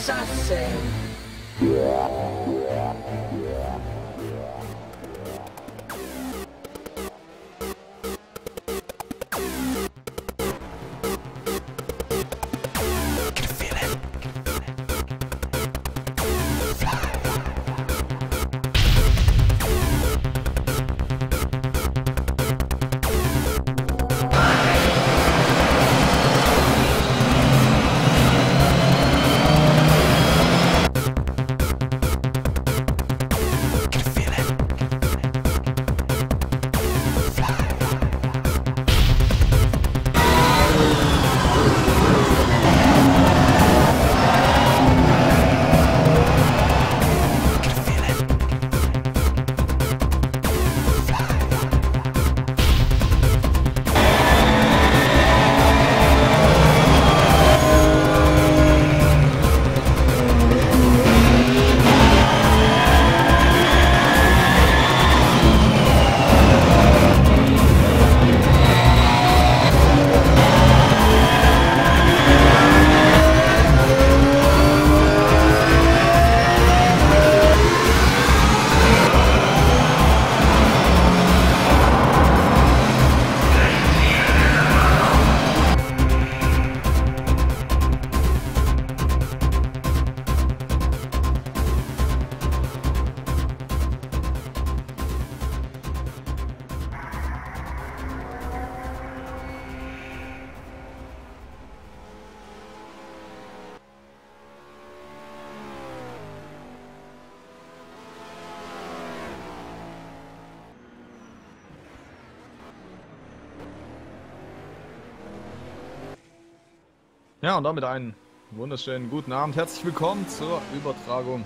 Assassin. Ja, und damit einen wunderschönen guten Abend. Herzlich willkommen zur Übertragung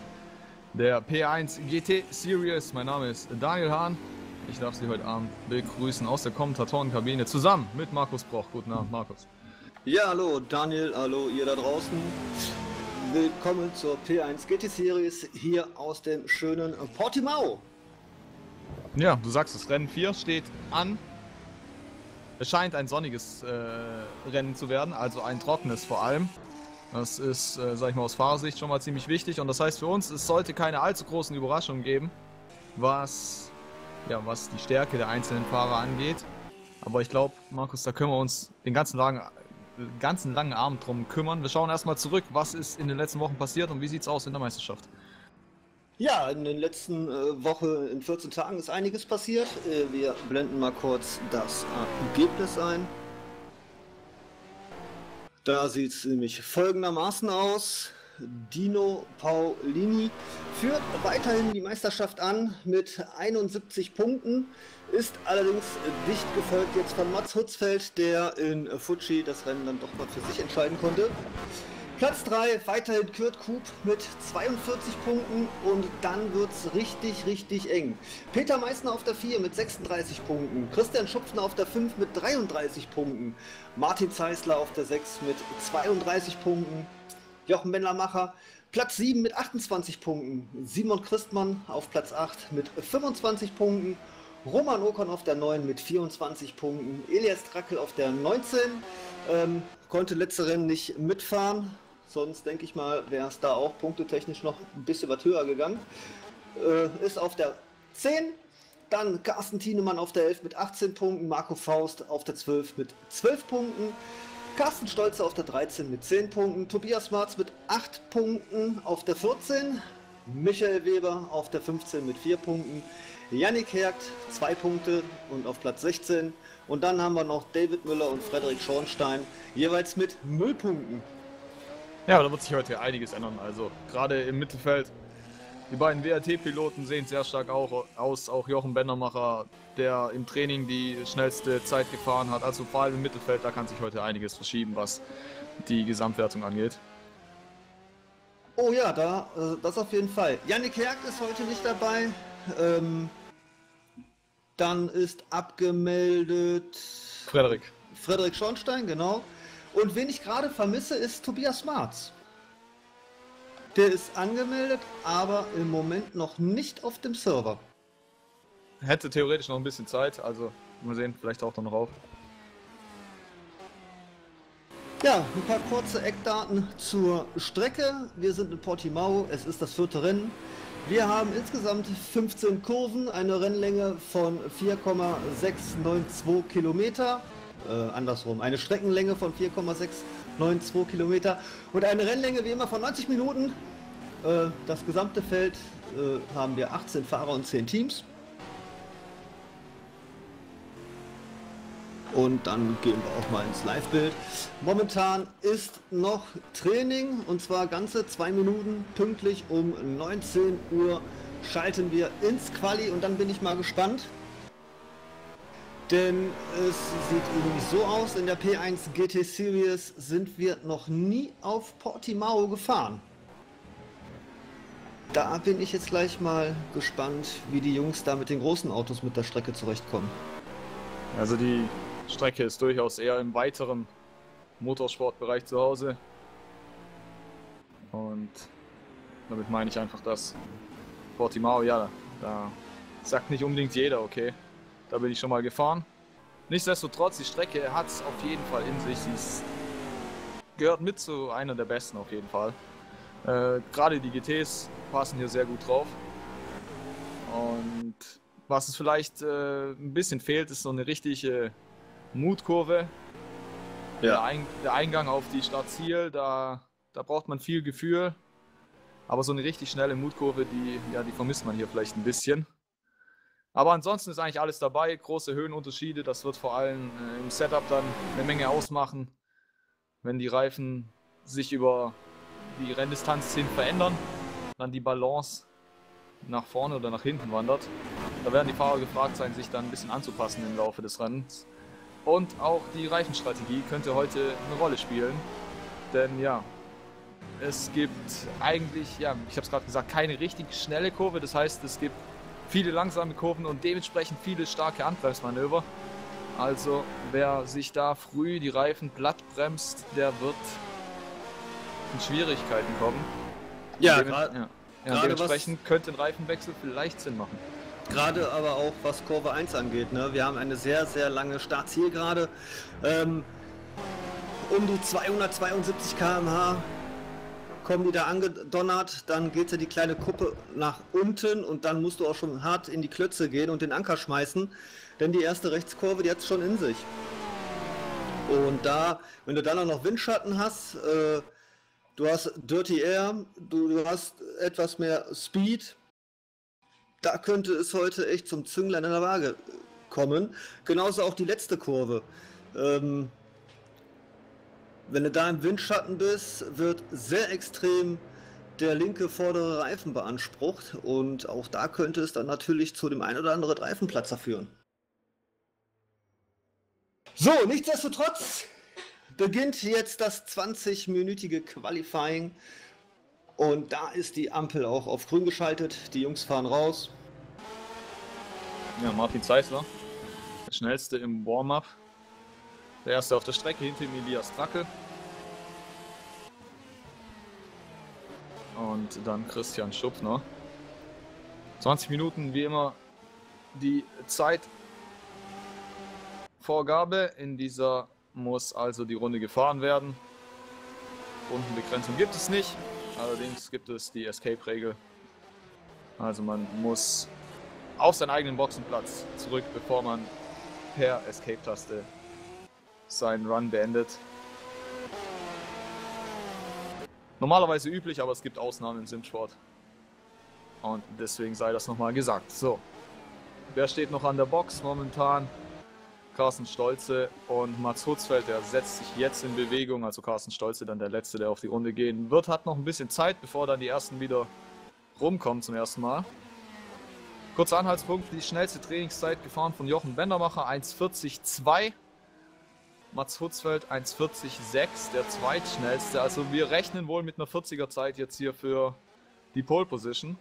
der P1 GT Series. Mein Name ist Daniel Hahn. Ich darf Sie heute Abend begrüßen aus der Kommentatorenkabine zusammen mit Markus Broch. Guten Abend, Markus. Ja, hallo Daniel, hallo ihr da draußen. Willkommen zur P1 GT Series hier aus dem schönen Portimao. Ja, du sagst es, Rennen 4 steht an. Es scheint ein sonniges Rennen zu werden, also ein trockenes vor allem. Das ist, sag ich mal, aus Fahrersicht schon mal ziemlich wichtig. Und das heißt für uns, es sollte keine allzu großen Überraschungen geben, was die Stärke der einzelnen Fahrer angeht. Aber ich glaube, Markus, da können wir uns den ganzen langen Abend drum kümmern. Wir schauen erstmal zurück, was ist in den letzten Wochen passiert und wie sieht es aus in der Meisterschaft. Ja, in den letzten Woche, in 14 Tagen ist einiges passiert. Wir blenden mal kurz das Ergebnis ein. Da sieht es nämlich folgendermaßen aus. Dino Paulini führt weiterhin die Meisterschaft an mit 71 Punkten, ist allerdings dicht gefolgt jetzt von Mats Hutzfeld, der in Fuji das Rennen dann doch mal für sich entscheiden konnte. Platz 3 weiterhin Kurt Kup mit 42 Punkten und dann wird es richtig eng. Peter Meissner auf der 4 mit 36 Punkten, Christian Schupfner auf der 5 mit 33 Punkten, Martin Zeisler auf der 6 mit 32 Punkten, Jochen Bendlermacher Platz 7 mit 28 Punkten, Simon Christmann auf Platz 8 mit 25 Punkten, Roman Ocon auf der 9 mit 24 Punkten, Elias Trackel auf der 19, konnte letzte Rennen nicht mitfahren, sonst denke ich mal wäre es da auch punktetechnisch noch ein bisschen was höher gegangen, ist auf der 10, dann Carsten Thienemann auf der 11 mit 18 Punkten, Marco Faust auf der 12 mit 12 Punkten, Carsten Stolze auf der 13 mit 10 Punkten, Tobias Marz mit 8 Punkten auf der 14, Michael Weber auf der 15 mit 4 Punkten, Yannick Hergt 2 Punkte und auf Platz 16 und dann haben wir noch David Müller und Frederik Schornstein jeweils mit 0 Punkten. Ja, da wird sich heute einiges ändern. Also gerade im Mittelfeld, die beiden WRT-Piloten sehen sehr stark aus. Auch Jochen Bendermacher, der im Training die schnellste Zeit gefahren hat. Also vor allem im Mittelfeld, da kann sich heute einiges verschieben, was die Gesamtwertung angeht. Oh ja, das auf jeden Fall. Yannick Hergt ist heute nicht dabei. Dann ist abgemeldet Frederik Schornstein, genau. Und wen ich gerade vermisse, ist Tobias Marz. Der ist angemeldet, aber im Moment noch nicht auf dem Server. Hätte theoretisch noch ein bisschen Zeit, also mal sehen, vielleicht taucht er noch auf. Ja, ein paar kurze Eckdaten zur Strecke. Wir sind in Portimao, es ist das 4. Rennen. Wir haben insgesamt 15 Kurven, eine Rennlänge von 4,692 Kilometer. Andersrum, eine Streckenlänge von 4,692 Kilometer und eine Rennlänge wie immer von 90 Minuten. Das gesamte Feld haben wir 18 Fahrer und 10 Teams. Und dann gehen wir auch mal ins Live-Bild. Momentan ist noch Training und zwar ganze 2 Minuten pünktlich um 19 Uhr schalten wir ins Quali und dann bin ich mal gespannt. Denn es sieht irgendwie so aus, in der P1 GT Series sind wir noch nie auf Portimao gefahren. Da bin ich jetzt gleich mal gespannt, wie die Jungs da mit den großen Autos mit der Strecke zurechtkommen. Also die Strecke ist durchaus eher im weiteren Motorsportbereich zu Hause. Und damit meine ich einfach, dass Portimao, ja, da sagt nicht unbedingt jeder, okay, da bin ich schon mal gefahren. Nichtsdestotrotz, die Strecke hat es auf jeden Fall in sich. Sie gehört mit zu einer der besten auf jeden Fall. Gerade die GTs passen hier sehr gut drauf. Und was es vielleicht ein bisschen fehlt, ist so eine richtige Mutkurve. Ja. Der Eingang auf die Start-Ziel, da braucht man viel Gefühl. Aber so eine richtig schnelle Mutkurve, die vermisst man hier vielleicht ein bisschen. Aber ansonsten ist eigentlich alles dabei. Große Höhenunterschiede, das wird vor allem im Setup dann eine Menge ausmachen. Wenn die Reifen sich über die Renndistanz hin verändern, dann die Balance nach vorne oder nach hinten wandert. Da werden die Fahrer gefragt sein, sich dann ein bisschen anzupassen im Laufe des Rennens. Und auch die Reifenstrategie könnte heute eine Rolle spielen. Denn ja, es gibt eigentlich, ja, ich habe es gerade gesagt, keine richtig schnelle Kurve. Das heißt, es gibt viele langsame Kurven und dementsprechend viele starke Antriebsmanöver. Also wer sich da früh die Reifen glatt bremst, der wird in Schwierigkeiten kommen. Ja, dementsprechend könnte ein Reifenwechsel vielleicht Sinn machen. Gerade aber auch was Kurve 1 angeht. Ne? Wir haben eine sehr, sehr lange Startzielgerade. Um die 272 km/h kommen die da angedonnert, dann geht ja die kleine Kuppe nach unten und dann musst du auch schon hart in die Klötze gehen und den Anker schmeißen, denn die erste Rechtskurve, die hat es schon in sich. Und da, wenn du dann auch noch Windschatten hast, du hast Dirty Air, du hast etwas mehr Speed, da könnte es heute echt zum Zünglein in der Waage kommen. Genauso auch die letzte Kurve. Wenn du da im Windschatten bist, wird sehr extrem der linke vordere Reifen beansprucht und auch da könnte es dann natürlich zu dem ein oder anderen Reifenplatzer führen. So, nichtsdestotrotz beginnt jetzt das 20-minütige Qualifying und da ist die Ampel auch auf grün geschaltet. Die Jungs fahren raus. Ja, Martin Zeisler, der schnellste im Warm-up. Der erste auf der Strecke, hinter ihm Elias Tracke. Und dann Christian Schupfner. 20 Minuten wie immer die Zeitvorgabe. In dieser muss also die Runde gefahren werden. Rundenbegrenzung gibt es nicht. Allerdings gibt es die Escape-Regel. Also man muss auf seinen eigenen Boxenplatz zurück, bevor man per Escape-Taste seinen Run beendet. Normalerweise üblich, aber es gibt Ausnahmen im Simsport. Und deswegen sei das nochmal gesagt. So, wer steht noch an der Box momentan? Carsten Stolze und Mats Hutzfeld, der setzt sich jetzt in Bewegung. Also Carsten Stolze, dann der Letzte, der auf die Runde gehen wird, hat noch ein bisschen Zeit, bevor dann die Ersten wieder rumkommen zum ersten Mal. Kurzer Anhaltspunkt, die schnellste Trainingszeit gefahren von Jochen Bendermacher, 1:40,2. Mats Hutzfeld 1:40,6, der zweitschnellste. Also wir rechnen wohl mit einer 40er Zeit jetzt hier für die Pole Position.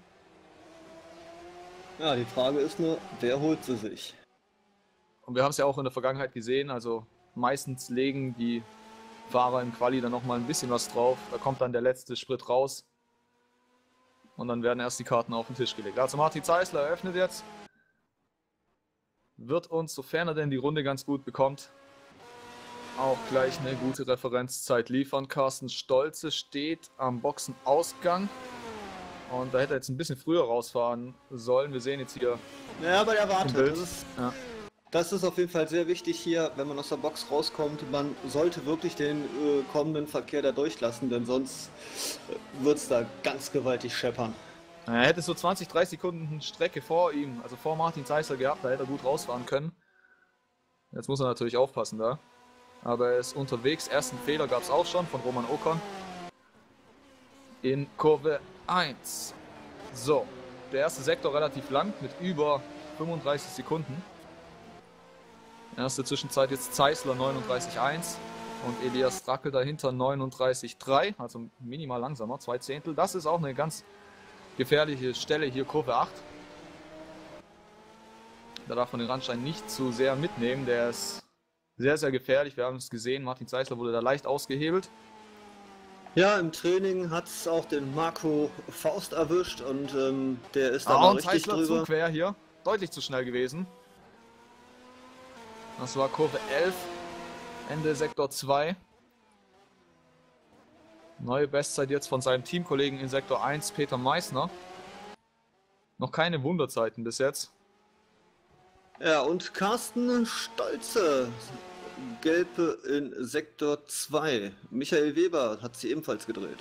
Ja, die Frage ist nur, wer holt sie sich? Und wir haben es ja auch in der Vergangenheit gesehen, also meistens legen die Fahrer im Quali dann nochmal ein bisschen was drauf. Da kommt dann der letzte Sprit raus. Und dann werden erst die Karten auf den Tisch gelegt. Also Martin Zeisler eröffnet jetzt. Wird uns, sofern er denn die Runde ganz gut bekommt, auch gleich eine gute Referenzzeit liefern. Carsten Stolze steht am Boxenausgang. Und da hätte er jetzt ein bisschen früher rausfahren sollen. Wir sehen jetzt hier. Ja, aber der im wartet. Bild. Ja. Das ist auf jeden Fall sehr wichtig hier, wenn man aus der Box rauskommt. Man sollte wirklich den kommenden Verkehr da durchlassen, denn sonst wird es da ganz gewaltig scheppern. Er hätte so 20, 30 Sekunden Strecke vor ihm, also vor Martin Zeisler gehabt, da hätte er gut rausfahren können. Jetzt muss er natürlich aufpassen da. Aber er ist unterwegs. Ersten Fehler gab es auch schon von Roman Ocon. In Kurve 1. So, der erste Sektor relativ lang mit über 35 Sekunden. Erste Zwischenzeit jetzt Zeisler 39,1 und Elias Rackel dahinter 39,3, also minimal langsamer, 2 Zehntel. Das ist auch eine ganz gefährliche Stelle hier, Kurve 8. Da darf man den Randstein nicht zu sehr mitnehmen, der ist sehr, sehr gefährlich. Wir haben es gesehen, Martin Zeisler wurde da leicht ausgehebelt. Ja, im Training hat es auch den Marco Faust erwischt und der ist da mal richtig Zeisler drüber. zu quer hier, deutlich zu schnell gewesen. Das war Kurve 11, Ende Sektor 2. Neue Bestzeit jetzt von seinem Teamkollegen in Sektor 1, Peter Meissner. Noch keine Wunderzeiten bis jetzt. Ja, und Carsten Stolze, Gelbe in Sektor 2. Michael Weber hat sie ebenfalls gedreht.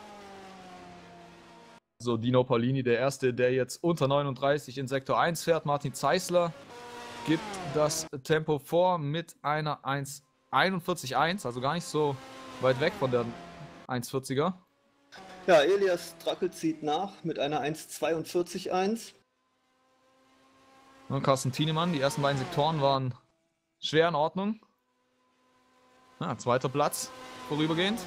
So, Dino Paulini, der Erste, der jetzt unter 39 in Sektor 1 fährt. Martin Zeisler gibt das Tempo vor mit einer 1,41,1, also gar nicht so weit weg von der 1,40er. Ja, Elias Drackel zieht nach mit einer 1,42,1. Und Carsten Thienemann, die ersten beiden Sektoren waren schwer in Ordnung. Ja, zweiter Platz vorübergehend.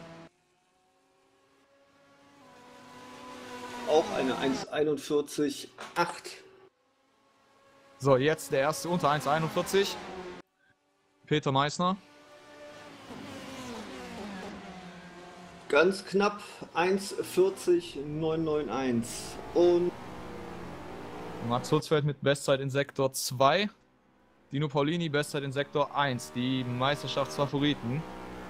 Auch eine 1,41,8. So, jetzt der erste unter 1,41. Peter Meissner. Ganz knapp 1,40,991. Und Max Hutzfeld mit Bestzeit in Sektor 2. Dino Paulini Bestzeit in Sektor 1. Die Meisterschaftsfavoriten.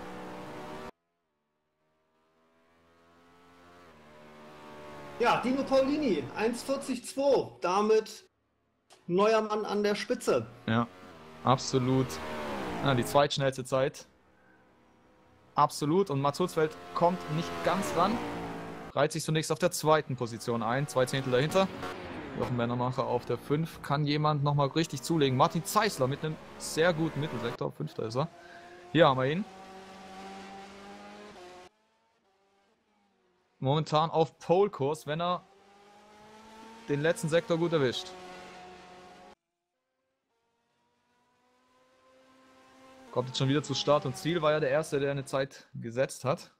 ja, Dino Paulini 1,42. Damit neuer Mann an der Spitze. Ja, absolut. Ja, die zweitschnellste Zeit. Absolut. Und Mats Hutzfeld kommt nicht ganz ran. Reiht sich zunächst auf der zweiten Position ein. 2 Zehntel dahinter. Jochen Bennermacher auf der 5. Kann jemand nochmal richtig zulegen. Martin Zeisler mit einem sehr guten Mittelsektor. 5. ist er. Hier haben wir ihn. Momentan auf Pole-Kurs, wenn er den letzten Sektor gut erwischt. Kommt jetzt schon wieder zu Start und Ziel, war ja der Erste, der eine Zeit gesetzt hat.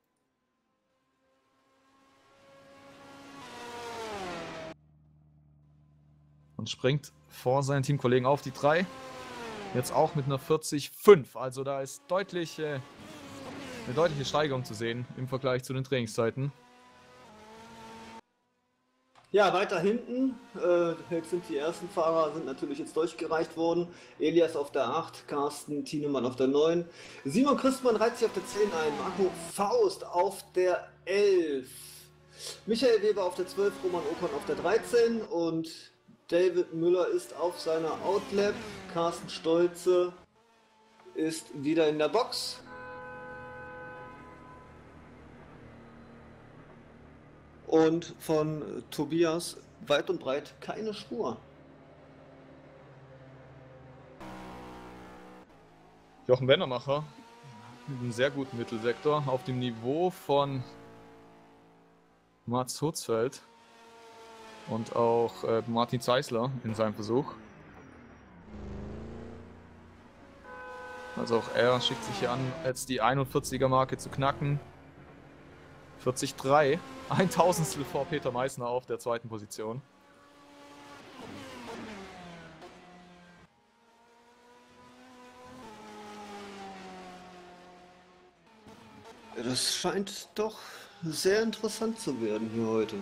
Und springt vor seinen Teamkollegen auf die 3. Jetzt auch mit einer 40,5. Also da ist eine deutliche Steigerung zu sehen im Vergleich zu den Trainingszeiten. Ja, weiter hinten, jetzt sind die ersten Fahrer, sind natürlich jetzt durchgereicht worden. Elias auf der 8, Carsten Thienemann auf der 9. Simon Christmann reiht sich auf der 10 ein, Marco Faust auf der 11. Michael Weber auf der 12, Roman Ocon auf der 13 und David Müller ist auf seiner Outlap. Carsten Stolze ist wieder in der Box. Und von Tobias weit und breit keine Spur. Jochen Bennermacher mit einem sehr guten Mittelsektor auf dem Niveau von Mats Hutzfeld und auch Martin Zeisler in seinem Versuch. Also auch er schickt sich hier an, jetzt die 41er Marke zu knacken. 40,3. 1/1000 vor Peter Meissner auf der zweiten Position. Das scheint doch sehr interessant zu werden hier heute.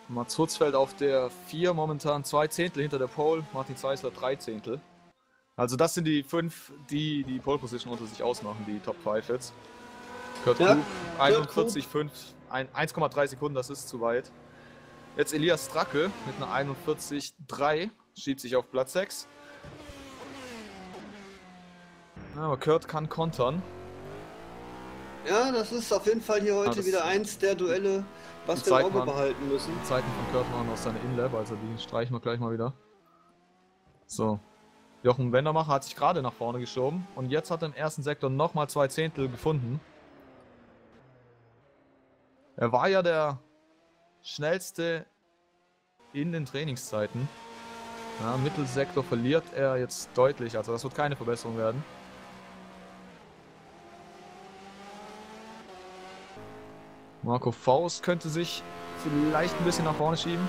Mats Hutzfeld auf der 4, momentan 2 Zehntel hinter der Pole, Martin Zeisler 3 Zehntel. Also das sind die 5, die die Pole Position unter sich ausmachen, die Top 5 jetzt. Kurt Kup, 41,5, 1,3 Sekunden, das ist zu weit. Jetzt Elias Stracke mit einer 41,3, schiebt sich auf Platz 6. Ja, aber Kurt kann kontern. Ja, das ist auf jeden Fall hier heute wieder eins der Duelle, was wir im Auge behalten müssen. Die Zeiten von Kurt machen aus seiner Inlap, also die streichen wir gleich mal wieder. So. Jochen Wendermacher hat sich gerade nach vorne geschoben und jetzt hat er im ersten Sektor nochmal 2 Zehntel gefunden. Er war ja der schnellste in den Trainingszeiten. Ja, Mittelsektor verliert er jetzt deutlich, also das wird keine Verbesserung werden. Marco Faust könnte sich vielleicht ein bisschen nach vorne schieben.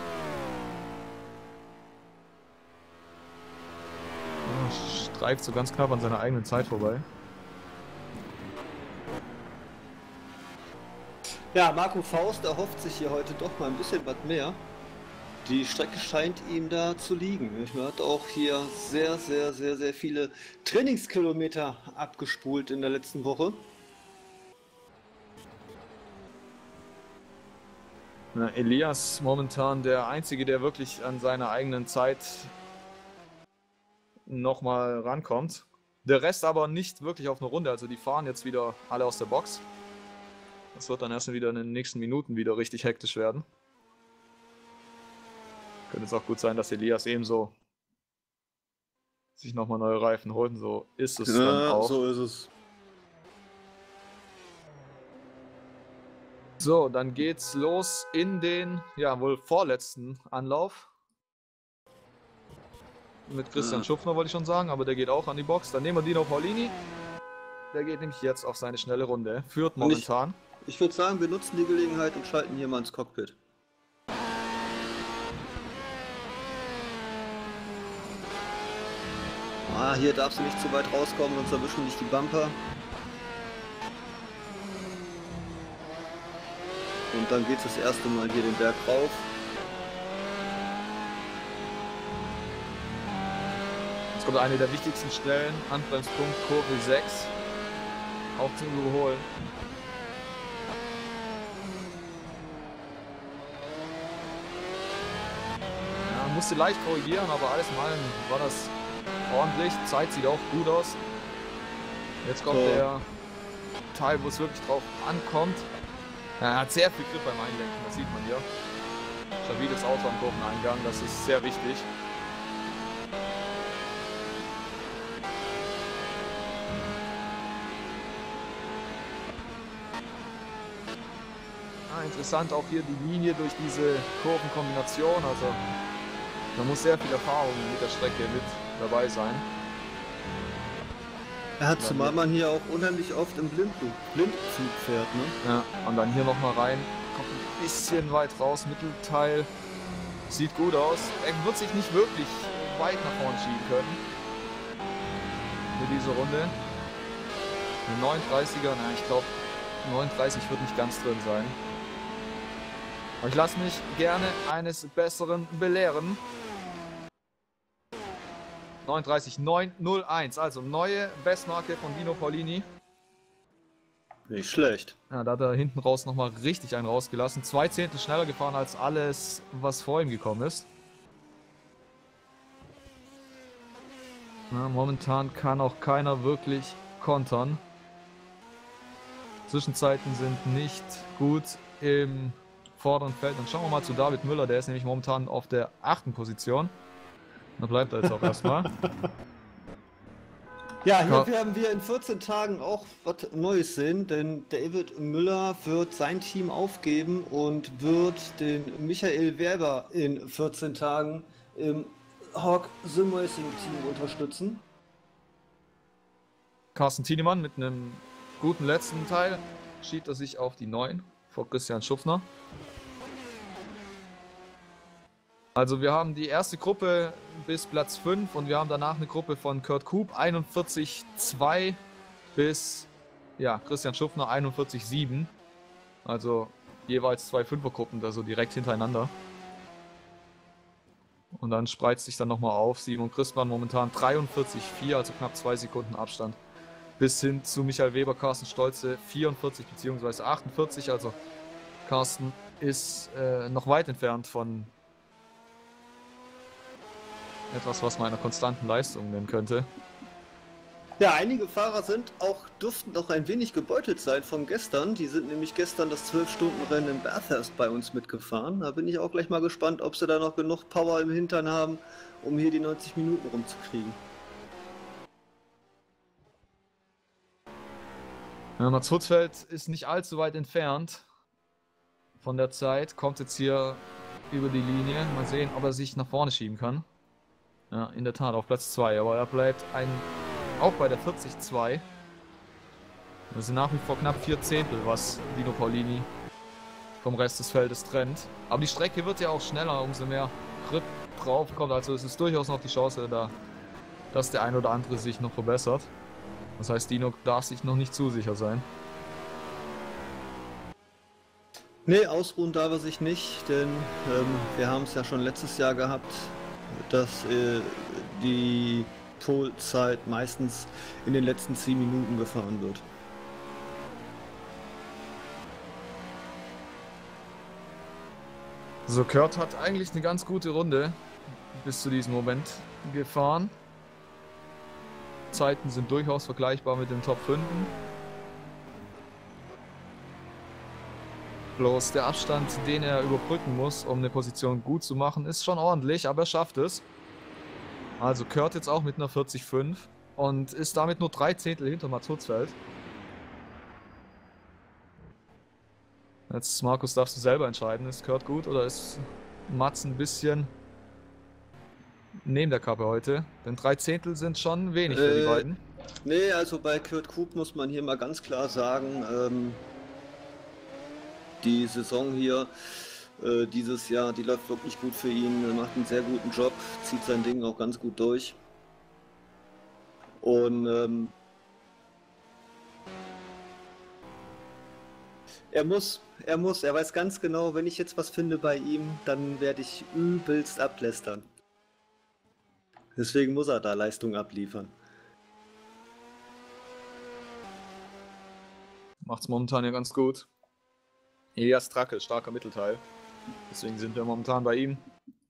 Ja, streift so ganz knapp an seiner eigenen Zeit vorbei. Ja, Marco Faust erhofft sich hier heute doch mal ein bisschen was mehr. Die Strecke scheint ihm da zu liegen. Er hat auch hier sehr viele Trainingskilometer abgespult in der letzten Woche. Na, Elias momentan der Einzige, der wirklich an seiner eigenen Zeit nochmal rankommt. Der Rest aber nicht wirklich auf eine Runde, also die fahren jetzt wieder alle aus der Box. Das wird dann erst wieder in den nächsten Minuten wieder richtig hektisch werden. Könnte es auch gut sein, dass Elias ebenso sich nochmal neue Reifen holt. So ist es dann auch. So ist es. So, dann geht's los in den, ja, wohl vorletzten Anlauf. Mit Christian Schupfner wollte ich schon sagen, aber der geht auch an die Box. Dann nehmen wir Dino Paulini. Der geht nämlich jetzt auf seine schnelle Runde. Führt momentan. Ich würde sagen, wir nutzen die Gelegenheit und schalten hier mal ins Cockpit. Hier darfst du nicht zu weit rauskommen, sonst erwischen dich die Bumper. Und dann geht es das erste Mal hier den Berg rauf. Jetzt kommt eine der wichtigsten Stellen, Handbremspunkt, Kurve 6. Auch zum Überholen. Ja, musste leicht korrigieren, aber alles in allem war das ordentlich. Zeit sieht auch gut aus. Jetzt kommt der Teil, wo es wirklich drauf ankommt. Er hat sehr viel Grip beim Einlenken, das sieht man hier. Stabiles Auto am Kurveneingang, das ist sehr wichtig. Interessant auch hier die Linie durch diese Kurvenkombination, also da muss sehr viel Erfahrung mit der Strecke mit dabei sein. Er hat, zumal man hier auch unheimlich oft im Blindflug fährt, ne? Ja, und dann hier nochmal rein, kommt ein bisschen weit raus, Mittelteil, sieht gut aus. Er wird sich nicht wirklich weit nach vorne schieben können für diese Runde. Eine 39er, na, ich glaube 39 wird nicht ganz drin sein. Aber ich lasse mich gerne eines Besseren belehren. 39,901, also neue Bestmarke von Dino Paulini. Nicht schlecht. Ja, da hat er hinten raus nochmal richtig einen rausgelassen. 2 Zehntel schneller gefahren als alles, was vor ihm gekommen ist. Ja, momentan kann auch keiner wirklich kontern. Zwischenzeiten sind nicht gut im vorderen Feld. Dann schauen wir mal zu David Müller, der ist nämlich momentan auf der 8. Position. Da bleibt er jetzt auch erstmal. Ja, hier werden wir in 14 Tagen auch was Neues sehen, denn David Müller wird sein Team aufgeben und wird den Michael Werber in 14 Tagen im Hawk Sim Racing Team unterstützen. Carsten Tiedemann mit einem guten letzten Teil schiebt er sich auf die 9 vor Christian Schupfner. Also wir haben die erste Gruppe bis Platz 5 und wir haben danach eine Gruppe von Kurt Kup 41,2 bis Christian Schupfner 41,7. Also jeweils 2 Fünfergruppen da so direkt hintereinander. Und dann spreizt sich dann nochmal auf. Simon Christmann momentan 43,4, also knapp 2 Sekunden Abstand. Bis hin zu Michael Weber, Carsten Stolze 44 bzw. 48. Also Carsten ist noch weit entfernt von etwas, was man einer konstanten Leistung nennen könnte. Ja, einige Fahrer dürften auch ein wenig gebeutelt sein von gestern. Die sind nämlich gestern das 12-Stunden-Rennen in Bathurst bei uns mitgefahren. Da bin ich auch gleich mal gespannt, ob sie da noch genug Power im Hintern haben, um hier die 90 Minuten rumzukriegen. Ja, Mats Hutzfeld ist nicht allzu weit entfernt von der Zeit. Kommt jetzt hier über die Linie. Mal sehen, ob er sich nach vorne schieben kann. Ja, in der Tat auf Platz 2. Aber er bleibt auch bei der 40,2. Das sind nach wie vor knapp 4 Zehntel, was Dino Paulini vom Rest des Feldes trennt. Aber die Strecke wird ja auch schneller, umso mehr Grip drauf kommt. Also es ist durchaus noch die Chance da, dass der ein oder andere sich noch verbessert. Das heißt, Dino darf sich noch nicht zu sicher sein. Nee, ausruhen darf er sich nicht, denn wir haben es ja schon letztes Jahr gehabt, dass die Polezeit meistens in den letzten 10 Minuten gefahren wird. So, Kurt hat eigentlich eine ganz gute Runde bis zu diesem Moment gefahren. Zeiten sind durchaus vergleichbar mit den Top 5. Bloß der Abstand, den er überbrücken muss, um eine Position gut zu machen, ist schon ordentlich, aber er schafft es. Also Kurt jetzt auch mit einer 40,5 und ist damit nur 3 Zehntel hinter Mats Hutzfeld. Jetzt, Markus, darfst du selber entscheiden, ist Kurt gut oder ist Mats ein bisschen neben der Kappe heute? Denn 3 Zehntel sind schon wenig für die beiden. Nee, also bei Kurt Kup muss man hier mal ganz klar sagen, die Saison hier dieses Jahr, die läuft wirklich gut für ihn. Er macht einen sehr guten Job, zieht sein Ding auch ganz gut durch. Und er weiß ganz genau, wenn ich jetzt was finde bei ihm, dann werde ich übelst ablästern. Deswegen muss er da Leistung abliefern. Macht's momentan ja ganz gut. Elias Tracke, starker Mittelteil. Deswegen sind wir momentan bei ihm.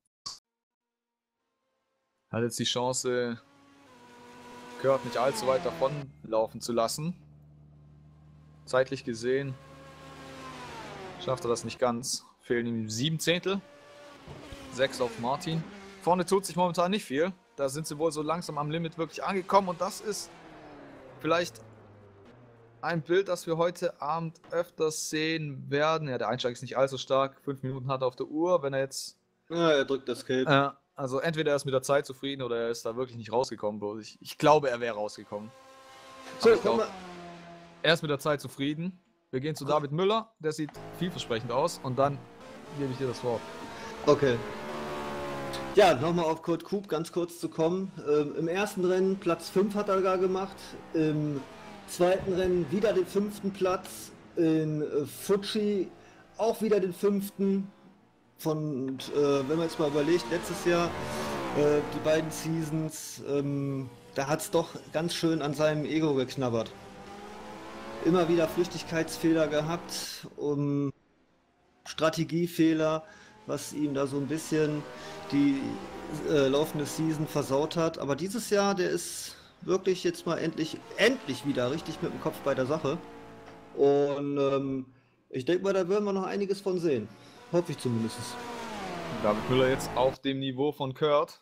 Hat jetzt die Chance, Kurt nicht allzu weit davon laufen zu lassen. Zeitlich gesehen schafft er das nicht ganz. Fehlen ihm 7 Zehntel. 6 auf Martin. Vorne tut sich momentan nicht viel. Da sind sie wohl so langsam am Limit wirklich angekommen. Und das ist vielleicht ein Bild, das wir heute Abend öfters sehen werden. Ja, der Einstieg ist nicht allzu stark. 5 Minuten hat er auf der Uhr. Wenn er jetzt... Ja, er drückt das Cape. Also entweder er ist mit der Zeit zufrieden oder er ist da wirklich nicht rausgekommen. Bloß ich glaube, er wäre rausgekommen. So, ich glaube, er ist mit der Zeit zufrieden. Wir gehen zu David Müller. Der sieht vielversprechend aus. Und dann gebe ich dir das Wort. Okay. Ja, nochmal auf Kurt Kup ganz kurz zu kommen. Im ersten Rennen Platz 5 hat er gar gemacht. Im zweiten Rennen wieder den 5. Platz. In Fuji auch wieder den 5. Und wenn man jetzt mal überlegt, letztes Jahr die beiden Seasons, da hat es doch ganz schön an seinem Ego geknabbert. Immer wieder Flüchtigkeitsfehler gehabt, Strategiefehler, was ihm da so ein bisschen die laufende Season versaut hat. Aber dieses Jahr, der ist wirklich jetzt mal endlich wieder richtig mit dem Kopf bei der Sache. Und ich denke mal, da werden wir noch einiges von sehen. Hoffe ich zumindest. David Müller jetzt auf dem Niveau von Kurt.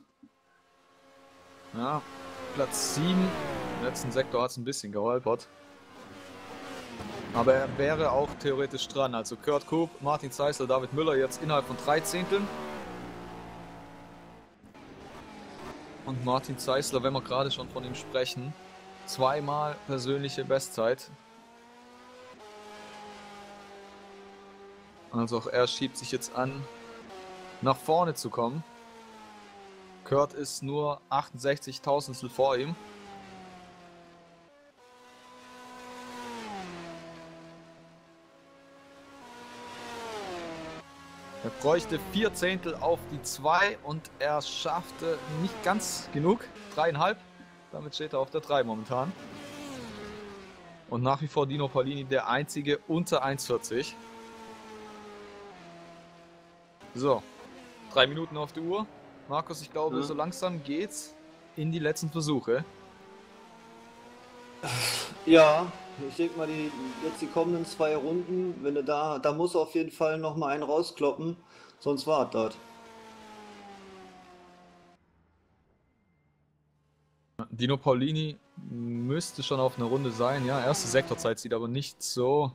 Ja, Platz 7. Im letzten Sektor hat es ein bisschen geholpert. Aber er wäre auch theoretisch dran. Also Kurt Kup, Martin Zeisler, David Müller jetzt innerhalb von 3 Zehnteln. Und Martin Zeisler, wenn wir gerade schon von ihm sprechen, 2-mal persönliche Bestzeit. Also auch er schiebt sich jetzt an, nach vorne zu kommen. Kurt ist nur 68 Tausendstel vor ihm. Er bräuchte 4 Zehntel auf die 2 und er schaffte nicht ganz genug. 3,5. Damit steht er auf der 3 momentan. Und nach wie vor Dino Paulini der einzige unter 1,40. So, 3 Minuten auf der Uhr. Markus, ich glaube, so langsam geht's in die letzten Versuche. Ja, ich denke mal, jetzt die kommenden 2 Runden, wenn du da muss auf jeden Fall noch mal einen rauskloppen, sonst war das. Dino Paulini müsste schon auf einer Runde sein. Ja, erste Sektorzeit sieht aber nicht so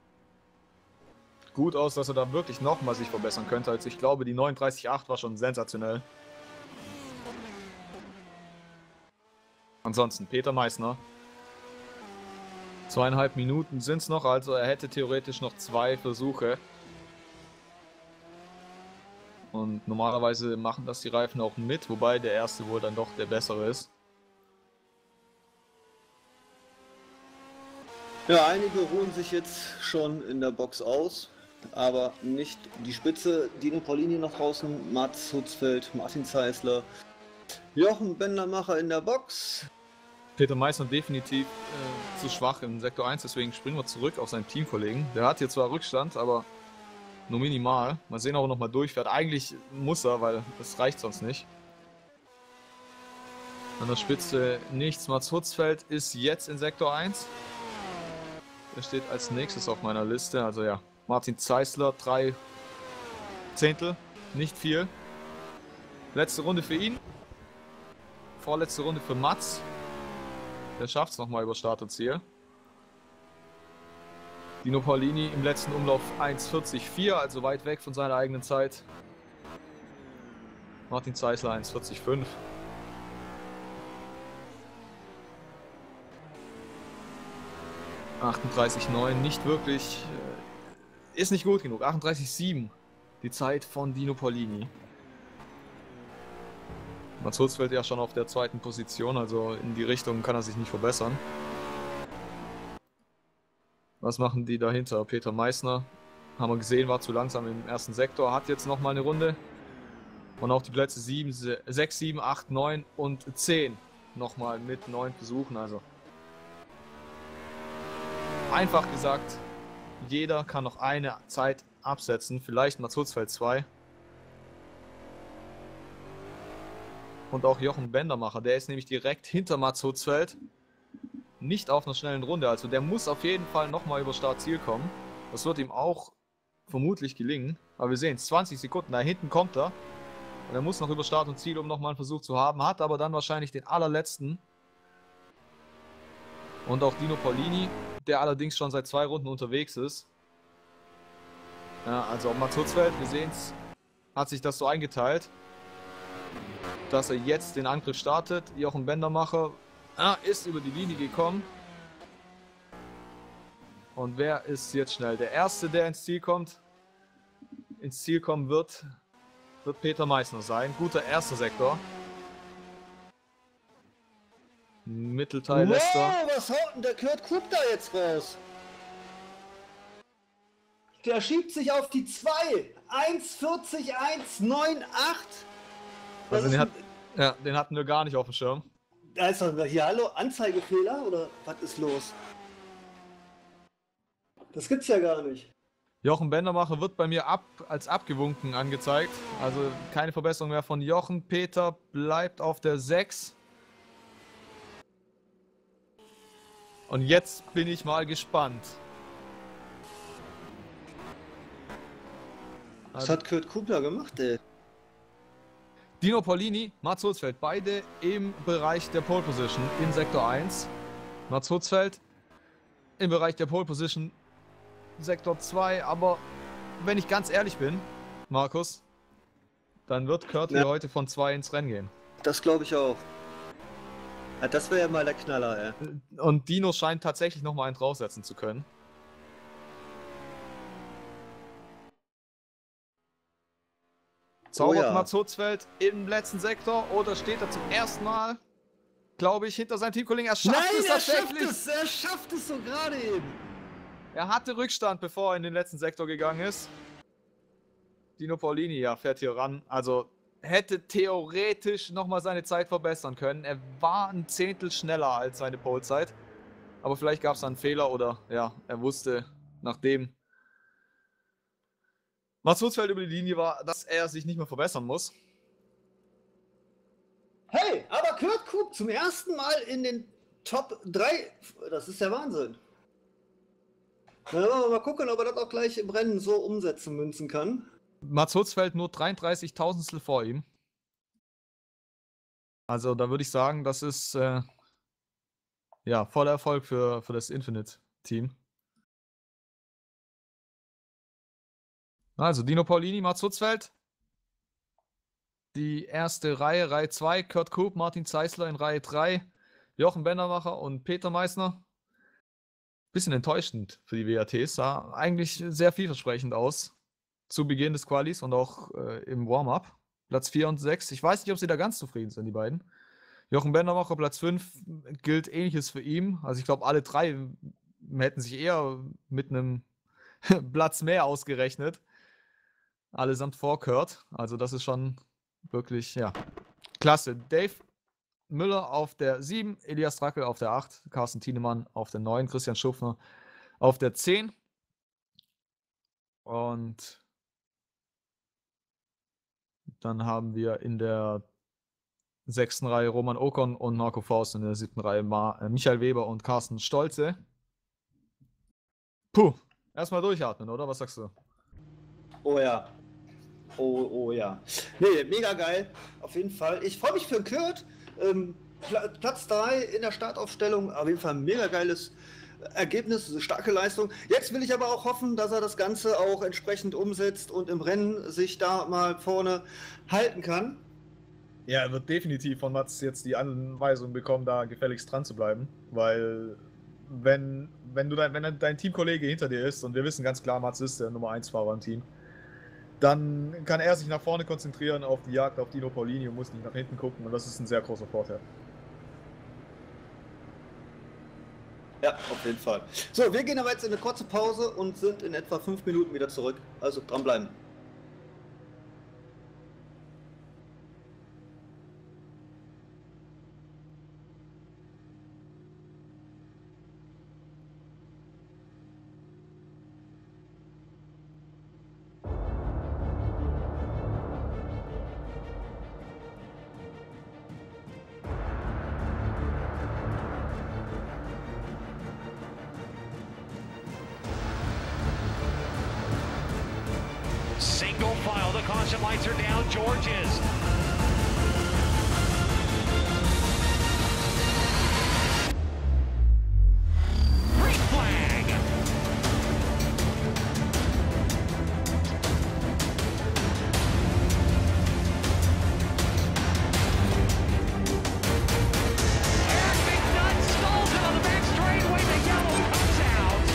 gut aus, dass er da wirklich nochmal sich verbessern könnte. Also ich glaube, die 39,8 war schon sensationell. Ansonsten Peter Meissner. 2,5 Minuten sind es noch, also er hätte theoretisch noch 2 Versuche. Und normalerweise machen das die Reifen auch mit, wobei der erste wohl dann doch der bessere ist. Ja, einige ruhen sich jetzt schon in der Box aus, aber nicht die Spitze. Dino Paulini noch draußen, Mats Hutzfeld, Martin Zeisler, Jochen Bendermacher in der Box. Peter Meissner definitiv zu schwach im Sektor 1, deswegen springen wir zurück auf seinen Teamkollegen. Der hat hier zwar Rückstand, aber nur minimal. Mal sehen, ob er nochmal durchfährt. Eigentlich muss er, weil das reicht sonst nicht. An der Spitze nichts. Mats Hutzfeld ist jetzt in Sektor 1. Der steht als nächstes auf meiner Liste. Also ja, Martin Zeisler, 3 Zehntel, nicht viel. Letzte Runde für ihn. Vorletzte Runde für Mats. Der schafft es nochmal über Start und Ziel. Dino Paulini im letzten Umlauf 1,40,4, also weit weg von seiner eigenen Zeit. Martin Zeisler 1,40,5. ...38,9, nicht wirklich... ist nicht gut genug. 38,7, die Zeit von Dino Paulini. Mats Hutzfeld ja schon auf der 2. Position, also in die Richtung kann er sich nicht verbessern. Was machen die dahinter? Peter Meissner, haben wir gesehen, war zu langsam im ersten Sektor, hat jetzt nochmal eine Runde. Und auch die Plätze 6, 7, 8, 9 und 10 nochmal mit 9 Versuchen. Also einfach gesagt, jeder kann noch eine Zeit absetzen, vielleicht Mats Hutzfeld 2. Und auch Jochen Bendermacher, der ist nämlich direkt hinter Mats Hutzfeld. Nicht auf einer schnellen Runde, also der muss auf jeden Fall nochmal über Start-Ziel kommen. Das wird ihm auch vermutlich gelingen. Aber wir sehen es, 20 Sekunden, da hinten kommt er. Und er muss noch über Start und Ziel, um nochmal einen Versuch zu haben. Hat aber dann wahrscheinlich den allerletzten. Und auch Dino Paulini, der allerdings schon seit 2 Runden unterwegs ist. Ja, also auch Mats Hutzfeld, wir sehen es, hat sich das so eingeteilt, dass er jetzt den Angriff startet. Jochen Bendermacher ist über die Linie gekommen. Und wer ist jetzt schnell? Der Erste, der ins Ziel kommt, ins Ziel kommen wird Peter Meissner sein. Guter erster Sektor. Mittelteil lässt er. Wow, was haut denn der Kurt Kupp da jetzt raus? Der schiebt sich auf die 2. 1,40, 1,98. Also den hatten wir gar nicht auf dem Schirm. Da ist doch hier, hallo, Anzeigefehler oder was ist los? Das gibt's ja gar nicht. Jochen Bendermacher wird bei mir als abgewunken angezeigt. Also keine Verbesserung mehr von Jochen. Peter bleibt auf der 6. Und jetzt bin ich mal gespannt. Was hat Kurt Kuppler gemacht, ey? Dino Paulini, Mats Hutzfeld, beide im Bereich der Pole Position in Sektor 1. Mats Hutzfeld im Bereich der Pole Position Sektor 2. Aber wenn ich ganz ehrlich bin, Markus, dann wird Kurt hier heute von 2 ins Rennen gehen. Das glaube ich auch. Ja, das wäre ja mal der Knaller, ey. Und Dino scheint tatsächlich nochmal einen draufsetzen zu können. Zaubert Mats Hutzfeld im letzten Sektor oder steht er zum ersten Mal, glaube ich, hinter seinem Teamkollegen? Er schafft es tatsächlich. Er schafft es so gerade eben. Er hatte Rückstand, bevor er in den letzten Sektor gegangen ist. Dino Paulini, ja, fährt hier ran. Also hätte theoretisch nochmal seine Zeit verbessern können. Er war ein Zehntel schneller als seine Polezeit. Aber vielleicht gab es da einen Fehler oder ja, er wusste, nachdem Mats Hutzfeld über die Linie war, dass er sich nicht mehr verbessern muss. Hey, aber Kurt Kup zum ersten Mal in den Top 3. Das ist der Wahnsinn. Dann wollen wir mal gucken, ob er das auch gleich im Rennen so umsetzen münzen kann. Mats Hutzfeld nur 33.000 vor ihm. Also da würde ich sagen, das ist ja voller Erfolg für das Infinite-Team. Also Dino Paulini, Mats Hutzfeld. Die erste Reihe, Reihe 2, Kurt Kup, Martin Zeisler in Reihe 3, Jochen Bendermacher und Peter Meissner. Bisschen enttäuschend für die WATs, sah eigentlich sehr vielversprechend aus zu Beginn des Qualis und auch im Warm-Up. Platz 4 und 6. Ich weiß nicht, ob sie da ganz zufrieden sind, die beiden. Jochen Bendermacher, Platz 5, gilt Ähnliches für ihn. Also ich glaube, alle drei hätten sich eher mit einem Platz mehr ausgerechnet. Allesamt vor Kurt. Also das ist schon wirklich, ja, klasse. Dave Müller auf der 7, Elias Drackel auf der 8, Carsten Thienemann auf der 9, Christian Schuffner auf der 10. Und dann haben wir in der 6. Reihe Roman Ocon und Marco Faust, in der 7. Reihe Michael Weber und Carsten Stolze. Puh, erstmal durchatmen, oder? Was sagst du? Oh ja. Oh ja. Nee, mega geil. Auf jeden Fall. Ich freue mich für Kurt. Platz 3 in der Startaufstellung. Auf jeden Fall ein mega geiles Ergebnis, eine starke Leistung. Jetzt will ich aber auch hoffen, dass er das Ganze auch entsprechend umsetzt und im Rennen sich da mal vorne halten kann. Ja, er wird definitiv von Mats jetzt die Anweisung bekommen, da gefälligst dran zu bleiben, weil wenn dein Teamkollege hinter dir ist und wir wissen ganz klar, Mats ist der Nummer 1 Fahrer im Team, dann kann er sich nach vorne konzentrieren auf die Jagd auf Dino Paulini und muss nicht nach hinten gucken und das ist ein sehr großer Vorteil. Ja, auf jeden Fall. So, wir gehen aber jetzt in eine kurze Pause und sind in etwa 5 Minuten wieder zurück. Also dranbleiben. Single file, the caution lights are down, George is. Green flag! Eric McNutt stalls it on the back straightaway, the yellow comes out.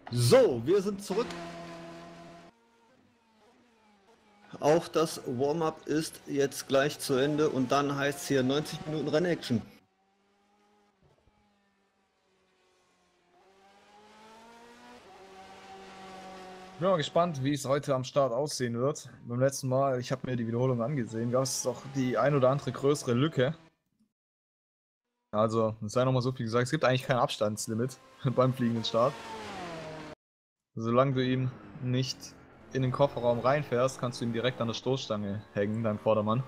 So, wir sind zurück. Auch das Warm-up ist jetzt gleich zu Ende und dann heißt es hier 90 Minuten Rennaction. Bin mal gespannt, wie es heute am Start aussehen wird. Beim letzten Mal, ich habe mir die Wiederholung angesehen, gab es doch die ein oder andere größere Lücke. Also, es sei nochmal so viel gesagt, es gibt eigentlich kein Abstandslimit beim fliegenden Start. Solange du ihn nicht in den Kofferraum reinfährst, kannst du ihn direkt an der Stoßstange hängen, dein Vordermann.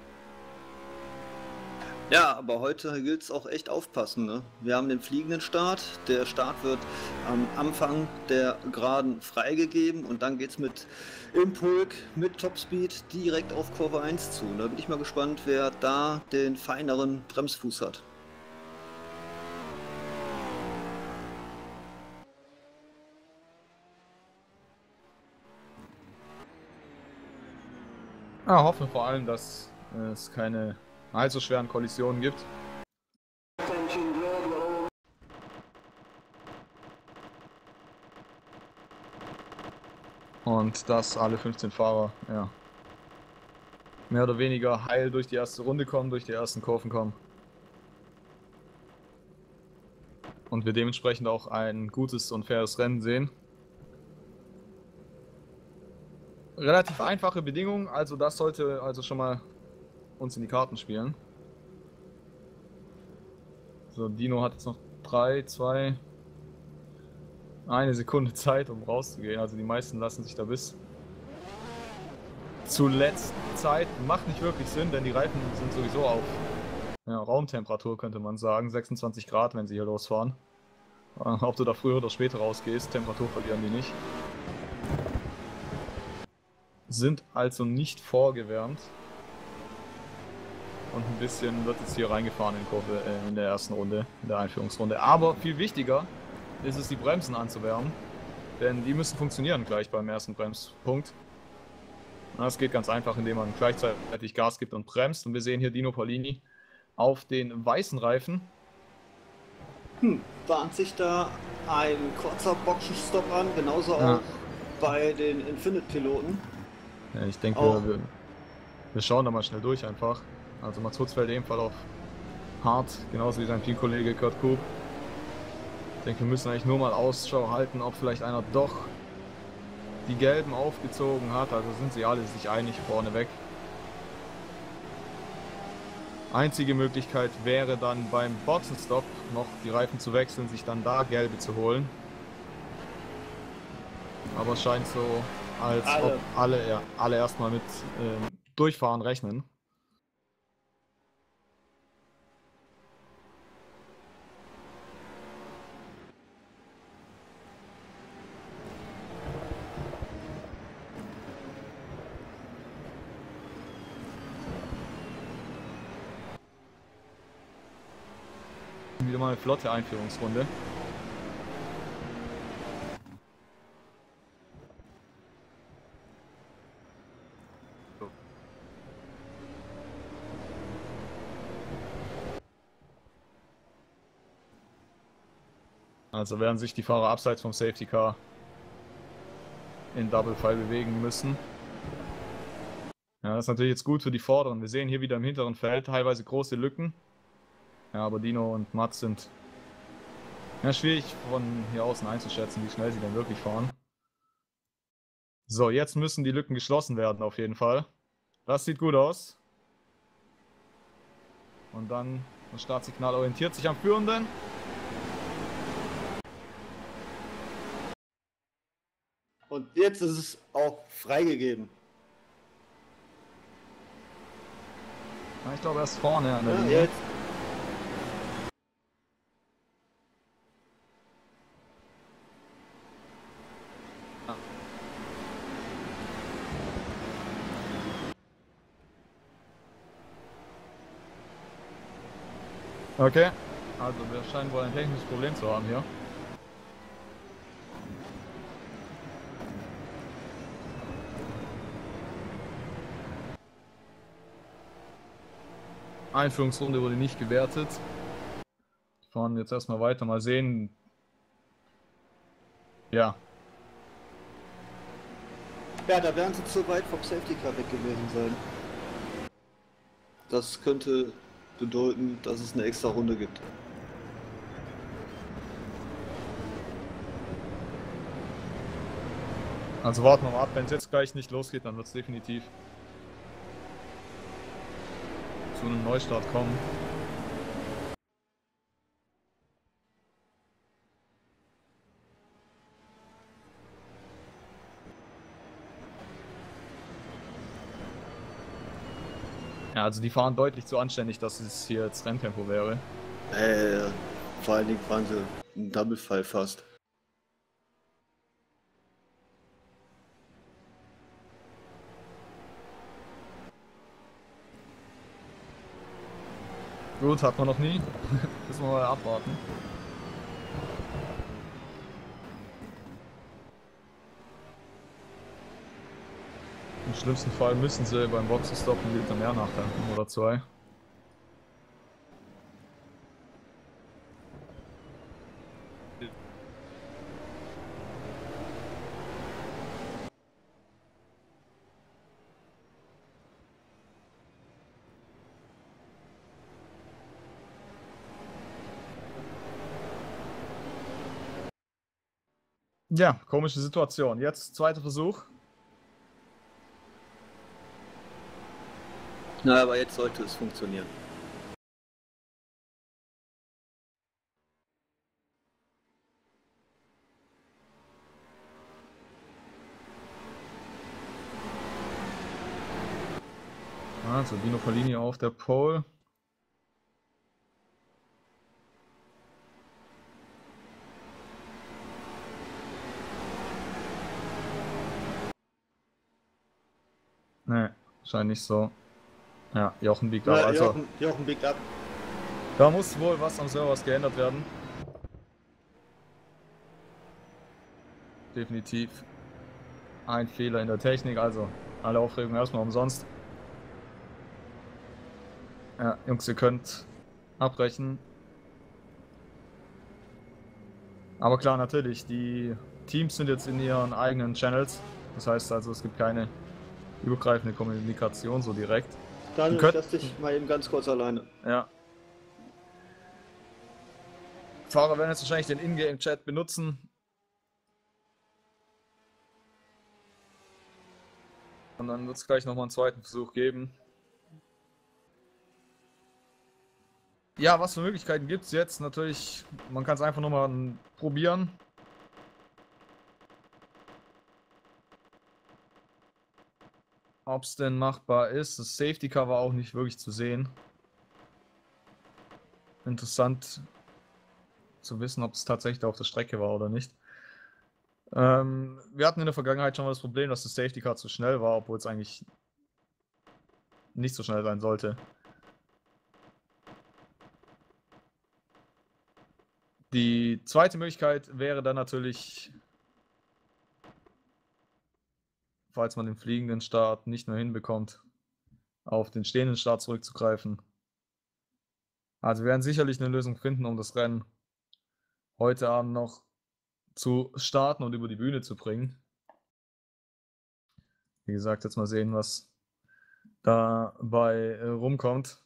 Ja, aber heute gilt es auch echt aufpassen. Ne? Wir haben den fliegenden Start. Der Start wird am Anfang der Geraden freigegeben und dann geht es mit Impulk, mit Topspeed direkt auf Kurve 1 zu. Da bin ich mal gespannt, wer da den feineren Bremsfuß hat. Ja, hoffen vor allem, dass es keine allzu schweren Kollisionen gibt. Und dass alle 15 Fahrer, ja, mehr oder weniger heil durch die erste Runde kommen, durch die ersten Kurven kommen. Und wir dementsprechend auch ein gutes und faires Rennen sehen. Relativ einfache Bedingungen, also das sollte also schon mal uns in die Karten spielen. So, Dino hat jetzt noch 3, 2, 1 Sekunde Zeit, um rauszugehen. Also die meisten lassen sich da bis zuletzt Zeit. Macht nicht wirklich Sinn, denn die Reifen sind sowieso auf Raumtemperatur, könnte man sagen. 26 Grad, wenn sie hier losfahren. Ob du da früher oder später rausgehst, Temperatur verlieren die nicht. Sind also nicht vorgewärmt. Und ein bisschen wird jetzt hier reingefahren in Kurve in der ersten Runde, in der Einführungsrunde. Aber viel wichtiger ist es, die Bremsen anzuwärmen. Denn die müssen funktionieren gleich beim ersten Bremspunkt. Das geht ganz einfach, indem man gleichzeitig Gas gibt und bremst. Und wir sehen hier Dino Paulini auf den weißen Reifen. Bahnt sich da ein kurzer Boxenstopp an, genauso auch bei den Infinite-Piloten. Ja, ich denke, wir schauen da mal schnell durch einfach. Also Mats Hutz fällt ebenfalls auf hart, genauso wie sein Teamkollege Kurt Kup. Ich denke, wir müssen eigentlich nur mal Ausschau halten, ob vielleicht einer doch die Gelben aufgezogen hat. Also sind sie alle sich einig vorneweg. Einzige Möglichkeit wäre dann beim Boxenstopp noch die Reifen zu wechseln, sich dann da gelbe zu holen. Aber es scheint so, als ob alle erstmal mit Durchfahren rechnen. Wieder mal eine flotte Einführungsrunde. Also werden sich die Fahrer abseits vom Safety Car in Double File bewegen müssen. Ja, das ist natürlich jetzt gut für die Vorderen. Wir sehen hier wieder im hinteren Feld teilweise große Lücken. Ja, aber Dino und Mats sind schwierig von hier außen einzuschätzen, wie schnell sie denn wirklich fahren. So, jetzt müssen die Lücken geschlossen werden auf jeden Fall. Das sieht gut aus. Und dann das Startsignal orientiert sich am Führenden. Und jetzt ist es auch freigegeben. Ja, ich glaube erst vorne an der Linie. Jetzt. Okay, also wir scheinen wohl ein technisches Problem zu haben hier. Einführungsrunde wurde nicht gewertet. Wir fahren jetzt erstmal weiter, mal sehen. Ja. Ja, da werden sie zu weit vom Safety Car weg gewesen sein. Das könnte bedeuten, dass es eine extra Runde gibt. Also warten wir mal ab, wenn es jetzt gleich nicht losgeht, dann wird es definitiv zu einem Neustart kommen. Ja, also die fahren deutlich zu anständig, dass es hier jetzt Renntempo wäre. Vor allen Dingen fahren sie einen Double Fall fast. Gut, hat man noch nie. Müssen wir mal abwarten. Im schlimmsten Fall müssen sie beim Boxenstopp einen Liter mehr nachtanken oder 2. Ja, komische Situation. Jetzt zweiter Versuch. Na, aber jetzt sollte es funktionieren. Also Dino Paulini auf der Pole. Ne, scheint nicht so. Ja, Jochen biegt ab. Ja, Also, Jochen biegt ab. da muss wohl was am Server geändert werden. Definitiv ein Fehler in der Technik. Also, alle Aufregung erstmal umsonst. Ja, Jungs, ihr könnt abbrechen. Aber klar, natürlich, die Teams sind jetzt in ihren eigenen Channels. Das heißt also, es gibt keine übergreifende Kommunikation so direkt. Daniel, könnt- ich lass dich mal eben ganz kurz alleine. Ja. Fahrer werden jetzt wahrscheinlich den Ingame-Chat benutzen. Und dann wird es gleich nochmal einen zweiten Versuch geben. Ja, was für Möglichkeiten gibt es jetzt? Natürlich, man kann es einfach nochmal probieren. Ob es denn machbar ist. Das Safety Car war auch nicht wirklich zu sehen. Interessant zu wissen, ob es tatsächlich auf der Strecke war oder nicht. Wir hatten in der Vergangenheit schon mal das Problem, dass das Safety Car zu schnell war, obwohl es eigentlich nicht so schnell sein sollte. Die zweite Möglichkeit wäre dann natürlich, falls man den fliegenden Start nicht mehr hinbekommt, auf den stehenden Start zurückzugreifen. Also wir werden sicherlich eine Lösung finden, um das Rennen heute Abend noch zu starten und über die Bühne zu bringen. Wie gesagt, jetzt mal sehen, was dabei rumkommt.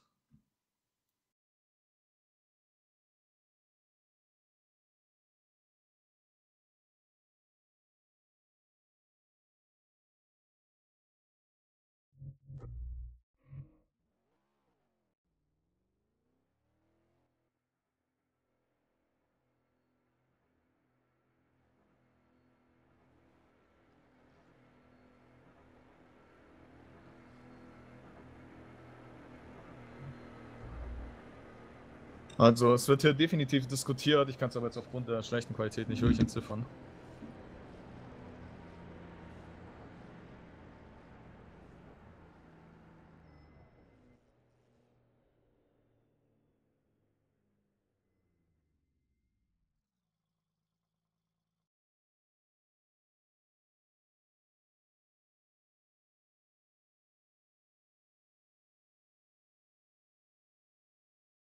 Also es wird hier definitiv diskutiert, ich kann es aber jetzt aufgrund der schlechten Qualität nicht wirklich entziffern.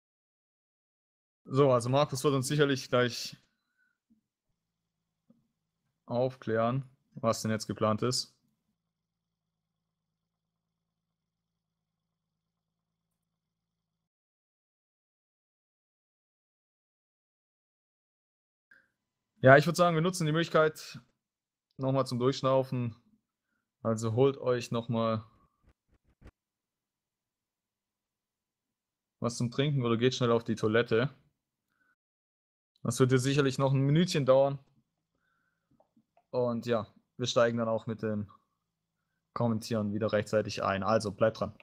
So, also Markus wird uns sicherlich gleich aufklären, was denn jetzt geplant ist. Ja, ich würde sagen, wir nutzen die Möglichkeit nochmal zum Durchschnaufen. Also holt euch nochmal was zum Trinken oder geht schnell auf die Toilette. Das wird jetzt sicherlich noch ein Minütchen dauern. Und ja, wir steigen dann auch mit dem Kommentieren wieder rechtzeitig ein. Also bleibt dran.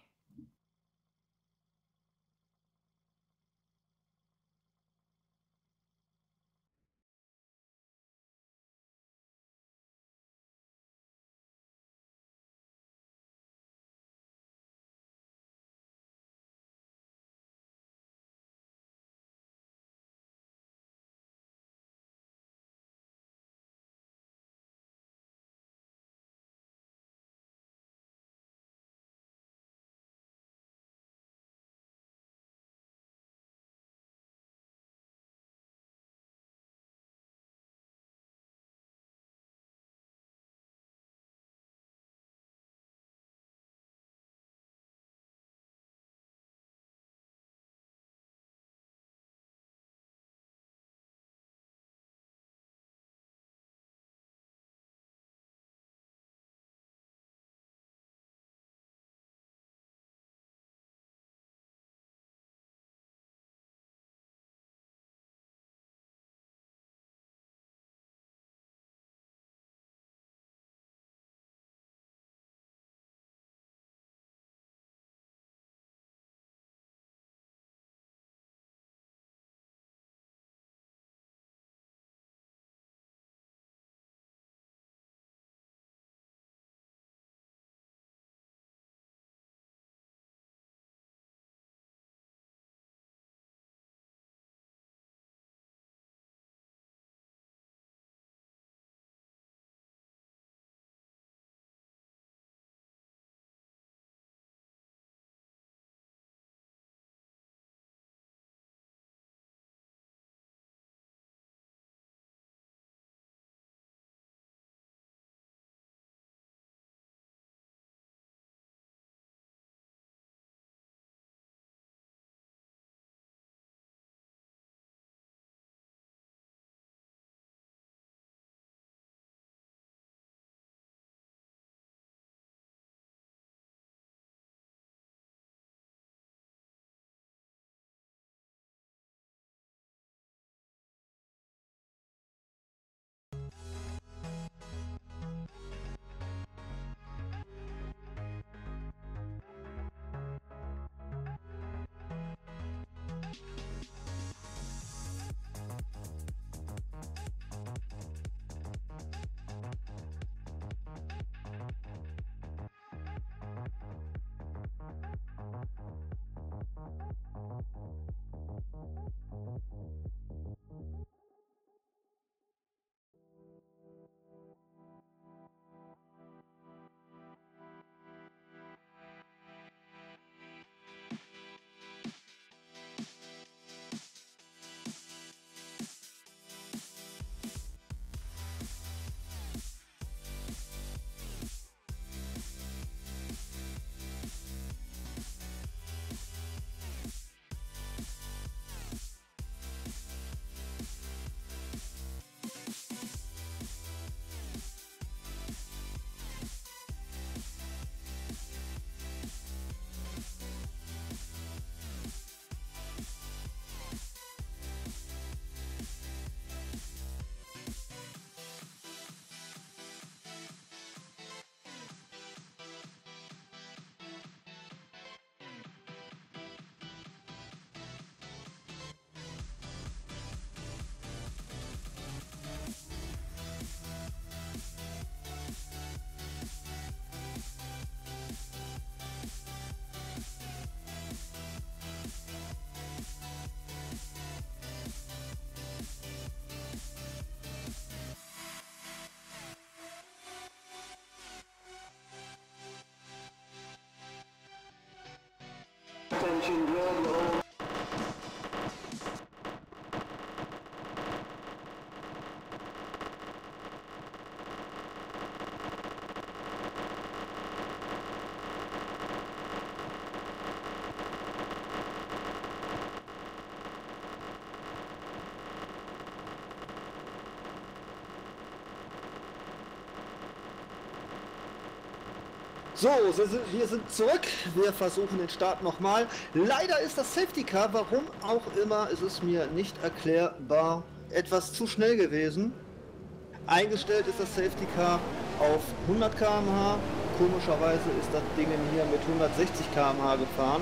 So, wir sind zurück. Wir versuchen den Start nochmal. Leider ist das Safety Car, warum auch immer, ist es mir nicht erklärbar, etwas zu schnell gewesen. Eingestellt ist das Safety Car auf 100 km/h. Komischerweise ist das Ding hier mit 160 km/h gefahren.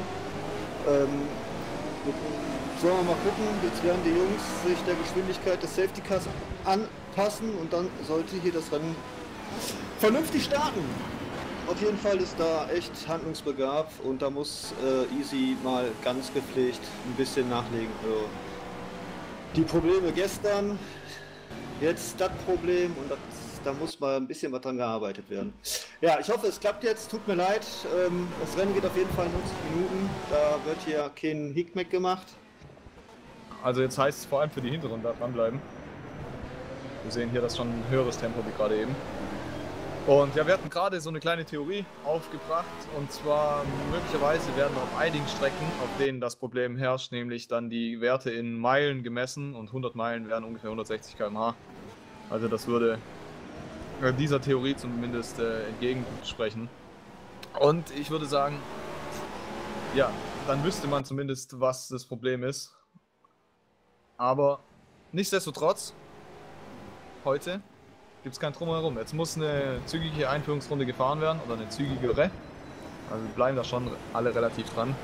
Sollen wir mal gucken, jetzt werden die Jungs sich der Geschwindigkeit des Safety Cars anpassen und dann sollte hier das Rennen vernünftig starten. Auf jeden Fall ist da echt Handlungsbedarf und da muss Easy mal ganz gepflegt ein bisschen nachlegen. Die Probleme gestern, jetzt das Problem und da muss mal ein bisschen was dran gearbeitet werden. Ja, ich hoffe, es klappt jetzt. Tut mir leid. Das Rennen geht auf jeden Fall 90 Minuten. Da wird hier kein Hickmeck gemacht. Also jetzt heißt es vor allem für die hinteren da dranbleiben. Wir sehen hier das schon ein höheres Tempo wie gerade eben. Und ja, wir hatten gerade so eine kleine Theorie aufgebracht und zwar möglicherweise werden auf einigen Strecken, auf denen das Problem herrscht, nämlich dann die Werte in Meilen gemessen und 100 Meilen wären ungefähr 160 km/h. Also das würde dieser Theorie zumindest entgegensprechen. Und ich würde sagen, ja, dann wüsste man zumindest, was das Problem ist. Aber nichtsdestotrotz, heute gibt es kein Drumherum. Jetzt muss eine zügige Einführungsrunde gefahren werden oder eine zügigere. Also wir bleiben da schon alle relativ dran.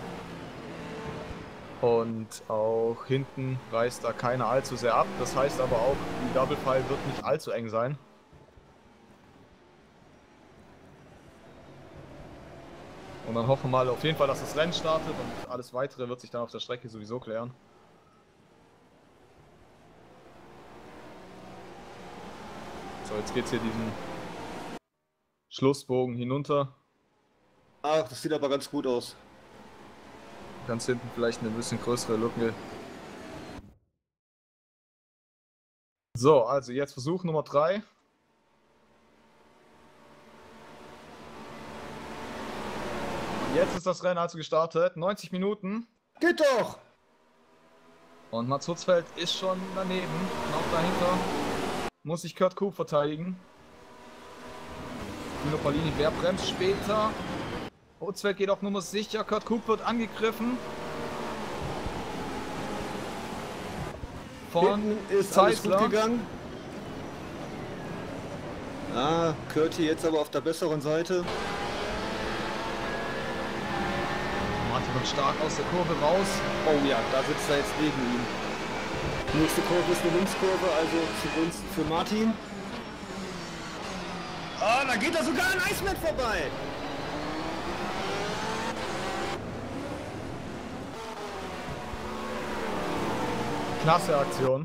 Und auch hinten reißt da keiner allzu sehr ab. Das heißt aber auch, die Double File wird nicht allzu eng sein. Und dann hoffen wir mal auf jeden Fall, dass das Rennen startet und alles weitere wird sich dann auf der Strecke sowieso klären. So, jetzt geht's hier diesen Schlussbogen hinunter. Ach, das sieht aber ganz gut aus. Ganz hinten vielleicht eine bisschen größere Lücke. So, also jetzt Versuch Nummer 3. Jetzt ist das Rennen also gestartet. 90 Minuten. Geht doch! Und Mats Hutzfeld ist schon daneben. Noch dahinter muss sich Kurt Kup verteidigen. Dino Paulini, wer bremst später? Hutzfeld geht auf Nummer sicher. Kurt Kup wird angegriffen. Von Hinten ist alles gut Zeisler. gegangen. Ah, Kurt hier jetzt aber auf der besseren Seite. Martin wird stark aus der Kurve raus. Oh ja, da sitzt er jetzt neben ihm. Nächste Kurve ist eine Linkskurve, also zugunsten für Martin. Ah, da geht da sogar ein Iceman vorbei. Klasse Aktion.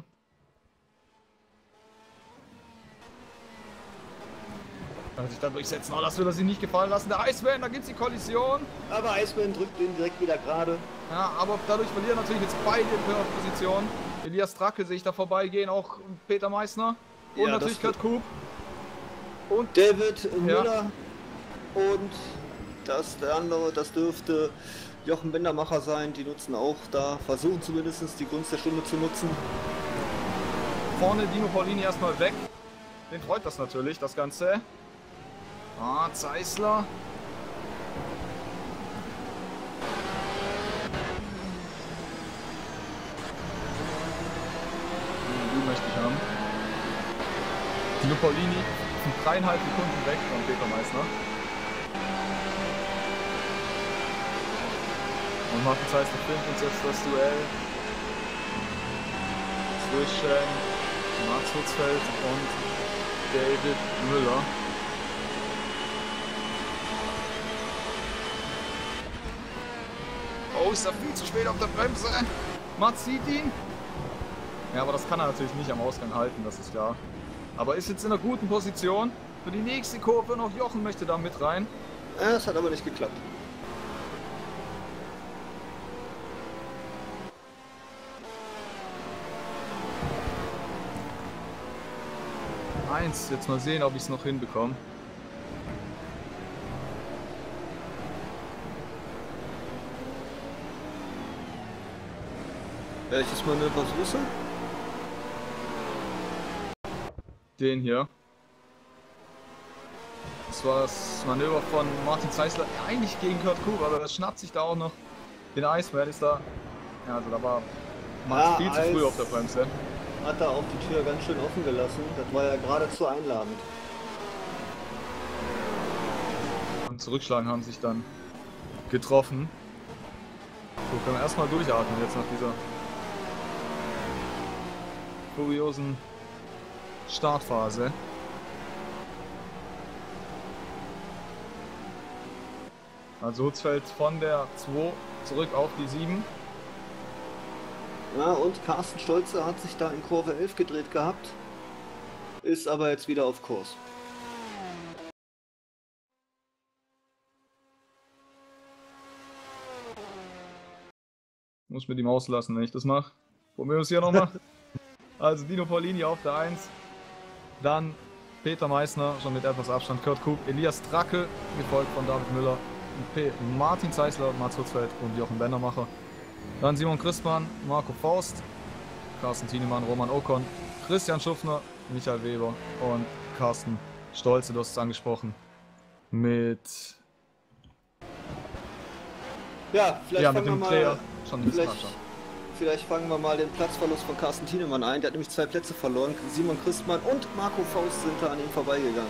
Kann sich dann durchsetzen. Oh, das will er sich nicht gefallen lassen. Der Iceman, da gibt's die Kollision. Aber Iceman drückt ihn direkt wieder gerade. Ja, aber dadurch verlieren natürlich jetzt beide Positionen. Elias Dracke sehe ich da vorbeigehen, auch Peter Meissner. Und Ja, natürlich das- Kurt Kup. Und David Müller und der andere, das dürfte Jochen Bendermacher sein. Die nutzen auch da, versuchen zumindest die Gunst der Stunde zu nutzen. vorne Dino Paulini erstmal weg. Den freut das natürlich, das Ganze. Ah, Zeisler. Die möchte ich haben. Dino Paulini sind 3,5 Sekunden weg von Peter Meissner. Und Martin Zeisler filmt uns jetzt das Duell zwischen Mats Hutzfeld und David Müller. Oh, ist er viel zu spät auf der Bremse. Mats sieht ihn. Ja, aber das kann er natürlich nicht am Ausgang halten, das ist klar. Aber ist jetzt in einer guten Position. Für die nächste Kurve noch Jochen möchte da mit rein. Es hat aber nicht geklappt. Jetzt mal sehen, ob ich es noch hinbekomme. Welches Manöver suchst du? Den hier. Das war das Manöver von Martin Zeisler, eigentlich gegen Kurt Kup, aber er schnappt sich da auch noch den Iceman, ist da. Ja, also da war Max viel zu früh auf der Bremse. Hat er auch die Tür ganz schön offen gelassen. Das war ja geradezu einladend. Und zurückschlagen haben sich dann getroffen. So, können wir erstmal durchatmen jetzt nach dieser kuriosen Startphase. Also Hutzfeld von der 2 zurück auf die 7. Ja, und Carsten Stolze hat sich da in Kurve 11 gedreht gehabt, ist aber jetzt wieder auf Kurs. Muss mir die Maus lassen, wenn ich das mache. Probieren wir es hier nochmal. Also Dino Paulini auf der 1. Dann Peter Meissner, schon mit etwas Abstand. Kurt Kup, Elias Drackel, gefolgt von David Müller, Martin Zeisler, Mats Hutzfeld und Jochen Bendermacher. Dann Simon Christmann, Marco Faust, Carsten Thienemann, Roman Ocon, Christian Schuffner, Michael Weber und Carsten Stolze, du hast es angesprochen. Mit Ja, vielleicht mit fangen dem wir mal. schon ein bisschen Abstand. Vielleicht fangen wir mal den Platzverlust von Carsten Thienemann ein. Der hat nämlich 2 Plätze verloren. Simon Christmann und Marco Faust sind da an ihm vorbeigegangen.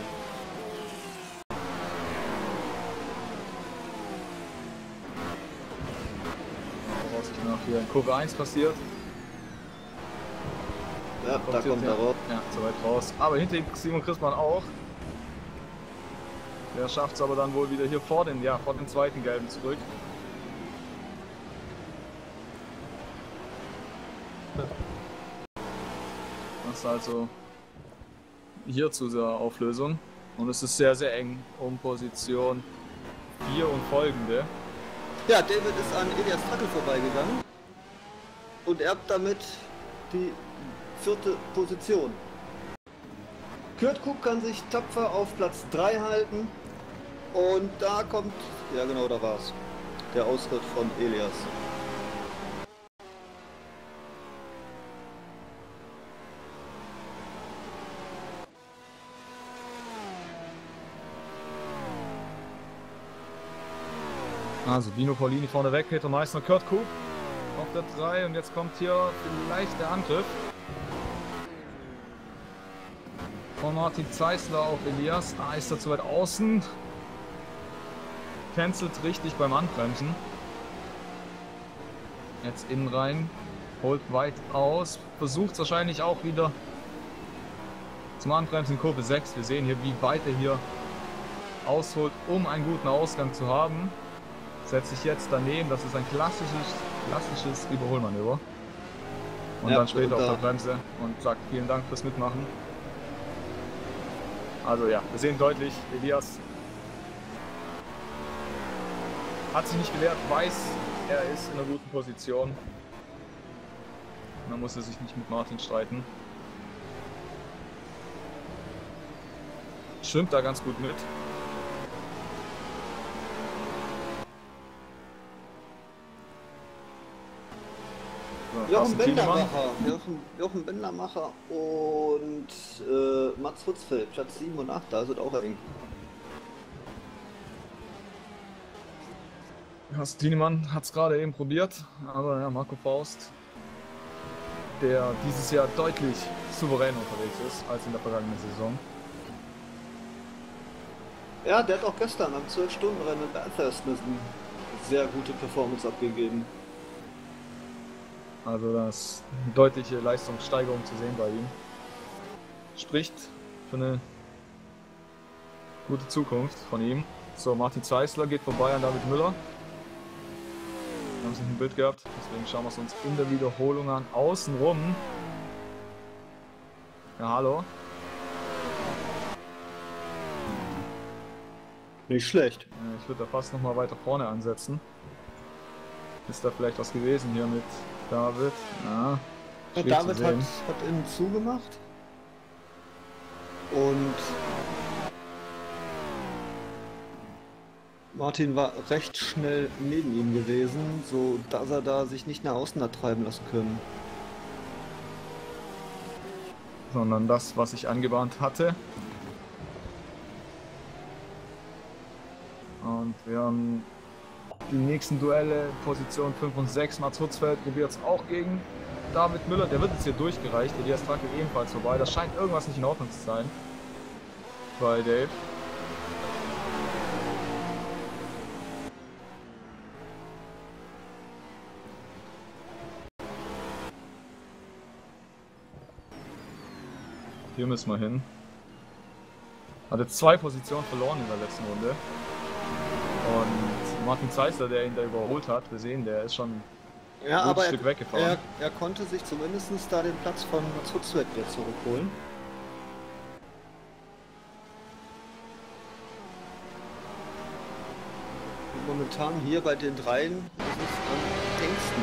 Voraussichtlich nach hier in Kurve 1 passiert. Ja, da kommt er raus. Ja, zu weit raus. Aber hinter ihm Simon Christmann auch. Der schafft es aber dann wohl wieder hier vor den zweiten gelben zurück. Das ist also hier zu der Auflösung. Und es ist sehr, sehr eng um Position 4 und folgende. Ja, David ist an Elias Drackel vorbeigegangen und erbt damit die 4. Position. Kurt Kup kann sich tapfer auf Platz 3 halten und da kommt, ja genau, da war's, der Ausritt von Elias. Also Dino Paulini vorne weg, Peter Meissner, Kurt Kup auf der 3 und jetzt kommt hier vielleicht der Angriff von Martin Zeisler auf Elias. Da ist er zu weit außen. Cancelt richtig beim Anbremsen. Jetzt innen rein, holt weit aus, versucht wahrscheinlich auch wieder zum Anbremsen in Kurve 6. Wir sehen hier, wie weit er hier ausholt, um einen guten Ausgang zu haben. Setzt sich jetzt daneben, das ist ein klassisches Überholmanöver. Und ja, dann später auf der Bremse und sagt vielen Dank fürs Mitmachen. Also ja, wir sehen deutlich, Elias hat sich nicht gewehrt, weiß, er ist in einer guten Position. Man muss er sich nicht mit Martin streiten. Schwimmt da ganz gut mit. Jochen Bendermacher und Mats Hutzfeld, Platz 7 und 8, da sind auch eng. Carsten Thienemann hat es gerade eben probiert, aber ja, Marco Faust, der dieses Jahr deutlich souverän unterwegs ist als in der vergangenen Saison. Ja, der hat auch gestern am 12-Stunden-Rennen in Bathurst eine sehr gute Performance abgegeben. Also da ist eine deutliche Leistungssteigerung zu sehen bei ihm. Spricht für eine gute Zukunft von ihm. So, Martin Zeisler geht vorbei an David Müller. Wir haben es nicht im Bild gehabt, deswegen schauen wir es uns in der Wiederholung an. Außenrum. Ja, hallo. Nicht schlecht. Ich würde da fast noch mal weiter vorne ansetzen. Ist da vielleicht was gewesen hier mit David? Ja, David hat innen zugemacht. Und Martin war recht schnell neben ihm gewesen, so dass er da sich nicht nach außen hat treiben lassen können. Sondern das, was ich angebahnt hatte. Und wir haben die nächsten Duelle, Position 5 und 6. Mats Hutzfeld probiert es auch gegen David Müller. Der wird jetzt hier durchgereicht. Elias Tracke ebenfalls vorbei. Das scheint irgendwas nicht in Ordnung zu sein bei Dave. Hier müssen wir hin. Hat jetzt 2 Positionen verloren in der letzten Runde. Und Martin Zeisler, der ihn da überholt hat, wir sehen, der ist schon Ja, ein aber Stück weggefahren. er konnte sich zumindest da den Platz von Mats Hutzfeld wieder zurückholen. Und momentan hier bei den dreien ist es am engsten.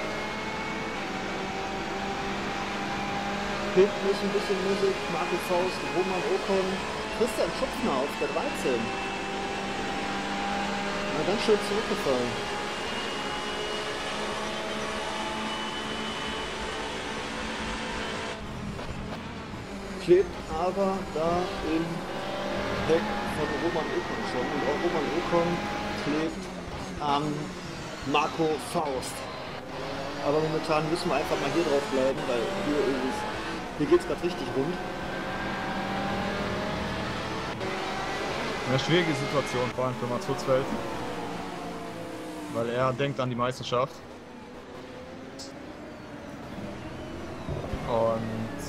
Hinten ist ein bisschen Musik, Marco Faust, Roman Ocon, Christian Schupfner auf der 13. Na, ganz schön zurückgefallen. Klebt aber da im Heck von Roman Ocon schon. Und auch Roman Ocon klebt an Marco Faust. Aber momentan müssen wir einfach mal hier drauf bleiben, weil hier geht es gerade richtig rund. Eine schwierige Situation, vor allem für Mats Hutzfeld. Weil er denkt an die Meisterschaft. Und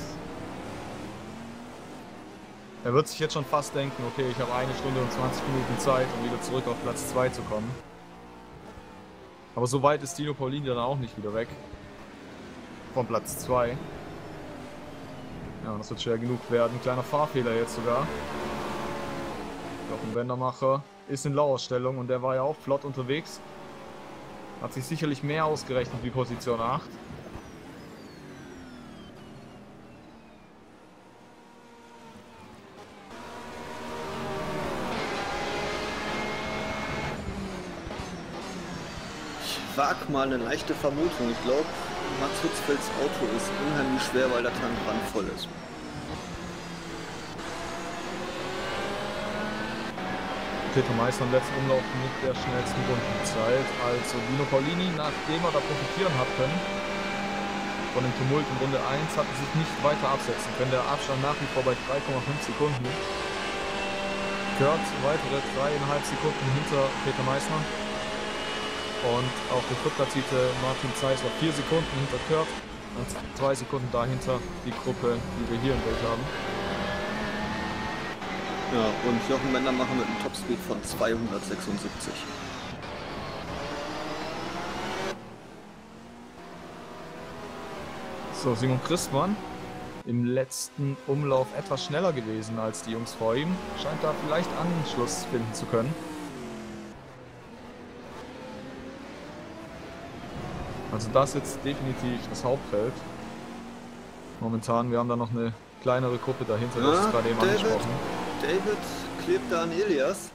er wird sich jetzt schon fast denken, okay, ich habe 1 Stunde und 20 Minuten Zeit, um wieder zurück auf Platz 2 zu kommen. Aber so weit ist Dino Paulini dann auch nicht wieder weg. Von Platz 2. Ja, und das wird schwer genug werden. Kleiner Fahrfehler jetzt sogar. Jochen Wendermacher ist in Lauerstellung und der war ja auch flott unterwegs. Hat sich sicherlich mehr ausgerechnet wie Position 8. Ich wag mal eine leichte Vermutung. Ich glaube, Mats Hutzfelds Auto ist unheimlich schwer, weil der Tank randvoll ist. Peter Meissner im letzten Umlauf mit der schnellsten Rundenzeit. Also Dino Paulini, nachdem er da profitieren hat können von dem Tumult in Runde 1, hat er sich nicht weiter absetzen können. Der Abstand nach wie vor bei 3,5 Sekunden. Kurt weitere 3,5 Sekunden hinter Peter Meissner. Und auch der viertplatzierte Martin Zeisler 4 Sekunden hinter Kurt und 2 Sekunden dahinter die Gruppe, die wir hier im Bild haben. Ja, und Jochen Wendermacher mit einem Topspeed von 276. So, Simon Christmann im letzten Umlauf etwas schneller gewesen als die Jungs vor ihm. Scheint da vielleicht Anschluss finden zu können. Also das jetzt definitiv das Hauptfeld. Momentan, wir haben da noch eine kleinere Gruppe dahinter, das ist gerade eben angesprochen. David klebt da an Elias.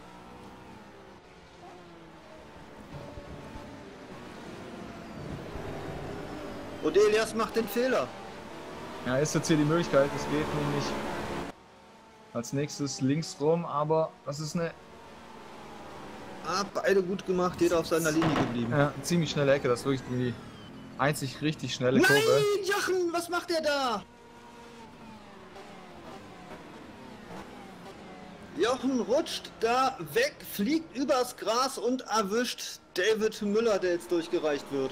Und Elias macht den Fehler. Ja, ist jetzt hier die Möglichkeit, es geht nämlich als nächstes links rum, aber das ist eine Beide gut gemacht, jeder auf seiner Linie geblieben. ziemlich schnelle Ecke, das ist wirklich die einzig richtig schnelle Kurve. Nein, Jochen, was macht er da? Jochen rutscht da weg, fliegt übers Gras und erwischt David Müller, der jetzt durchgereicht wird.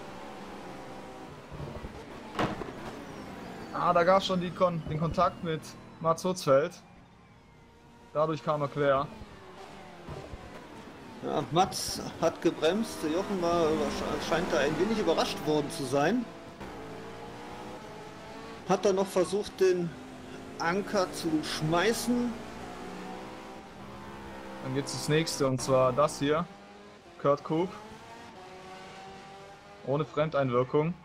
Da gab es schon den Kontakt mit Mats Hutzfeld. Dadurch kam er quer. Ja, Mats hat gebremst, Jochen scheint da ein wenig überrascht worden zu sein. Hat dann noch versucht, den Anker zu schmeißen. Dann geht's das nächste und zwar das hier. Kurt Coop. Ohne Fremdeinwirkung.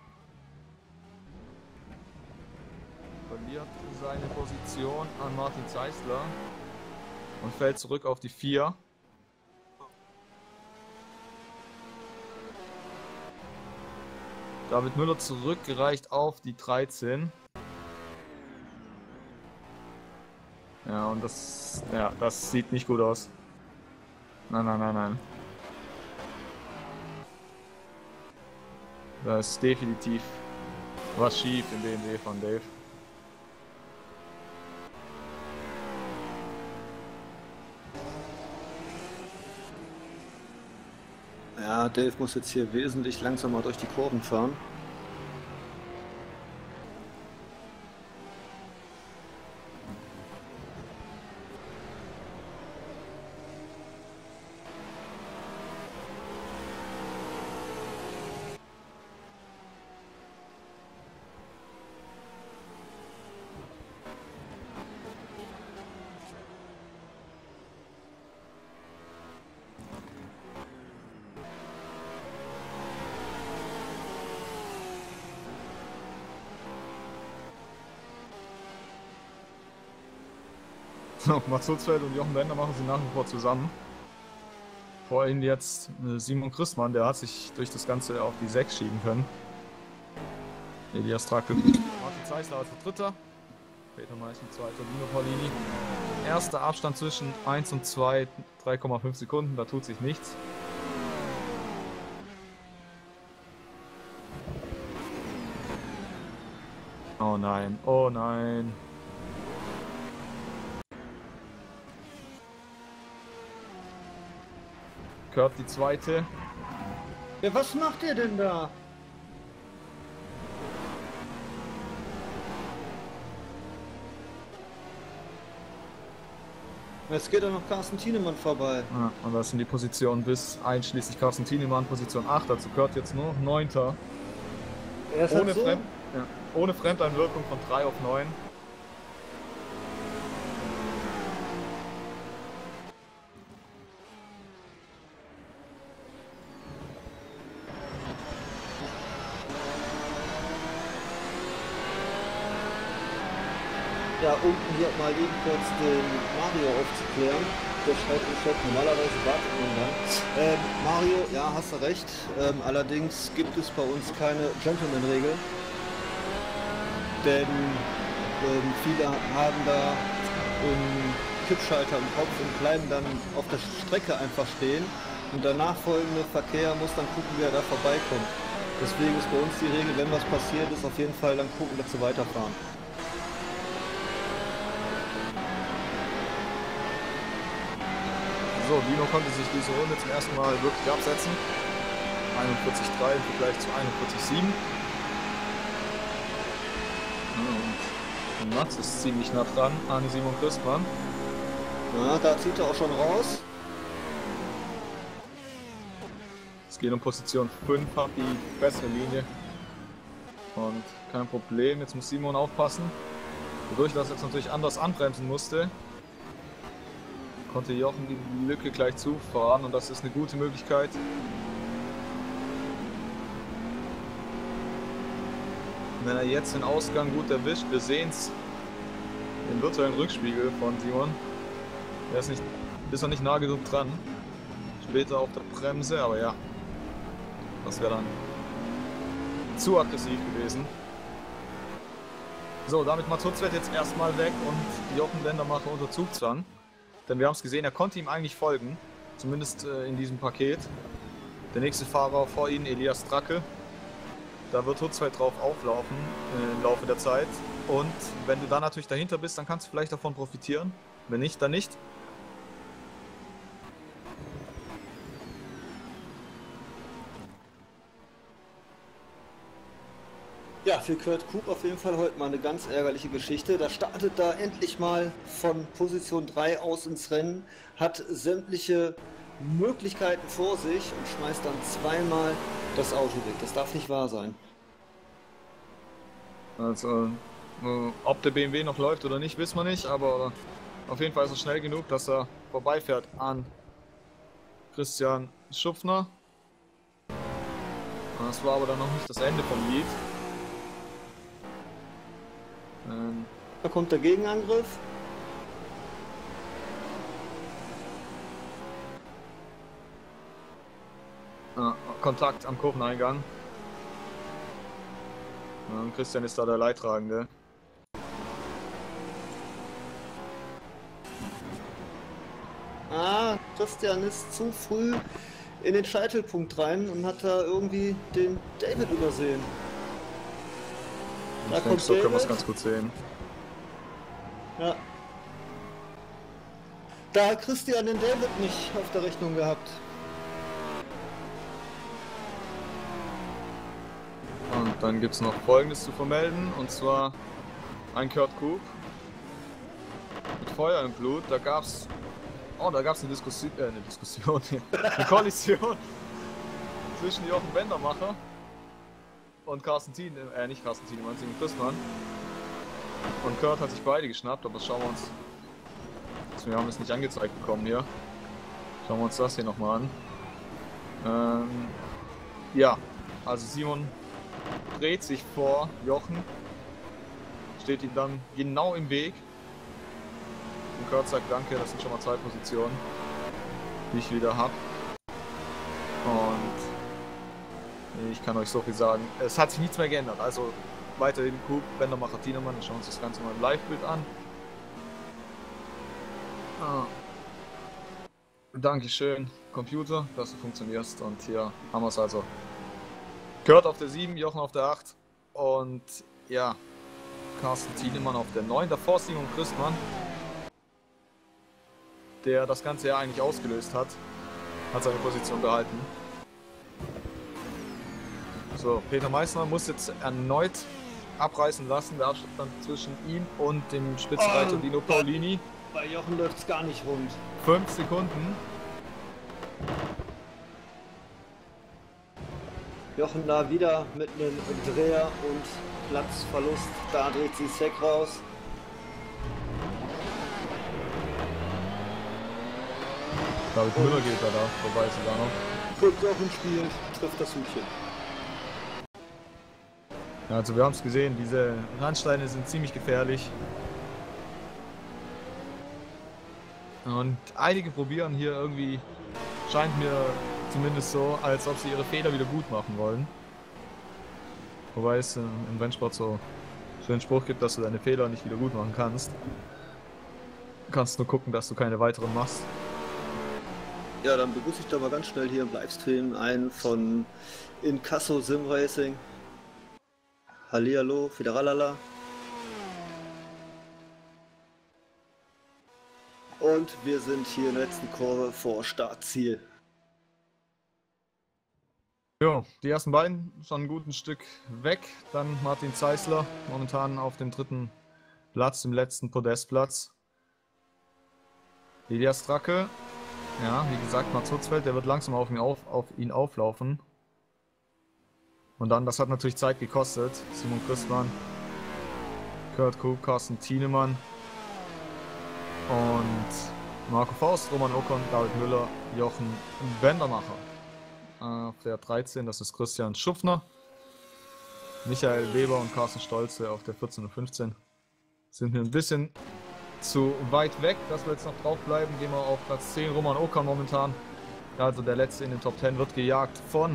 Verliert seine Position an Martin Zeisler und fällt zurück auf die 4. David Müller zurückgereicht auf die 13. Ja, und das sieht nicht gut aus. Nein, nein, nein, nein. Da ist definitiv was schief im BMW von Dave. Ja, Dave muss jetzt hier wesentlich langsamer durch die Kurven fahren. Mats Hutzfeld und Jochen Bender machen sie nach wie vor zusammen. Vor ihnen jetzt Simon Christmann, der hat sich durch das Ganze auf die 6 schieben können. Elias Tracke. Martin Zeisler als Dritter. Peter Meißen Zweiter, Dino Paulini. Erster Abstand zwischen 1 und 2, 3,5 Sekunden, da tut sich nichts. Oh nein, oh nein. Kurt die zweite. Ja, was macht ihr denn da? Jetzt geht doch noch Carsten Thienemann vorbei. Ja, und das sind die Positionen bis einschließlich Carsten Thienemann, Position 8. Dazu Kurt jetzt nur 9. Er ist Ohne, halt so. ohne Fremdeinwirkung von 3 auf 9. Ja, um hier mal eben kurz den Mario aufzuklären. Der schreibt im Chat, normalerweise wartet man dann. Mario, ja, hast du recht. Allerdings gibt es bei uns keine Gentleman-Regel. Denn viele haben da einen Kippschalter im Kopf und bleiben dann auf der Strecke einfach stehen. Und der nachfolgende Verkehr muss dann gucken, wie er da vorbeikommt. Deswegen ist bei uns die Regel, wenn was passiert ist, auf jeden Fall dann gucken, dass sie weiterfahren. So, Dino konnte sich diese Runde zum ersten Mal wirklich absetzen. 41,3 im Vergleich zu 41,7. Und Mats ist ziemlich nah dran an Simon Christmann. Ja, da zieht er auch schon raus. Es geht um Position 5, hat die bessere Linie. Und kein Problem, jetzt muss Simon aufpassen. Dadurch, dass er jetzt natürlich anders anbremsen musste, konnte Jochen die Lücke gleich zufahren und das ist eine gute Möglichkeit. Wenn er jetzt den Ausgang gut erwischt, wir sehen es im virtuellen Rückspiegel von Simon. Er ist noch nicht nah genug dran. Später auf der Bremse, aber ja, das wäre dann zu aggressiv gewesen. So, damit Mats Hutzfeld jetzt erstmal weg und Jochen Bender macht unter Zugzwang. Denn wir haben es gesehen, er konnte ihm eigentlich folgen, zumindest in diesem Paket. Der nächste Fahrer vor ihnen, Elias Tracke. Da wird Hutzfeld drauf auflaufen im Laufe der Zeit. Und wenn du dann natürlich dahinter bist, dann kannst du vielleicht davon profitieren. Wenn nicht, dann nicht. Ja, für Kurt Kup auf jeden Fall heute mal eine ganz ärgerliche Geschichte. Da startet da endlich mal von Position 3 aus ins Rennen, hat sämtliche Möglichkeiten vor sich und schmeißt dann zweimal das Auto weg. Das darf nicht wahr sein. Also, ob der BMW noch läuft oder nicht, wissen wir nicht, aber auf jeden Fall ist er schnell genug, dass er vorbeifährt an Christian Schupfner. Das war aber dann noch nicht das Ende vom Lied. Da kommt der Gegenangriff. Kontakt am Kurveneingang. Christian ist da der Leidtragende. Christian ist zu früh in den Scheitelpunkt rein und hat da irgendwie den David übersehen. Ich denke, so können wir es ganz gut sehen. Ja. Da hat Christian den David nicht auf der Rechnung gehabt. Und dann gibt es noch Folgendes zu vermelden, und zwar ein Kurt Coop mit Feuer im Blut. Da gab's eine Diskussion, eine Kollision zwischen Jochen Bendermacher und Carsten Thienemann, nicht Carsten Thienemann, Simon Christmann. Und Kurt hat sich beide geschnappt, aber das schauen wir uns, wir haben es nicht angezeigt bekommen hier. Schauen wir uns das hier nochmal an. Ja, also Simon dreht sich vor Jochen, steht ihm dann genau im Weg. Und Kurt sagt danke, das sind schon mal 2 Positionen, die ich wieder habe. Und ich kann euch so viel sagen, es hat sich nichts mehr geändert. Also weiterhin Coop, Bendermacher, Thienemann, wir schauen uns das Ganze mal im Live-Bild an. Dankeschön, Computer, dass du funktionierst. Und hier haben wir es also. Kurt auf der 7, Jochen auf der 8 und ja, Carsten Thienemann auf der 9. Davor Simon Christmann, der das Ganze ja eigentlich ausgelöst hat, hat seine Position behalten. So, Peter Meissner muss jetzt erneut abreißen lassen, der Abstand zwischen ihm und dem Spitzenreiter Dino Paulini. Bei Jochen läuft es gar nicht rund. 5 Sekunden. Jochen da wieder mit einem Dreher und Platzverlust. Da dreht sie es weg raus. David Müller geht da vorbei sogar noch. Guckt Jochen spielt, trifft das Hütchen. Ja, also wir haben es gesehen, diese Randsteine sind ziemlich gefährlich. Und einige probieren hier irgendwie, scheint mir zumindest so, als ob sie ihre Fehler wieder gut machen wollen. Wobei es im Rennsport so einen Spruch gibt, dass du deine Fehler nicht wieder gut machen kannst. Du kannst nur gucken, dass du keine weiteren machst. Ja, dann begrüße ich da mal ganz schnell hier im Livestream einen von Inkasso Sim Racing. Hallihallo, Fideralala. Und wir sind hier in der letzten Kurve vor Startziel. Ja, die ersten beiden schon ein gutes Stück weg. Dann Martin Zeisler, momentan auf dem 3. Platz, dem letzten Podestplatz. Ilja Stracke, ja, wie gesagt, Mats Hutzfeld, der wird langsam auf ihn auflaufen. Und dann, das hat natürlich Zeit gekostet. Simon Christmann, Kurt Coop, Carsten Thienemann und Marco Faust, Roman Ocon, David Müller, Jochen Bendermacher. Auf der 13, das ist Christian Schuffner, Michael Weber und Carsten Stolze auf der 14 und 15. Sind wir ein bisschen zu weit weg, dass wir jetzt noch drauf bleiben. Gehen wir auf Platz 10, Roman Ocon momentan. Ja, also der letzte in den Top 10 wird gejagt von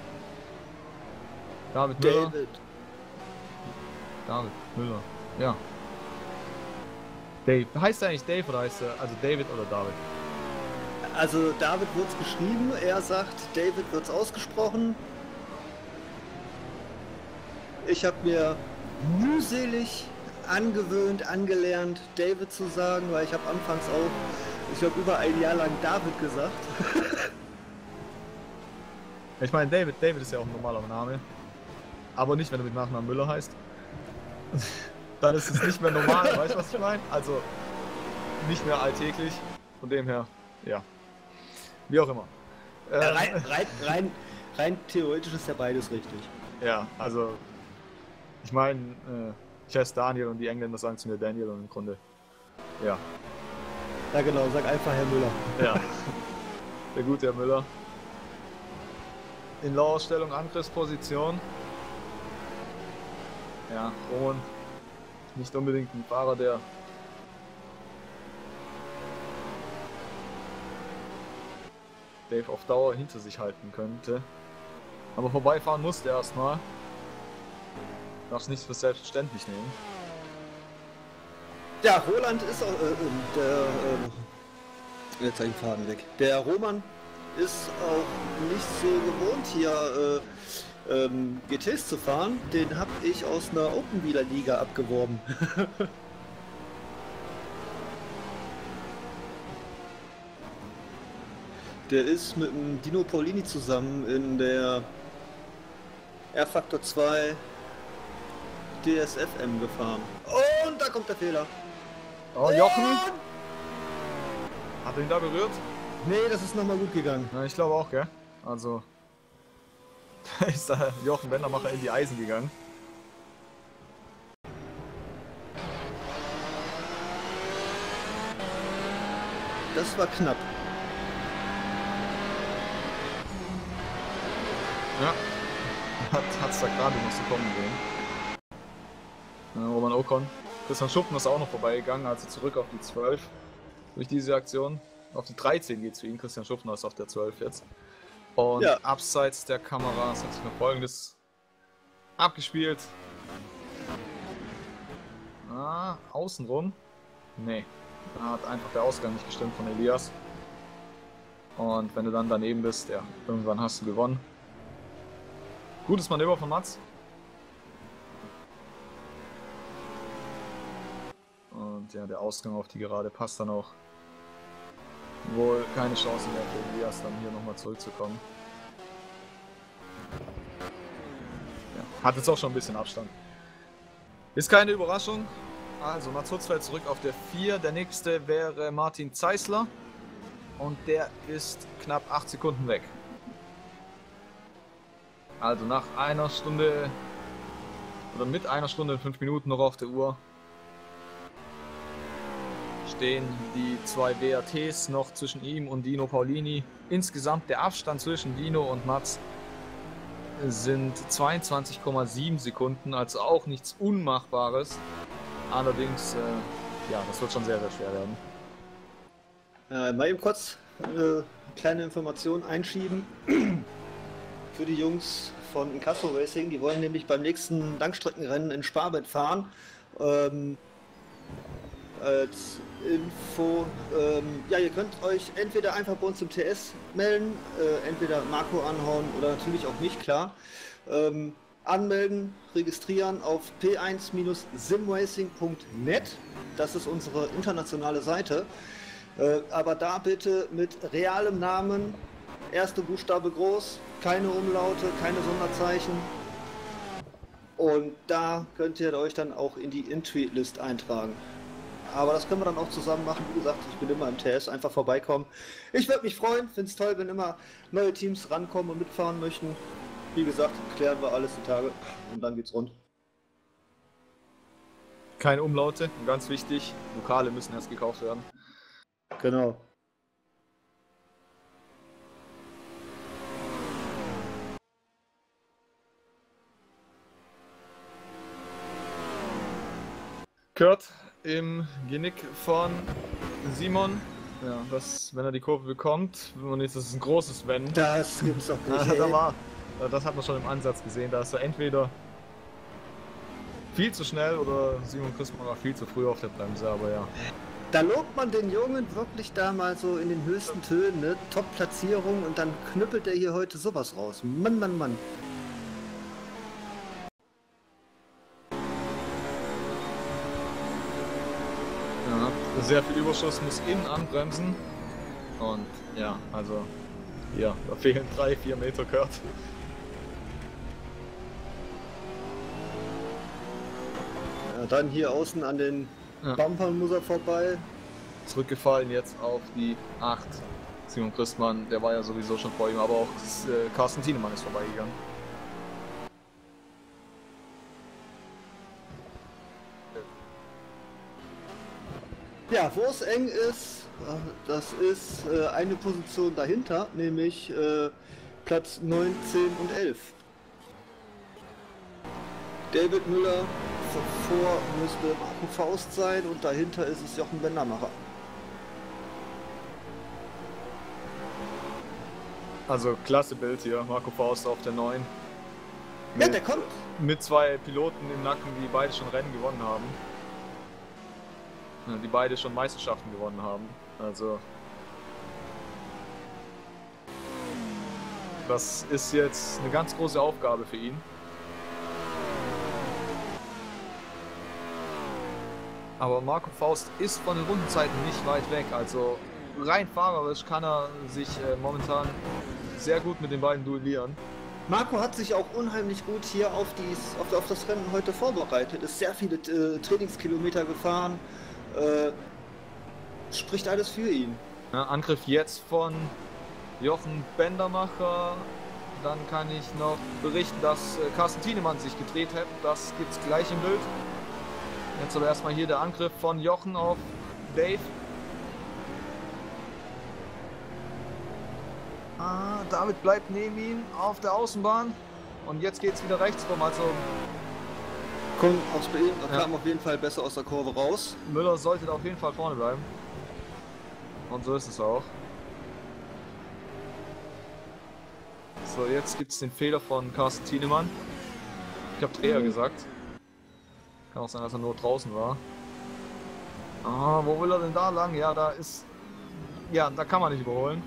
David Müller. David Müller, ja. Dave. Heißt er eigentlich Dave oder heißt er also David oder David? Also David wird es geschrieben, er sagt, David wird es ausgesprochen. Ich habe mir mühselig angelernt, David zu sagen, weil ich habe anfangs auch, ich glaube, über ein Jahr lang David gesagt. Ich meine, David ist ja auch ein normaler Name. Aber nicht, wenn du mit Nachnamen Müller heißt. Dann ist es nicht mehr normal, weißt du, was ich meine? Also nicht mehr alltäglich. Von dem her, ja. Wie auch immer. Rein theoretisch ist ja beides richtig. Ja, also ich meine, ich heiße Daniel und die Engländer sagen zu mir Daniel und im Grunde, ja. Ja genau, sag einfach Herr Müller. Ja, der gute Herr Müller. In Lauerstellung, Angriffsposition. Ja, Roman, nicht unbedingt ein Fahrer, der Dave auf Dauer hinter sich halten könnte. Aber vorbeifahren musste er erstmal. Darf es nicht für selbstverständlich nehmen. Jetzt habe ich den Faden weg. Der Roman ist auch nicht so gewohnt hier GTs zu fahren. Den habe ich aus einer Open-Wheeler-Liga abgeworben. Der ist mit dem Dino Paulini zusammen in der R-Factor 2 DSFM gefahren. Und da kommt der Fehler. Oh, Jochen! Hat er ihn da berührt? Nee, das ist nochmal gut gegangen. Na, ich glaube auch, gell? Also, da ist der Jochen Wendermacher in die Eisen gegangen. Das war knapp. Ja, hat's da gerade noch so kommen sehen. Roman Ocon. Christian Schuppen ist auch noch vorbeigegangen, also zurück auf die 12 durch diese Aktion. Auf die 13 geht's für ihn, Christian Schuffner ist auf der 12 jetzt. Und ja, abseits der Kamera hat sich noch Folgendes abgespielt. Außenrum. Nee, da hat einfach der Ausgang nicht gestimmt von Elias. Und wenn du dann daneben bist, ja, irgendwann hast du gewonnen. Gutes Manöver von Mats. Und ja, der Ausgang auf die Gerade passt dann auch. Wohl keine Chance mehr für Elias, dann hier nochmal zurückzukommen. Ja, hat jetzt auch schon ein bisschen Abstand. Ist keine Überraschung. Also Mats Hutzfeld zurück auf der 4. Der nächste wäre Martin Zeisler. Und der ist knapp 8 Sekunden weg. Also nach einer Stunde oder mit einer Stunde und 5 Minuten noch auf der Uhr stehen die zwei WRTs noch zwischen ihm und Dino Paulini. Insgesamt der Abstand zwischen Dino und Mats sind 22,7 Sekunden, also auch nichts Unmachbares. Allerdings, ja, das wird schon sehr, sehr schwer werden. Mal eben kurz eine kleine Information einschieben für die Jungs von Inkasso Racing. Die wollen nämlich beim nächsten Langstreckenrennen in SparBet fahren. Als Info, ja, ihr könnt euch entweder einfach bei uns im TS melden, entweder Marco anhauen oder natürlich auch mich, klar. Anmelden, registrieren auf p1-simracing.net. Das ist unsere internationale Seite. Aber da bitte mit realem Namen, erste Buchstabe groß, keine Umlaute, keine Sonderzeichen. Und da könnt ihr euch dann auch in die Entry-List eintragen. Aber das können wir dann auch zusammen machen. Wie gesagt, ich bin immer im TS, einfach vorbeikommen. Ich würde mich freuen, finde es toll, wenn immer neue Teams rankommen und mitfahren möchten. Wie gesagt, klären wir alles die Tage und dann geht's rund. Keine Umlaute, ganz wichtig. Lokale müssen erst gekauft werden. Genau. Kurt im Genick von Simon. Ja, das, wenn er die Kurve bekommt, und jetzt ist es ein großes Wenn. Das gibt's doch nicht. Das hat man schon im Ansatz gesehen. Da ist er entweder viel zu schnell oder Simon Christmann viel zu früh auf der Bremse, aber ja. Da lobt man den Jungen wirklich da mal so in den höchsten Tönen, ne? Top-Platzierung und dann knüppelt er hier heute sowas raus. Mann, Mann, Mann. Ja, sehr viel Überschuss, muss innen anbremsen. Und ja, also ja, da fehlen 3-4 Meter, Kurt. Ja, dann hier außen an den Bumpern muss er vorbei. Zurückgefallen jetzt auf die 8. Simon Christmann, der war ja sowieso schon vor ihm, aber auch Carsten Thienemann ist vorbeigegangen. Ja, wo es eng ist, das ist eine Position dahinter, nämlich Platz 9, 10 und 11. David Müller vor müsste Marco Faust sein und dahinter ist es Jochen Wendermacher. Also klasse Bild hier, Marco Faust auf der 9. Ja, der kommt. Mit zwei Piloten im Nacken, die beide schon Rennen gewonnen haben. Die beide schon Meisterschaften gewonnen haben. Also Das ist jetzt eine ganz große Aufgabe für ihn. Aber Marco Faust ist von den Rundenzeiten nicht weit weg. Also rein fahrerisch kann er sich momentan sehr gut mit den beiden duellieren. Marco hat sich auch unheimlich gut hier auf das Rennen heute vorbereitet. Ist sehr viele Trainingskilometer gefahren. Spricht alles für ihn. Ja, Angriff jetzt von Jochen Bendermacher. Dann kann ich noch berichten, dass Carsten Thienemann sich gedreht hat. Das gibt's gleich im Bild. Jetzt aber erstmal hier der Angriff von Jochen auf Dave. David bleibt neben ihm auf der Außenbahn. Und jetzt geht's wieder rechts rum. Also kam auf jeden Fall besser aus der Kurve raus. Müller sollte da auf jeden Fall vorne bleiben. Und so ist es auch. So, jetzt gibt es den Fehler von Carsten Thienemann. Ich habe Dreher gesagt. Kann auch sein, dass er nur draußen war. Wo will er denn da lang? Ja, da ist... Ja, da kann man nicht überholen.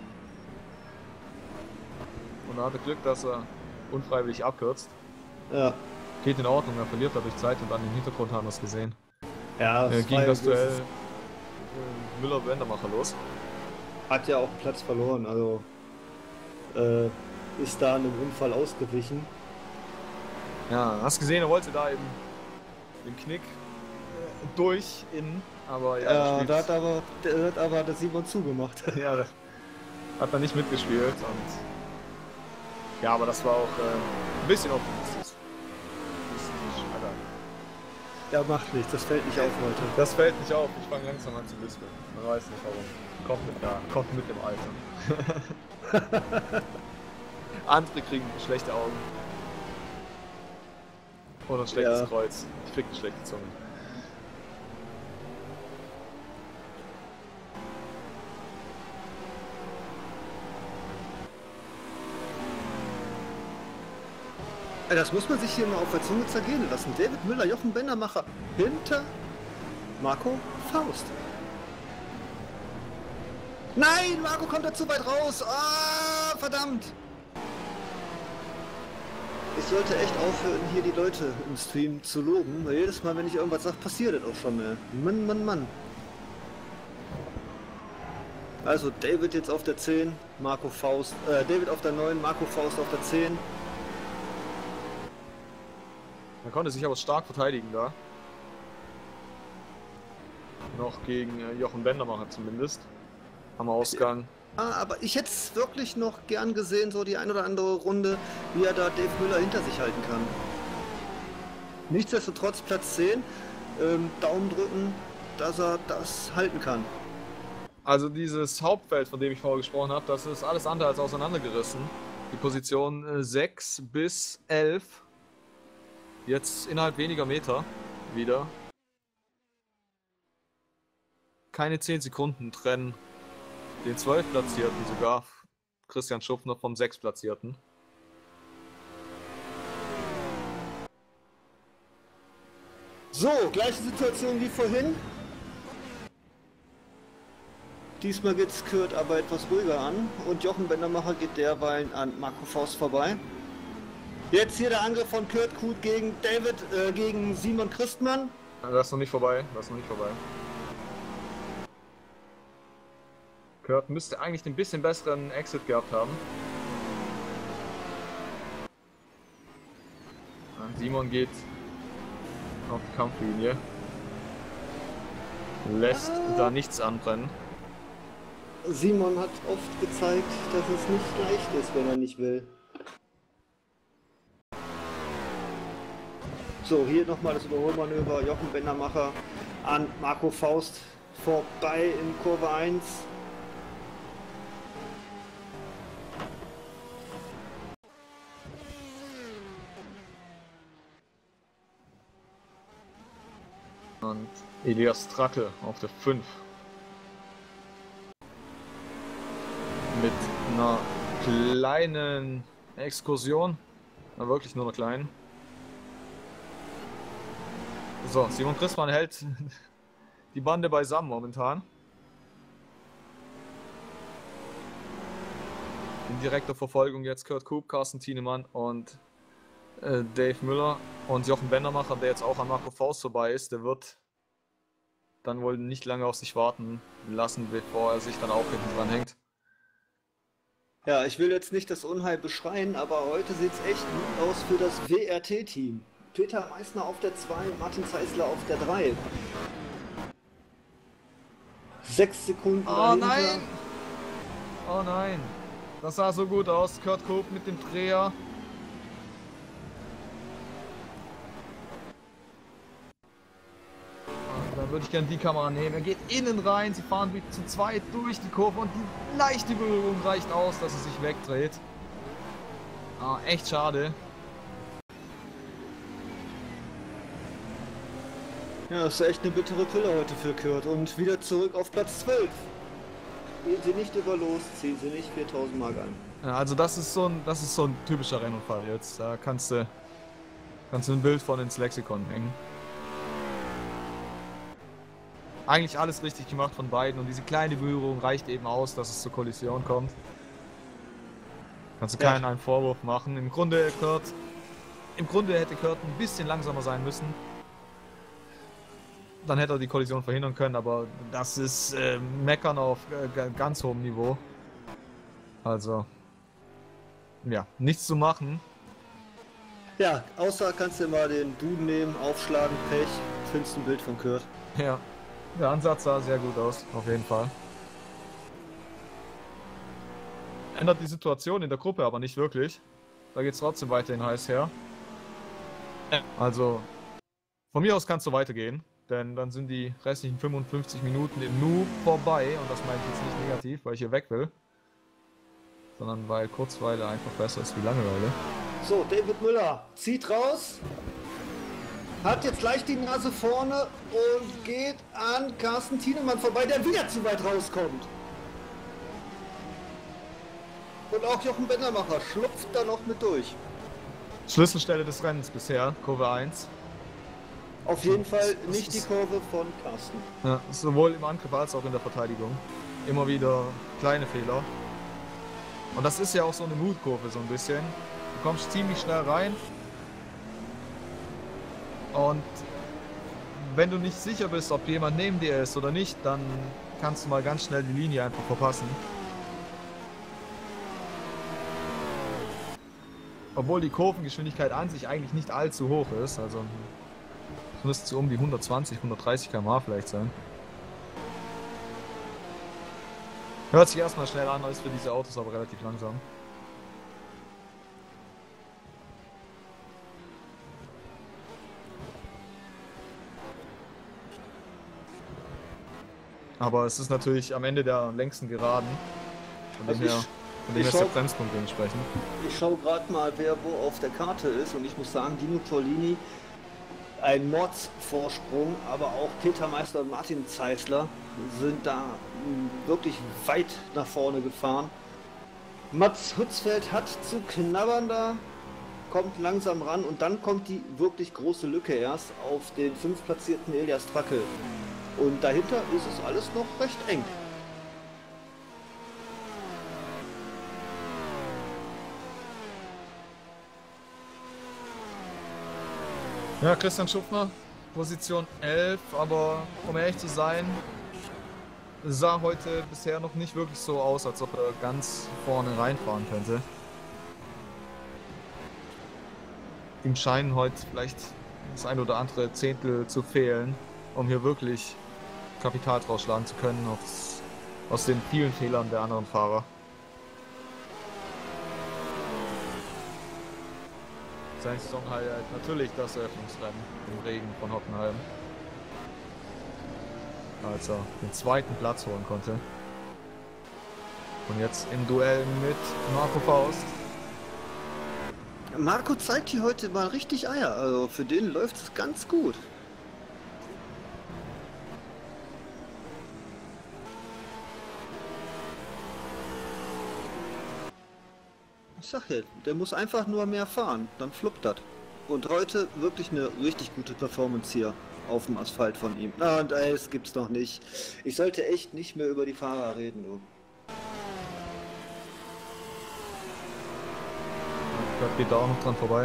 Und da hat er Glück, dass er unfreiwillig abkürzt. Ja. Geht in Ordnung, er verliert dadurch Zeit und an dem Hintergrund haben wir es gesehen. Ja, ging das Duell Müller-Bendermacher los. Hat ja auch Platz verloren, also ist da einem Unfall ausgewichen. Ja, hast gesehen, er wollte da eben den Knick durch innen, aber ja, da hat aber der Simon zugemacht. Ja, hat er nicht mitgespielt und ja, aber das war auch ein bisschen optimistisch. Ja, macht nichts, das fällt nicht auf heute. Das fällt nicht auf, ich fange langsam an zu lispeln. Man weiß nicht warum. Kommt mit dem Alter. Andere kriegen schlechte Augen. Oder ein schlechtes Kreuz. Ich krieg eine schlechte Zunge. Das muss man sich hier mal auf der Zunge zergehen lassen. David Müller, Jochen Bendermacher hinter Marco Faust. Nein, Marco kommt da zu weit raus. Ah, verdammt. Ich sollte echt aufhören, hier die Leute im Stream zu loben, weil jedes Mal, wenn ich irgendwas sage, passiert das auch schon mehr. Mann. Also David jetzt auf der 10, Marco Faust, David auf der 9, Marco Faust auf der 10. Man konnte sich aber stark verteidigen da. Noch gegen Jochen Bendermacher zumindest. Am Ausgang. Aber ich hätte es wirklich noch gern gesehen, so die ein oder andere Runde, wie er da Dave Müller hinter sich halten kann. Nichtsdestotrotz Platz 10, Daumen drücken, dass er das halten kann. Also dieses Hauptfeld, von dem ich vorher gesprochen habe, das ist alles andere als auseinandergerissen. Die Position 6 bis 11. Jetzt innerhalb weniger Meter wieder. Keine 10 Sekunden trennen den 12 Platzierten, sogar Christian Schuffner vom 6 Platzierten. So, gleiche Situation wie vorhin. Diesmal geht es Kurt aber etwas ruhiger an und Jochen Bendermacher geht derweil an Marco Faust vorbei. Jetzt hier der Angriff von Kurt Kuth gegen gegen Simon Christmann. Das ist noch nicht vorbei, Kurt müsste eigentlich den bisschen besseren Exit gehabt haben. Simon geht auf die Kampflinie. Lässt da nichts anbrennen. Simon hat oft gezeigt, dass es nicht leicht ist, wenn er nicht will. So, hier nochmal das Überholmanöver. Jochen Bendermacher an Marco Faust vorbei in Kurve 1. Und Elias Tracke auf der 5. Mit einer kleinen Exkursion. Na, wirklich nur einer kleinen. So, Simon Christmann hält die Bande beisammen momentan. in direkter Verfolgung jetzt Kurt Kup, Carsten Thienemann und Dave Müller und Jochen Bendermacher, der jetzt auch an Marco Faust vorbei ist, der wird dann wohl nicht lange auf sich warten lassen, bevor er sich dann auch hinten dran hängt. Ja, ich will jetzt nicht das Unheil beschreien, aber heute sieht es echt gut aus für das WRT-Team. Peter Meissner auf der 2, Martin Zeisler auf der 3. 6 Sekunden Oh dahinter. nein! Oh nein! Das sah so gut aus. Kurt Kup mit dem Dreher. Dann würde ich gerne die Kamera nehmen. Er geht innen rein, sie fahren wie zu zweit durch die Kurve und die leichte Berührung reicht aus, dass er sich wegdreht. Ah, echt schade. Ja, das ist echt eine bittere Pille heute für Kurt. Und wieder zurück auf Platz 12. Gehen Sie nicht über los, ziehen Sie nicht 4000 Mark an. Ja, also das ist so ein typischer Rennunfall jetzt. Da kannst du ein Bild von ins Lexikon hängen. Eigentlich alles richtig gemacht von beiden und diese kleine Berührung reicht eben aus, dass es zur Kollision kommt. Kannst du keinen einen Vorwurf machen. Im Grunde hätte Kurt ein bisschen langsamer sein müssen. Dann hätte er die Kollision verhindern können, aber das ist Meckern auf ganz hohem Niveau. Also, ja, nichts zu machen. Ja, außer kannst du mal den Duden nehmen, aufschlagen, Pech, findest ein Bild von Kurt. Ja, der Ansatz sah sehr gut aus, auf jeden Fall. Ändert die Situation in der Gruppe aber nicht wirklich. Da geht es trotzdem weiterhin heiß her. Also, von mir aus kannst du weitergehen, denn dann sind die restlichen 55 Minuten im Nu vorbei. Und das meine ich jetzt nicht negativ, weil ich hier weg will, sondern weil Kurzweile einfach besser ist wie Langeweile. So, David Müller zieht raus, hat jetzt leicht die Nase vorne und geht an Carsten Thienemann vorbei, der wieder zu weit rauskommt. Und auch Jochen Bendermacher schlupft da noch mit durch. Schlüsselstelle des Rennens bisher, Kurve 1. Auf jeden Fall nicht die Kurve von Carsten. Ja, sowohl im Angriff als auch in der Verteidigung. Immer wieder kleine Fehler. Und das ist ja auch so eine Mutkurve so ein bisschen. Du kommst ziemlich schnell rein. Und wenn du nicht sicher bist, ob jemand neben dir ist oder nicht, dann kannst du mal ganz schnell die Linie einfach verpassen. Obwohl die Kurvengeschwindigkeit an sich eigentlich nicht allzu hoch ist. Also es müsste so um die 120, 130 km/h vielleicht sein. Hört sich erstmal schnell an, ist für diese Autos aber relativ langsam. Aber es ist natürlich am Ende der längsten Geraden. Von dem her ist der Bremspunkt dementsprechend. Ich schaue gerade mal, wer wo auf der Karte ist, und ich muss sagen, Dino Paulini, ein Mordsvorsprung, aber auch Peter Meissner und Martin Zeisler sind da wirklich weit nach vorne gefahren. Mats Hutzfeld hat zu knabbern da, kommt langsam ran, und dann kommt die wirklich große Lücke erst auf den 5. platzierten Elias Trackel. Und dahinter ist es alles noch recht eng. Ja, Christian Schuppner, Position 11, aber um ehrlich zu sein, sah heute bisher noch nicht wirklich so aus, als ob er ganz vorne reinfahren könnte. Ihm scheinen heute vielleicht das ein oder andere Zehntel zu fehlen, um hier wirklich Kapital draus schlagen zu können aus den vielen Fehlern der anderen Fahrer. Sein Saisonhighlight natürlich das Eröffnungsrennen im Regen von Hockenheim, als er den 2. Platz holen konnte. Und jetzt im Duell mit Marco Faust. Marco zeigt hier heute mal richtig Eier, also für den läuft es ganz gut. Ich sag ja, der muss einfach nur mehr fahren, dann fluppt das. Und heute wirklich eine richtig gute Performance hier auf dem Asphalt von ihm. Na, und das gibt's noch nicht. Ich sollte echt nicht mehr über die Fahrer reden, du. Vielleicht geht da auch noch dran vorbei.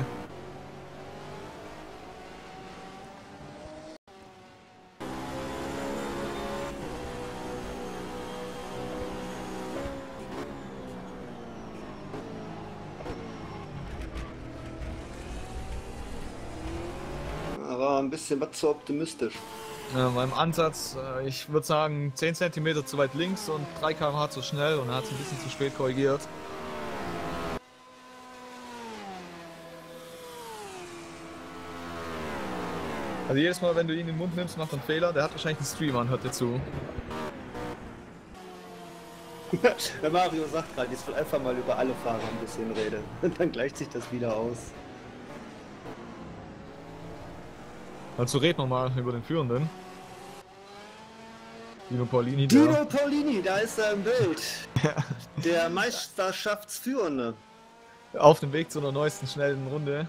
Aber ein bisschen was zu optimistisch. Beim Ansatz, ich würde sagen 10 cm zu weit links und 3 km/h zu schnell und er hat es ein bisschen zu spät korrigiert. Also jedes Mal, wenn du ihn in den Mund nimmst, macht er einen Fehler. Der hat wahrscheinlich einen Stream an, hört dir zu. Der Mario sagt gerade, ich soll einfach mal über alle Fahrer ein bisschen reden. Und dann gleicht sich das wieder aus. Also reden wir mal über den Führenden. Dino Paulini. Dino Paulini, da ist er im Bild. Der Meisterschaftsführende. Auf dem Weg zu einer neuesten schnellen Runde.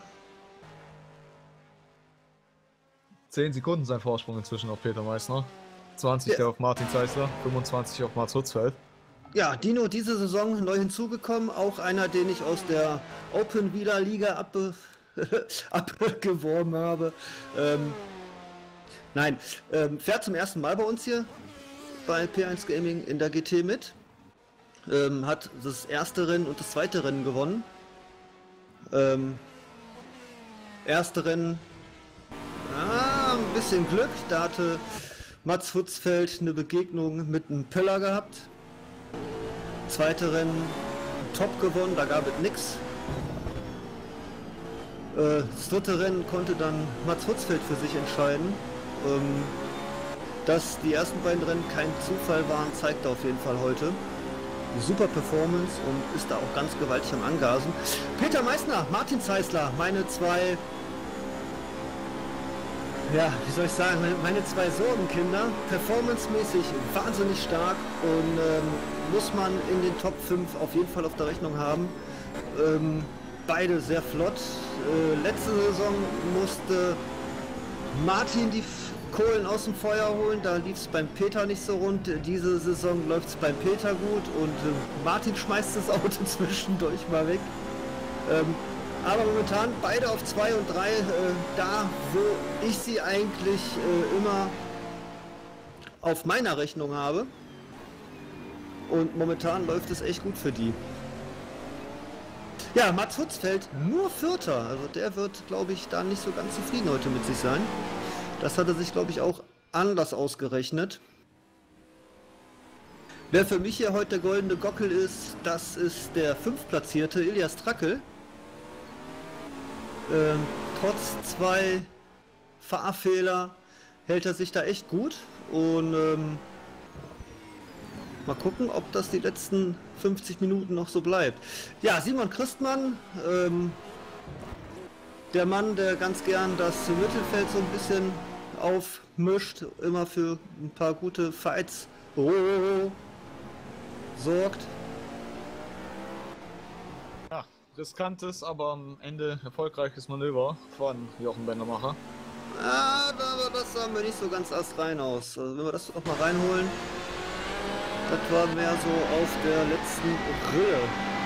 10 Sekunden sein Vorsprung inzwischen auf Peter Meissner. 20 Ja. der auf Martin Zeisler, 25 auf Mats Hutzfeld. Ja, Dino diese Saison neu hinzugekommen. Auch einer, den ich aus der Open Wheeler Liga abgeworben habe. Fährt zum ersten Mal bei uns hier bei P1 Gaming in der GT mit. Hat das erste Rennen und das zweite Rennen gewonnen. Erste Rennen, ein bisschen Glück. Da hatte Mats Hutzfeld eine Begegnung mit einem Pöller gehabt. Zweite Rennen top gewonnen, da gab es nix. Das dritte Rennen konnte dann Mats Hutzfeld für sich entscheiden. Dass die ersten beiden Rennen kein Zufall waren, zeigt er auf jeden Fall heute. Super Performance und ist da auch ganz gewaltig am Angasen. Peter Meissner, Martin Zeisler, meine zwei, ja, wie soll ich sagen, meine zwei Sorgenkinder, performancemäßig wahnsinnig stark und muss man in den Top 5 auf jeden Fall auf der Rechnung haben. Beide sehr flott. Letzte Saison musste Martin die Kohlen aus dem Feuer holen, da lief es beim Peter nicht so rund. Diese Saison läuft es beim Peter gut und Martin schmeißt das Auto zwischendurch mal weg. Aber momentan beide auf 2 und 3, da wo ich sie eigentlich immer auf meiner Rechnung habe. Und momentan läuft es echt gut für die. Ja, Mats Hutzfeld nur Vierter, also der wird, glaube ich, da nicht so ganz zufrieden heute mit sich sein. Das hat er sich, glaube ich, auch anders ausgerechnet. Wer für mich hier heute der goldene Gockel ist, das ist der 5-platzierte Ilias Trackel. Trotz 2 Fahrfehler hält er sich da echt gut und mal gucken, ob das die letzten 50 Minuten noch so bleibt. Ja, Simon Christmann, der Mann, der ganz gern das Mittelfeld so ein bisschen aufmischt, immer für ein paar gute Fights sorgt. Ja, riskantes, aber am Ende erfolgreiches Manöver von Jochen Bendermacher. Aber das sah mir nicht so ganz astrein aus. Also wenn wir das auch mal reinholen, das war mehr so auf der letzten Rille.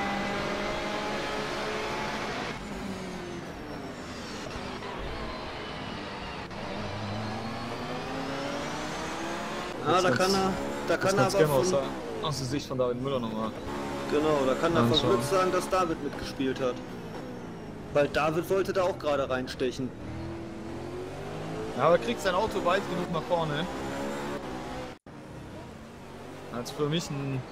Da kann er aber aus der Sicht von David Müller nochmal. Genau, da kann er von anschauen. Glück sagen, dass David mitgespielt hat. Weil David wollte da auch gerade reinstechen. Ja, aber kriegt sein Auto weit genug nach vorne. Als für mich ein...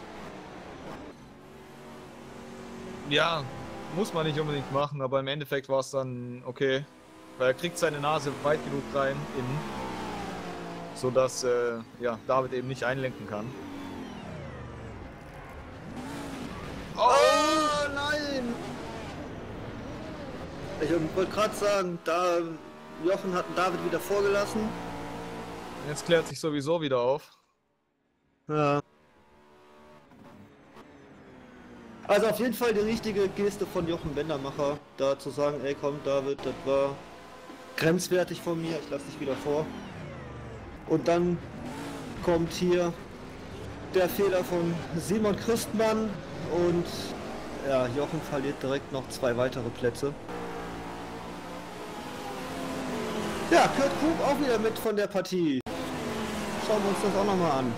Ja, muss man nicht unbedingt machen, aber im Endeffekt war es dann okay. Weil er kriegt seine Nase weit genug rein innen, sodass ja, David eben nicht einlenken kann. Oh nein! Ich wollte gerade sagen, da Jochen hat David wieder vorgelassen. Jetzt klärt sich sowieso wieder auf. Ja. Also auf jeden Fall die richtige Geste von Jochen Bendermacher, da zu sagen, ey komm David, das war grenzwertig von mir, ich lass dich wieder vor. Und dann kommt hier der Fehler von Simon Christmann und Ja, Jochen verliert direkt noch 2 weitere Plätze. Ja, Kurt Krug auch wieder mit von der Partie. Schauen wir uns das auch nochmal an.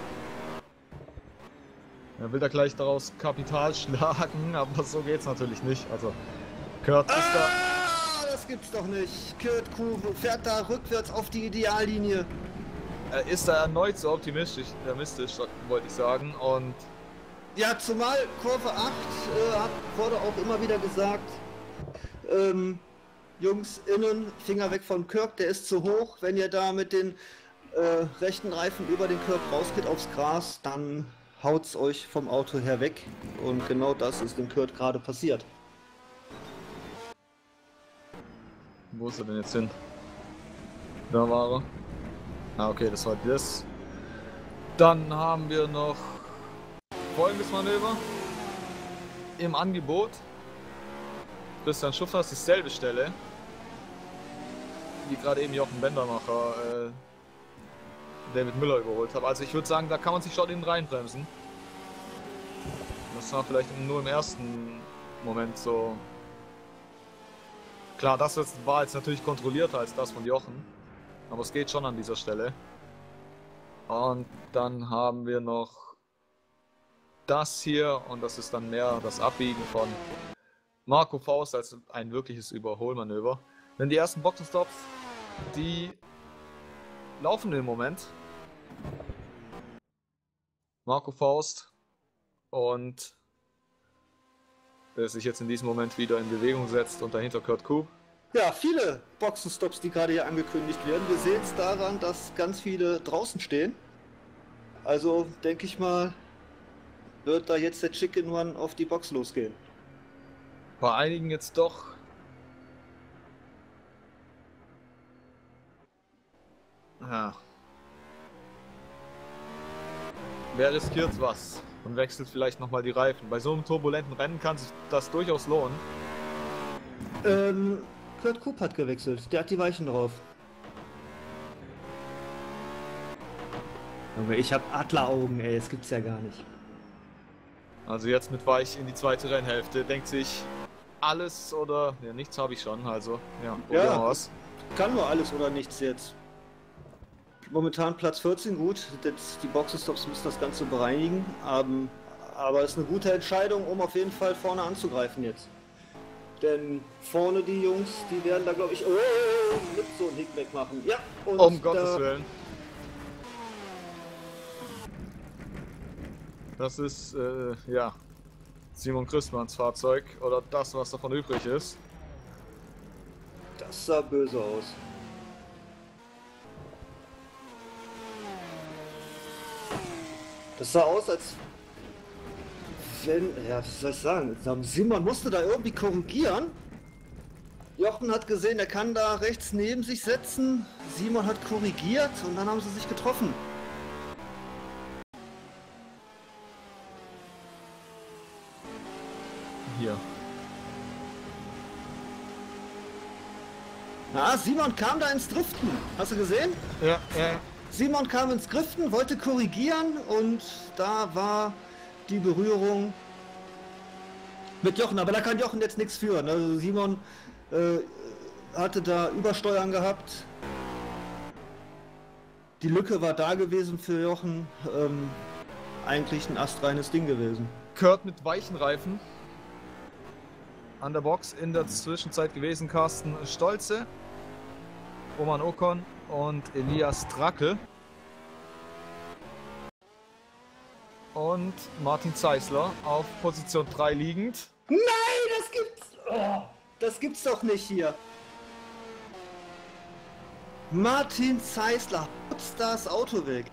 Er will da gleich daraus Kapital schlagen, aber so geht's natürlich nicht. Also, Kurt ist da. Das gibt's doch nicht. Kurt Krug fährt da rückwärts auf die Ideallinie. Er ist da erneut so optimistisch, wollte ich sagen. Und Ja, zumal Kurve 8 wurde auch immer wieder gesagt, Jungs, innen, Finger weg von Kirk, der ist zu hoch. Wenn ihr da mit den rechten Reifen über den Kirk rausgeht aufs Gras, dann haut's euch vom Auto her weg. Und genau das ist dem Kurt gerade passiert. wo ist er denn jetzt hin? Da war er. Ah, okay, das war das. Dann haben wir noch folgendes Manöver im Angebot. Christian Schuffer ist dieselbe Stelle, wie gerade eben Jochen Bendermacher David Müller überholt hat. Also ich würde sagen, da kann man sich schon innen reinbremsen. Das war vielleicht nur im ersten Moment so. Klar, das war jetzt natürlich kontrollierter als das von Jochen, aber es geht schon an dieser Stelle. Und dann haben wir noch das hier und das ist dann mehr das Abbiegen von Marco Faust als ein wirkliches Überholmanöver. Denn die ersten Boxenstops, die laufen im Moment. Marco Faust und der sich jetzt in diesem Moment wieder in Bewegung setzt und dahinter Kurt Kub. Ja, viele Boxenstops, die gerade hier angekündigt werden. Wir sehen es daran, dass ganz viele draußen stehen. Also denke ich mal, wird da jetzt der Chicken One auf die Box losgehen. Bei einigen jetzt doch. Ja. Wer riskiert was und wechselt vielleicht nochmal die Reifen? Bei so einem turbulenten Rennen kann sich das durchaus lohnen. Kurt Kup hat gewechselt, der hat die Weichen drauf. Aber ich habe Adleraugen, ey, das gibt's ja gar nicht. Also jetzt mit Weich in die zweite Rennhälfte, denkt sich alles oder ja, nichts habe ich schon, also ja, probieren wir was. Kann nur alles oder nichts jetzt. Momentan Platz 14, gut, die Boxenstops müssen das Ganze bereinigen, aber es ist eine gute Entscheidung, um auf jeden Fall vorne anzugreifen jetzt. Denn vorne die Jungs, die werden da glaube ich mit so einem Hickback machen. Ja, und um Gottes Willen. Das ist, ja, Simon Christmanns Fahrzeug oder das, was davon übrig ist. Das sah böse aus. Das sah aus, als wenn, ja, was soll ich sagen, Simon musste da irgendwie korrigieren. Jochen hat gesehen, er kann da rechts neben sich setzen. Simon hat korrigiert und dann haben sie sich getroffen. Hier. Na, Simon kam da ins Driften. Hast du gesehen? Ja, ja. Simon kam ins Driften, wollte korrigieren und da war die Berührung mit Jochen. Aber da kann Jochen jetzt nichts führen. Also Simon hatte da Übersteuern gehabt. Die Lücke war da gewesen für Jochen. Eigentlich ein astreines Ding gewesen. Kurt mit weichen Reifen. An der Box in der Zwischenzeit gewesen Carsten Stolze, Roman Ocon und Elias Trackel. Und Martin Zeisler auf Position 3 liegend. Nein, das gibt's doch nicht hier. Martin Zeisler putzt das Auto weg.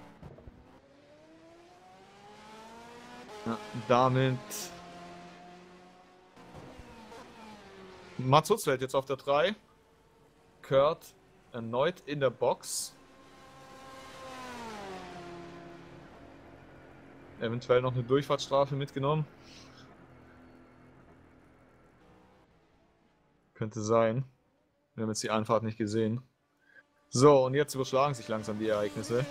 Ja, damit Mats Hutzfeld jetzt auf der 3. Kurt erneut in der Box. Eventuell noch eine Durchfahrtsstrafe mitgenommen. Könnte sein. Wir haben jetzt die Einfahrt nicht gesehen. So, und jetzt überschlagen sich langsam die Ereignisse.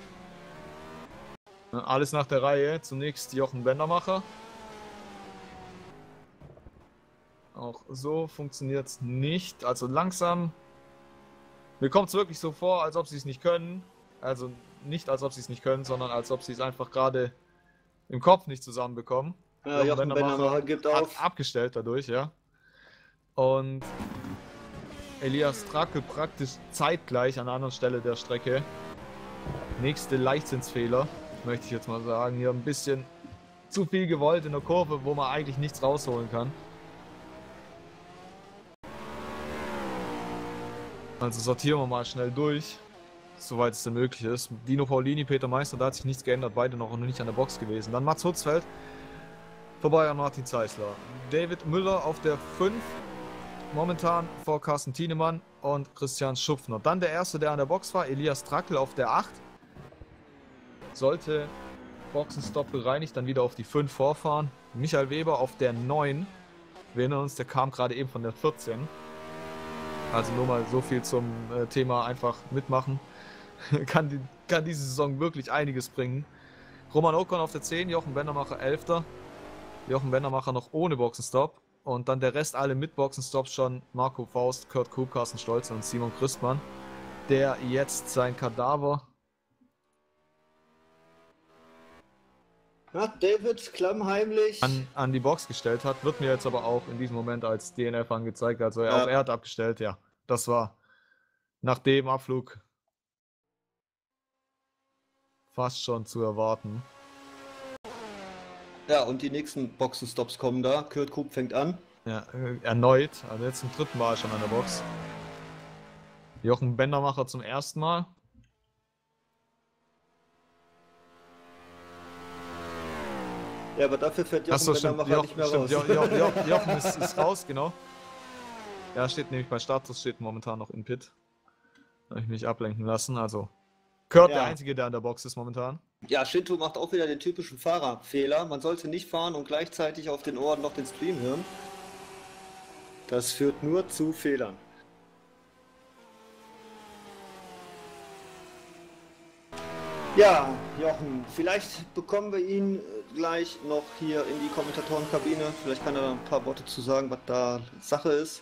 Alles nach der Reihe. Zunächst Jochen Bendermacher. Auch so funktioniert es nicht. Also langsam. Mir kommt es wirklich so vor, als ob sie es nicht können. Also nicht als ob sie es nicht können, sondern als ob sie es einfach gerade im Kopf nicht zusammenbekommen. Ja, Jochen Bendermacher gibt hat auf. abgestellt dadurch, ja. Und Elias Tracke praktisch zeitgleich an einer anderen Stelle der Strecke. Nächste Leichtsinnsfehler, möchte ich jetzt mal sagen. Hier ein bisschen zu viel gewollt in der Kurve, wo man eigentlich nichts rausholen kann. Also sortieren wir mal schnell durch, soweit es denn möglich ist. Dino Paulini, Peter Meister, da hat sich nichts geändert, beide noch nicht an der Box gewesen. Dann Mats Hutzfeld, vorbei an Martin Zeisler. David Müller auf der 5, momentan vor Carsten Thienemann und Christian Schupfner. Dann der erste, der an der Box war, Elias Trackel auf der 8. Sollte Boxenstopp bereinigt, dann wieder auf die 5 vorfahren. Michael Weber auf der 9. Wir erinnern uns, der kam gerade eben von der 14. Also nur mal so viel zum Thema einfach mitmachen. kann diese Saison wirklich einiges bringen. Roman Ocon auf der 10, Jochen Bendermacher 11. Jochen Bendermacher noch ohne Boxenstopp. Und dann der Rest alle mit Boxenstopp schon. Marco Faust, Kurt Kup, Carsten Stolze und Simon Christmann. Der jetzt sein Kadaver... Ja, David klammheimlich. An die Box gestellt hat, wird mir jetzt aber auch in diesem Moment als DNF angezeigt. Also auch er hat abgestellt, ja. Das war nach dem Abflug fast schon zu erwarten. Ja, und die nächsten Boxenstops kommen da. Kurt Kup fängt an. Ja, erneut, also jetzt zum 3. Mal schon an der Box. Jochen Bendermacher zum 1. Mal. Ja, aber dafür fährt Jochen Bendermacher nicht mehr raus. Jochen ist raus, genau. Ja, steht nämlich bei Status, steht momentan noch in Pit. Habe ich mich ablenken lassen, also Kurt der Einzige, der an der Box ist momentan. Ja, Shinto macht auch wieder den typischen Fahrerfehler. Man sollte nicht fahren und gleichzeitig auf den Ohren noch den Stream hören. Das führt nur zu Fehlern. Ja, Jochen, vielleicht bekommen wir ihn gleich noch hier in die Kommentatorenkabine. Vielleicht kann er da ein paar Worte zu sagen, was da Sache ist.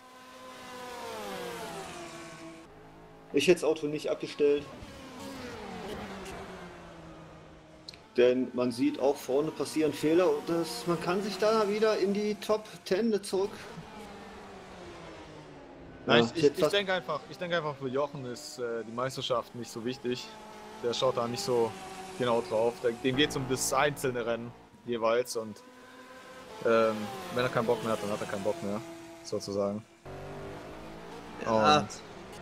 Ich hätte das Auto nicht abgestellt. Denn man sieht auch vorne passieren Fehler und man kann sich da wieder in die Top 10 zurück. Nein, ich denke einfach, für Jochen ist die Meisterschaft nicht so wichtig. Der schaut da nicht so genau drauf. Dem geht es um das einzelne Rennen jeweils und wenn er keinen Bock mehr hat, dann hat er keinen Bock mehr, sozusagen. Ja. Und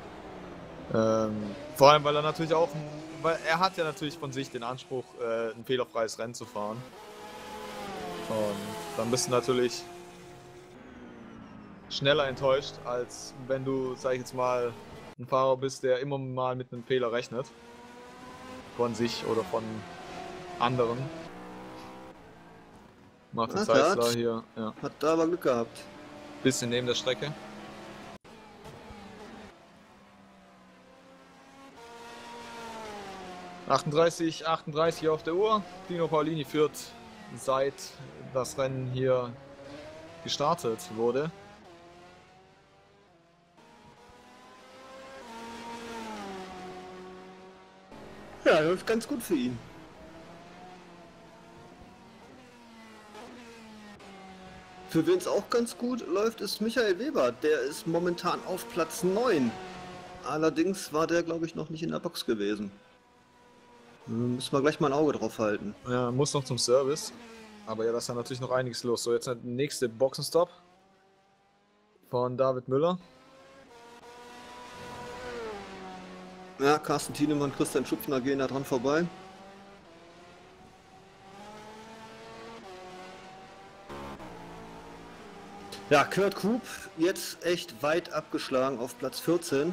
vor allem, weil er natürlich auch, weil er hat ja natürlich von sich den Anspruch, ein fehlerfreies Rennen zu fahren. Und dann bist du natürlich schneller enttäuscht, als wenn du, sag ich jetzt mal, ein Fahrer bist, der immer mal mit einem Fehler rechnet. Von sich oder von anderen. Martin Zeisler hier, ja. Hat da aber Glück gehabt. Bisschen neben der Strecke. ...38 auf der Uhr. Dino Paulini führt, seit das Rennen hier gestartet wurde. Ja, läuft ganz gut für ihn. Für wen es auch ganz gut läuft, ist Michael Weber. Der ist momentan auf Platz 9. Allerdings war der, glaube ich, noch nicht in der Box gewesen. Müssen wir gleich mal ein Auge drauf halten. Ja, muss noch zum Service. Aber ja, da ist ja natürlich noch einiges los. So, jetzt der nächste Boxenstopp von David Müller. Ja, Carsten Thienemann, Christian Schupfner gehen da dran vorbei. Ja, Kurt Kup jetzt echt weit abgeschlagen auf Platz 14.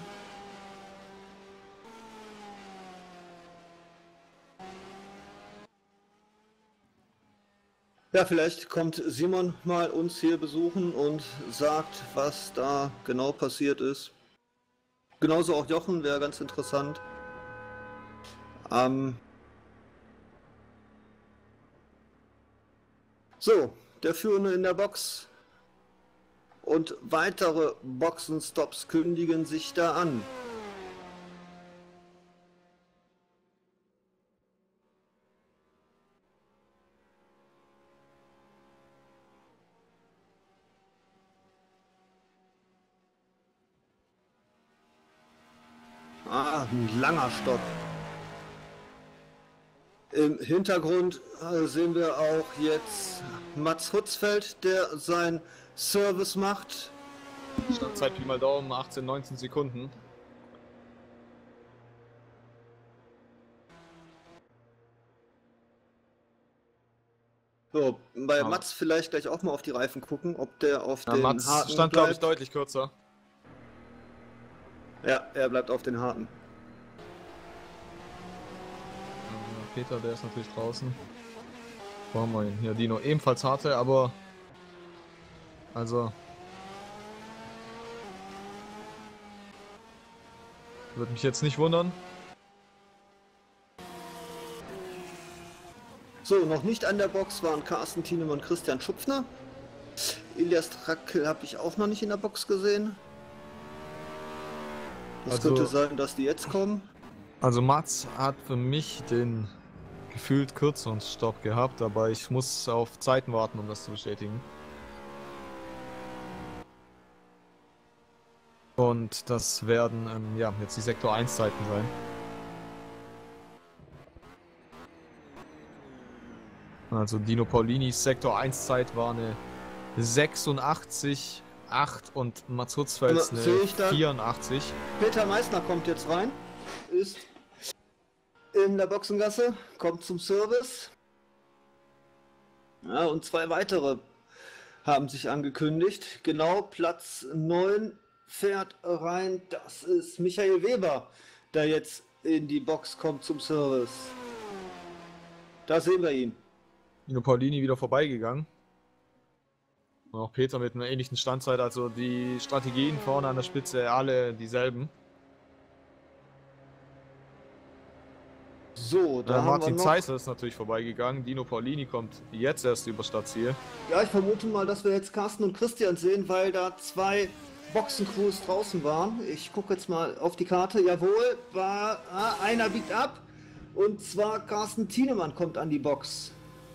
Ja, vielleicht kommt Simon mal uns hier besuchen und sagt, was da genau passiert ist. Genauso auch Jochen, wäre ganz interessant. So, der Führende in der Box. Und weitere Boxenstops kündigen sich da an. Ein langer Stopp. Im Hintergrund sehen wir auch jetzt Mats Hutzfeld, der sein Service macht. Standzeit Pi mal Daumen 18, 19 Sekunden. So, bei Mats vielleicht gleich auch mal auf die Reifen gucken, ob der auf den Mats harten stand, glaube ich, bleibt. deutlich kürzer. Ja, er bleibt auf den harten. Peter, der ist natürlich draußen. Wo haben wir ihn? Hier, Dino, ebenfalls harte, aber... Also... Würde mich jetzt nicht wundern. So, noch nicht an der Box waren Carsten Thienemann und Christian Schupfner. Elias Trackel habe ich auch noch nicht in der Box gesehen. Das Also- könnte sein, dass die jetzt kommen. Also Mats hat für mich den gefühlt kürzeren Stopp gehabt, aber ich muss auf Zeiten warten, um das zu bestätigen. Und das werden ja jetzt die Sektor 1 Zeiten sein. Also Dino Paulinis Sektor 1 Zeit war eine 86,8 und Mats Hutzfelds Aber sehe eine ich da- 84. Peter Meissner kommt jetzt rein. Ist in der Boxengasse, kommt zum Service. Ja, und zwei weitere haben sich angekündigt. Genau, Platz 9 fährt rein. Das ist Michael Weber, der jetzt in die Box kommt zum Service. Da sehen wir ihn. Dino Paulini wieder vorbeigegangen. Und auch Peter mit einer ähnlichen Standzeit, also die Strategien vorne an der Spitze alle dieselben. So, da haben Martin wir noch... Zeisser ist natürlich vorbeigegangen. Dino Paulini kommt jetzt erst über Stadtziel. Ja, ich vermute mal, dass wir jetzt Carsten und Christian sehen, weil da zwei Boxencrews draußen waren. Ich gucke jetzt mal auf die Karte. Jawohl, einer biegt ab. Und zwar Carsten Thienemann kommt an die Box.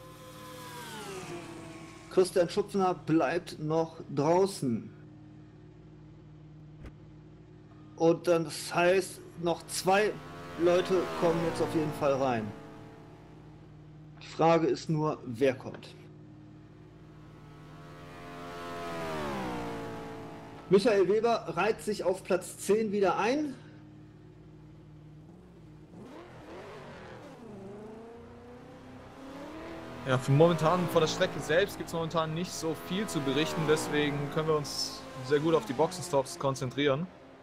Christian Schupfner bleibt noch draußen. Und dann, das heißt, noch zwei Leute kommen jetzt auf jeden Fall rein. Die Frage ist nur, wer kommt. Michael Weber reiht sich auf Platz 10 wieder ein. Ja, momentan von der Strecke selbst gibt es momentan nicht so viel zu berichten, deswegen können wir uns sehr gut auf die Boxenstops konzentrieren.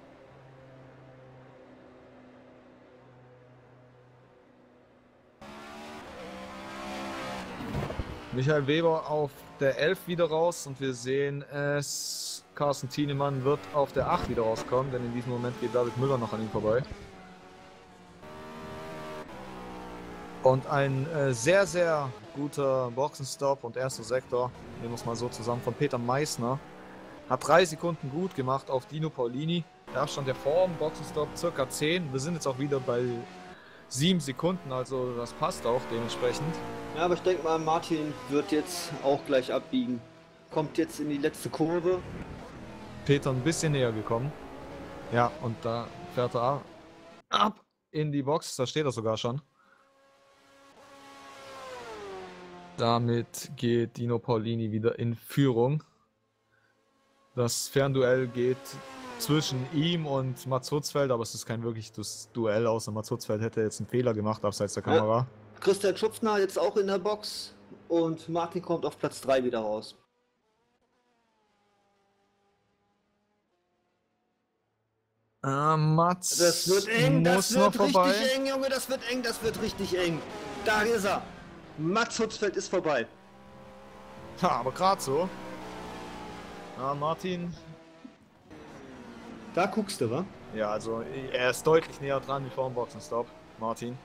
Michael Weber auf der 11 wieder raus und wir sehen es, Carsten Thienemann wird auf der 8 wieder rauskommen, denn in diesem Moment geht David Müller noch an ihm vorbei. Und ein sehr, sehr guter Boxenstopp und erster Sektor, nehmen wir es mal so zusammen, von Peter Meissner. Hat 3 Sekunden gut gemacht auf Dino Paulini. Der Abstand der vor dem Boxenstopp circa 10. Wir sind jetzt auch wieder bei 7 Sekunden, also das passt auch dementsprechend. Ja, aber ich denke mal, Martin wird jetzt auch gleich abbiegen. Kommt jetzt in die letzte Kurve. Peter ein bisschen näher gekommen. Ja, und da fährt er ab in die Box, da steht er sogar schon. Damit geht Dino Paulini wieder in Führung. Das Fernduell geht zwischen ihm und Mats Hutzfeld, aber es ist kein wirkliches Duell, außer Mats Hutzfeld hätte jetzt einen Fehler gemacht abseits der Kamera. Christian Schupfner jetzt auch in der Box und Martin kommt auf Platz 3 wieder raus. Mats Das wird eng, muss das noch wird vorbei. richtig eng, Junge, das wird eng, das wird richtig eng. Da ist er. Mats Hutzfeld ist vorbei. Ja, aber gerade so. Martin. Da guckst du, wa? Ja, also er ist deutlich näher dran wie vor dem Boxenstopp, Martin.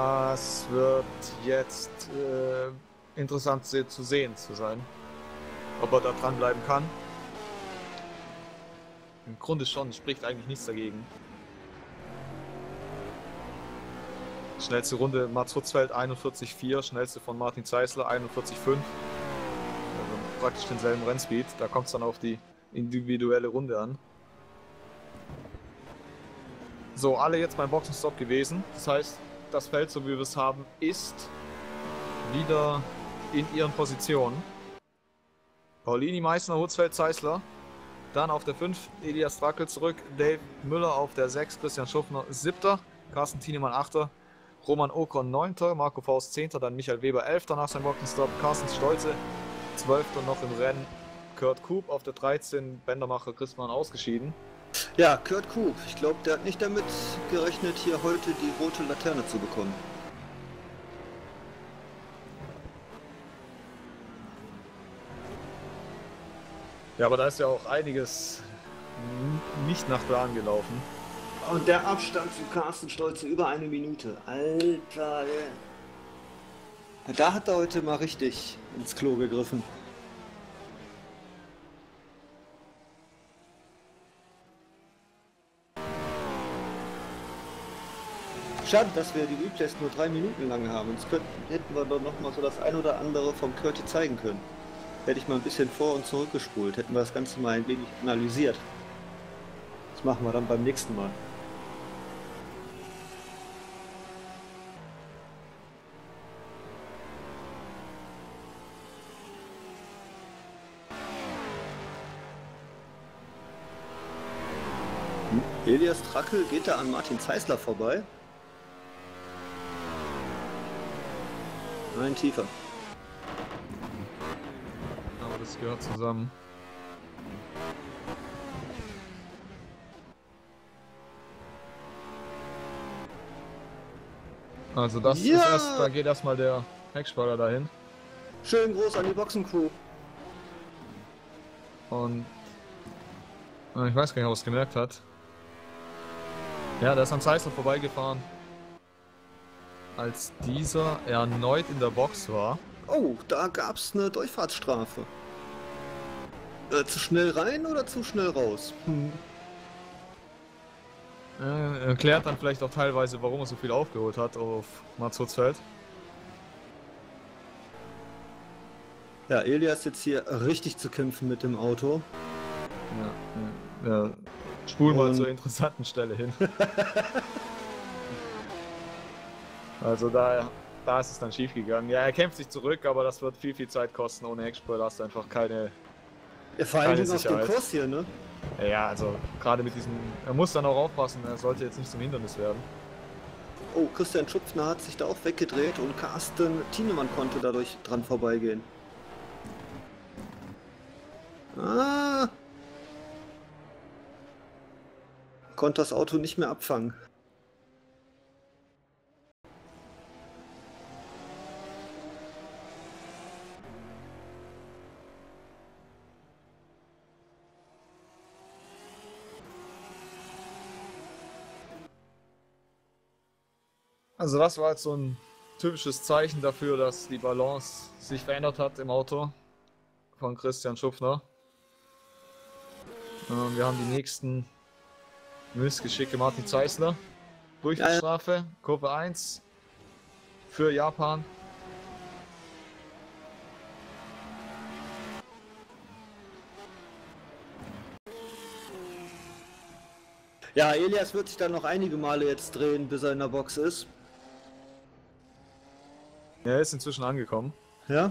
Das wird jetzt interessant zu sehen zu sein. ob er da dranbleiben kann. Im Grunde schon, spricht eigentlich nichts dagegen. Schnellste Runde Mats Hutzfeld 41,4, schnellste von Martin Zeisler 41,5. Also praktisch denselben Rennspeed. Da kommt es dann auf die individuelle Runde an. So, alle jetzt beim Boxenstopp gewesen. Das heißt, das Feld, so wie wir es haben, ist wieder in ihren Positionen. Paulini, Meissner, Hutzfeld, Zeisler. Dann auf der 5 Elias Strackel zurück, Dave Müller auf der 6, Christian Schuffner 7. Carsten Thienemann 8. Roman Ocon 9. Marco Faust 10. Dann Michael Weber 11. nach seinem Boxenstopp, Carsten Stolze 12. noch im Rennen, Kurt Kup auf der 13, Bändermacher Christmann ausgeschieden. Ja, Kurt Kup, ich glaube, der hat nicht damit gerechnet, hier heute die rote Laterne zu bekommen. Ja, aber da ist ja auch einiges nicht nach Plan gelaufen. Und der Abstand zu Carsten Stolze über 1 Minute. Alter, ey. Da hat er heute mal richtig ins Klo gegriffen. Schade, dass wir die Replays nur 3 Minuten lang haben. Sonst hätten wir doch noch mal so das ein oder andere vom Curti zeigen können. Hätte ich mal ein bisschen vor- und zurückgespult, hätten wir das Ganze mal ein wenig analysiert. Das machen wir dann beim nächsten Mal. Elias Strackel geht da an Martin Zeisler vorbei. Nein, tiefer. Aber das gehört zusammen. Also das ist erst, da geht erstmal der Heckspoiler dahin. Schön groß an die Boxencrew. Und ich weiß gar nicht, ob er es gemerkt hat. Ja, der ist an Zeisler vorbeigefahren, als dieser erneut in der Box war. Oh, da gab's eine Durchfahrtsstrafe. Zu schnell rein oder zu schnell raus? Erklärt dann vielleicht auch teilweise, warum er so viel aufgeholt hat auf Mats Hutzfeld. Ja, Elias jetzt hier richtig zu kämpfen mit dem Auto. Ja, spul mal zur interessanten Stelle hin. Also da ist es dann schief gegangen. Ja, er kämpft sich zurück, aber das wird viel Zeit kosten. Ohne Heckspoiler hast du einfach keine. Ja, vor allem auf dem Sicherheit. Kurs hier, ne? Ja, also gerade mit diesem. Er muss dann auch aufpassen, er sollte jetzt nicht zum Hindernis werden. Oh, Christian Schupfner hat sich da auch weggedreht und Carsten Thienemann konnte dadurch dran vorbeigehen. Ah! Konnte das Auto nicht mehr abfangen. Also das war jetzt so ein typisches Zeichen dafür, dass die Balance sich verändert hat im Auto von Christian Schupfner. Wir haben die nächsten Missgeschicke. Martin Zeisler. Durchfahrtsstrafe, Kurve 1 für Japan. Ja, Elias wird sich dann noch einige Male jetzt drehen, bis er in der Box ist. Er ist inzwischen angekommen. Ja?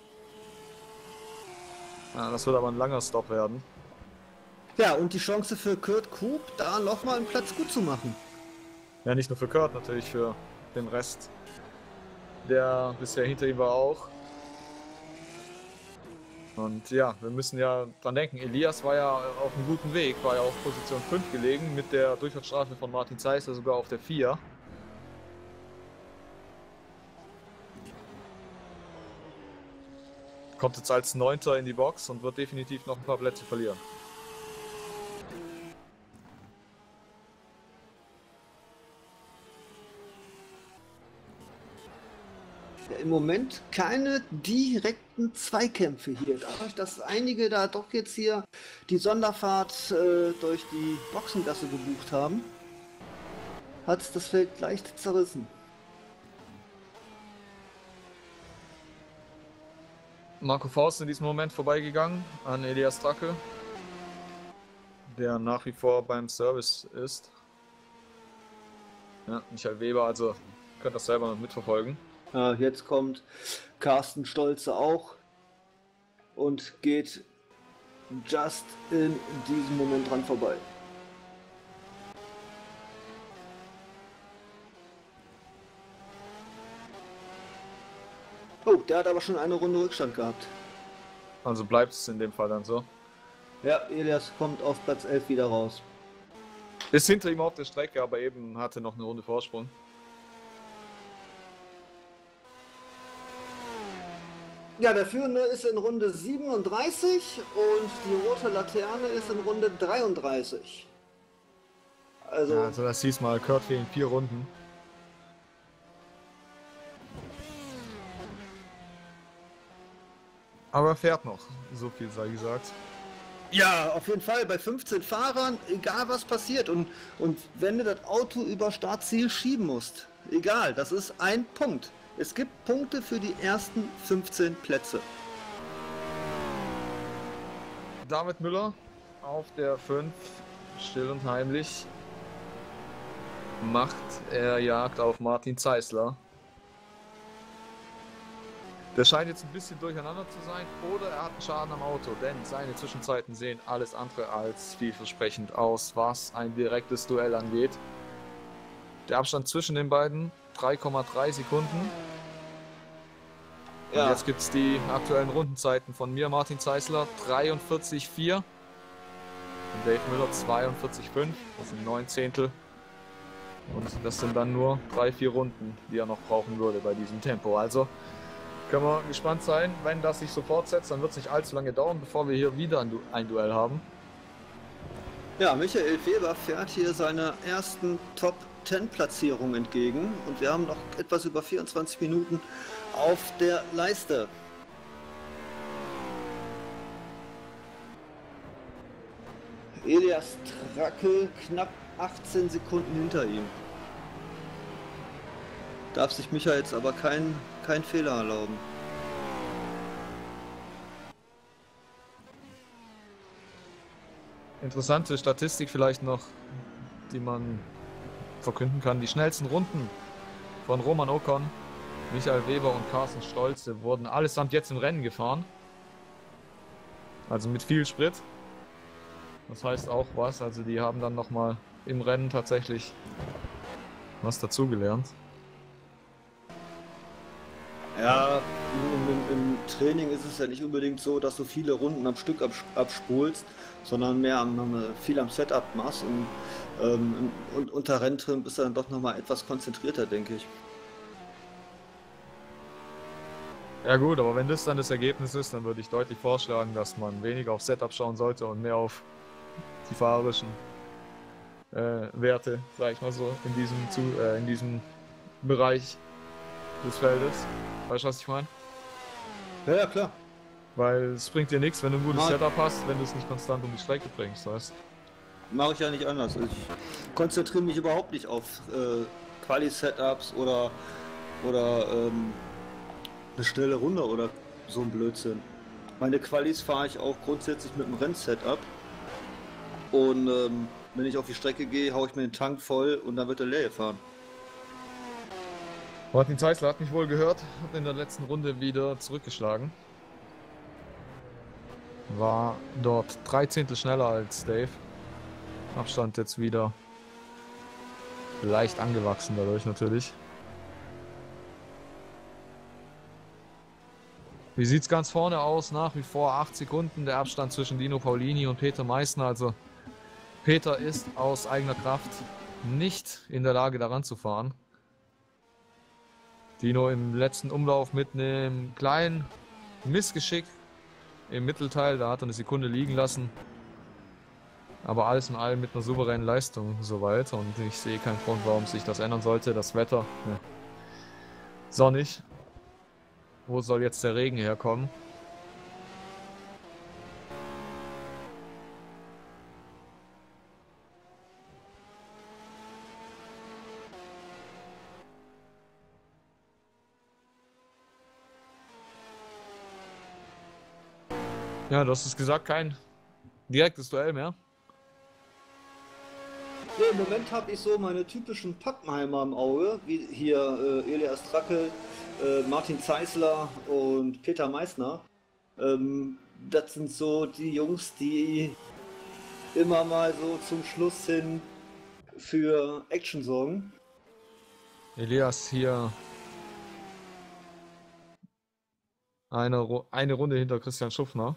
Ja, das wird aber ein langer Stop werden. Ja, und die Chance für Kurt Kup, da nochmal einen Platz gut zu machen. Ja, nicht nur für Kurt, natürlich für den Rest, der bisher hinter ihm war auch. Und ja, wir müssen ja dran denken, Elias war ja auf einem guten Weg, war ja auf Position 5 gelegen, mit der Durchfahrtsstrafe von Martin Zeisler sogar auf der 4. Kommt jetzt als 9. in die Box und wird definitiv noch ein paar Plätze verlieren. im Moment keine direkten Zweikämpfe hier. Dadurch, dass einige da doch jetzt hier die Sonderfahrt durch die Boxengasse gebucht haben, hat das Feld leicht zerrissen. Marco Faust in diesem Moment vorbeigegangen an Elias Stracke, der nach wie vor beim Service ist. Ja, Michael Weber, also könnt das selber noch mitverfolgen. Jetzt kommt Carsten Stolze auch und geht just in diesem Moment dran vorbei. Oh, der hat aber schon eine Runde Rückstand gehabt. Also bleibt es in dem Fall dann so. Ja, Elias kommt auf Platz 11 wieder raus. Ist hinter ihm auf der Strecke, aber eben hatte noch eine Runde Vorsprung. Ja, der Führende ist in Runde 37 und die rote Laterne ist in Runde 33. Also, Ja, also das hieß mal, Kurt fehlen 4 Runden. Aber er fährt noch, so viel sei gesagt. ja, auf jeden Fall bei 15 Fahrern, egal was passiert. Und wenn du das Auto über Startziel schieben musst, egal, das ist ein Punkt. Es gibt Punkte für die ersten 15 Plätze. David Müller auf der 5, still und heimlich, macht er Jagd auf Martin Zeisler. Der scheint jetzt ein bisschen durcheinander zu sein oder er hat einen Schaden am Auto, denn seine Zwischenzeiten sehen alles andere als vielversprechend aus, was ein direktes Duell angeht. Der Abstand zwischen den beiden 3,3 Sekunden. Und jetzt gibt es die aktuellen Rundenzeiten von mir, Martin Zeisler, 43,4 und Dave Müller 42,5. Das sind 9 Zehntel. Und das sind dann nur 3-4 Runden, die er noch brauchen würde bei diesem Tempo. Also können wir gespannt sein. Wenn das sich so fortsetzt, dann wird es nicht allzu lange dauern, bevor wir hier wieder ein Duell haben. Ja, Michael Weber fährt hier seiner ersten Top-10-Platzierung entgegen und wir haben noch etwas über 24 Minuten auf der Leiste. Elias Stracke knapp 18 Sekunden hinter ihm. Darf sich Michael jetzt aber keinen Fehler erlauben. Interessante Statistik vielleicht noch, die man verkünden kann. Die schnellsten Runden von Roman Ocon, Michael Weber und Carsten Stolze wurden allesamt jetzt im Rennen gefahren. Also mit viel Sprit. Das heißt auch was, also die haben dann nochmal im Rennen tatsächlich was dazugelernt. Ja, im Training ist es ja nicht unbedingt so, dass du viele Runden am Stück abspulst, sondern mehr viel am Setup machst und unter Renntrim bist du dann doch nochmal etwas konzentrierter, denke ich. Ja gut, aber wenn das dann das Ergebnis ist, dann würde ich deutlich vorschlagen, dass man weniger auf Setup schauen sollte und mehr auf die fahrerischen Werte, sag ich mal so, in diesem Bereich des Feldes. Weißt du, was ich meine? Ja, klar. Weil es bringt dir nichts, wenn du ein gutes Setup hast, wenn du es nicht konstant um die Strecke bringst, weißt? Mache ich ja nicht anders. Ich konzentriere mich überhaupt nicht auf Quali-Setups oder eine schnelle Runde oder so ein Blödsinn. Meine Qualis fahre ich auch grundsätzlich mit einem Rennsetup. Und wenn ich auf die Strecke gehe, haue ich mir den Tank voll und dann wird er leer gefahren. Martin Zeisler hat mich wohl gehört, hat in der letzten Runde wieder zurückgeschlagen. War dort 3 Zehntel schneller als Dave. Abstand jetzt wieder leicht angewachsen dadurch natürlich. Wie sieht es ganz vorne aus? Nach wie vor 8 Sekunden der Abstand zwischen Dino Paulini und Peter Meissner. Also Peter ist aus eigener Kraft nicht in der Lage daran zu fahren. Dino im letzten Umlauf mit einem kleinen Missgeschick im Mittelteil, da hat er eine Sekunde liegen lassen. Aber alles in allem mit einer souveränen Leistung soweit und ich sehe keinen Grund, warum sich das ändern sollte. Das Wetter, sonnig. Wo soll jetzt der Regen herkommen? Ja, du hast es gesagt, kein direktes Duell mehr. Ja, im Moment habe ich so meine typischen Pappenheimer im Auge, wie hier Elias Trackel, Martin Zeisler und Peter Meissner. Das sind so die Jungs, die immer mal so zum Schluss hin für Action sorgen. Elias hier eine Runde hinter Christian Schuffner.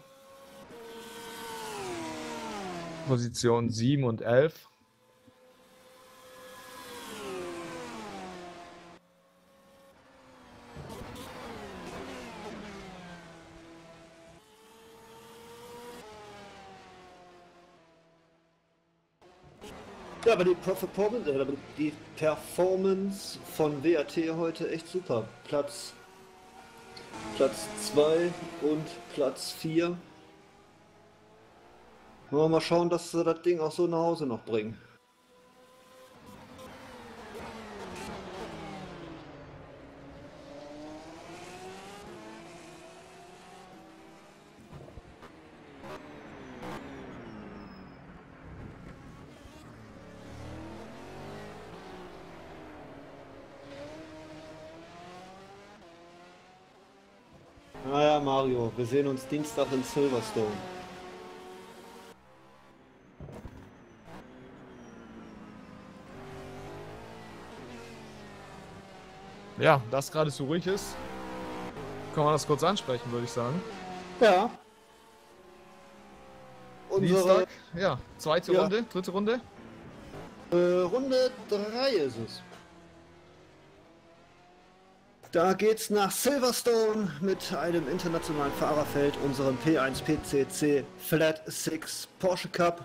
Position 7 und 11. Ja, aber die Performance von WAT heute echt super. Platz 2 und Platz 4. Wollen wir mal schauen, dass sie das Ding auch so nach Hause noch bringen. Naja, Mario, wir sehen uns Dienstag in Silverstone. Ja, da es gerade so ruhig ist, kann man das kurz ansprechen, würde ich sagen. Ja. Unsere Dienstag, ja, zweite Ja. Runde, dritte Runde. Runde 3 ist es. Da geht's nach Silverstone mit einem internationalen Fahrerfeld, unserem P1 PCC Flat 6 Porsche Cup.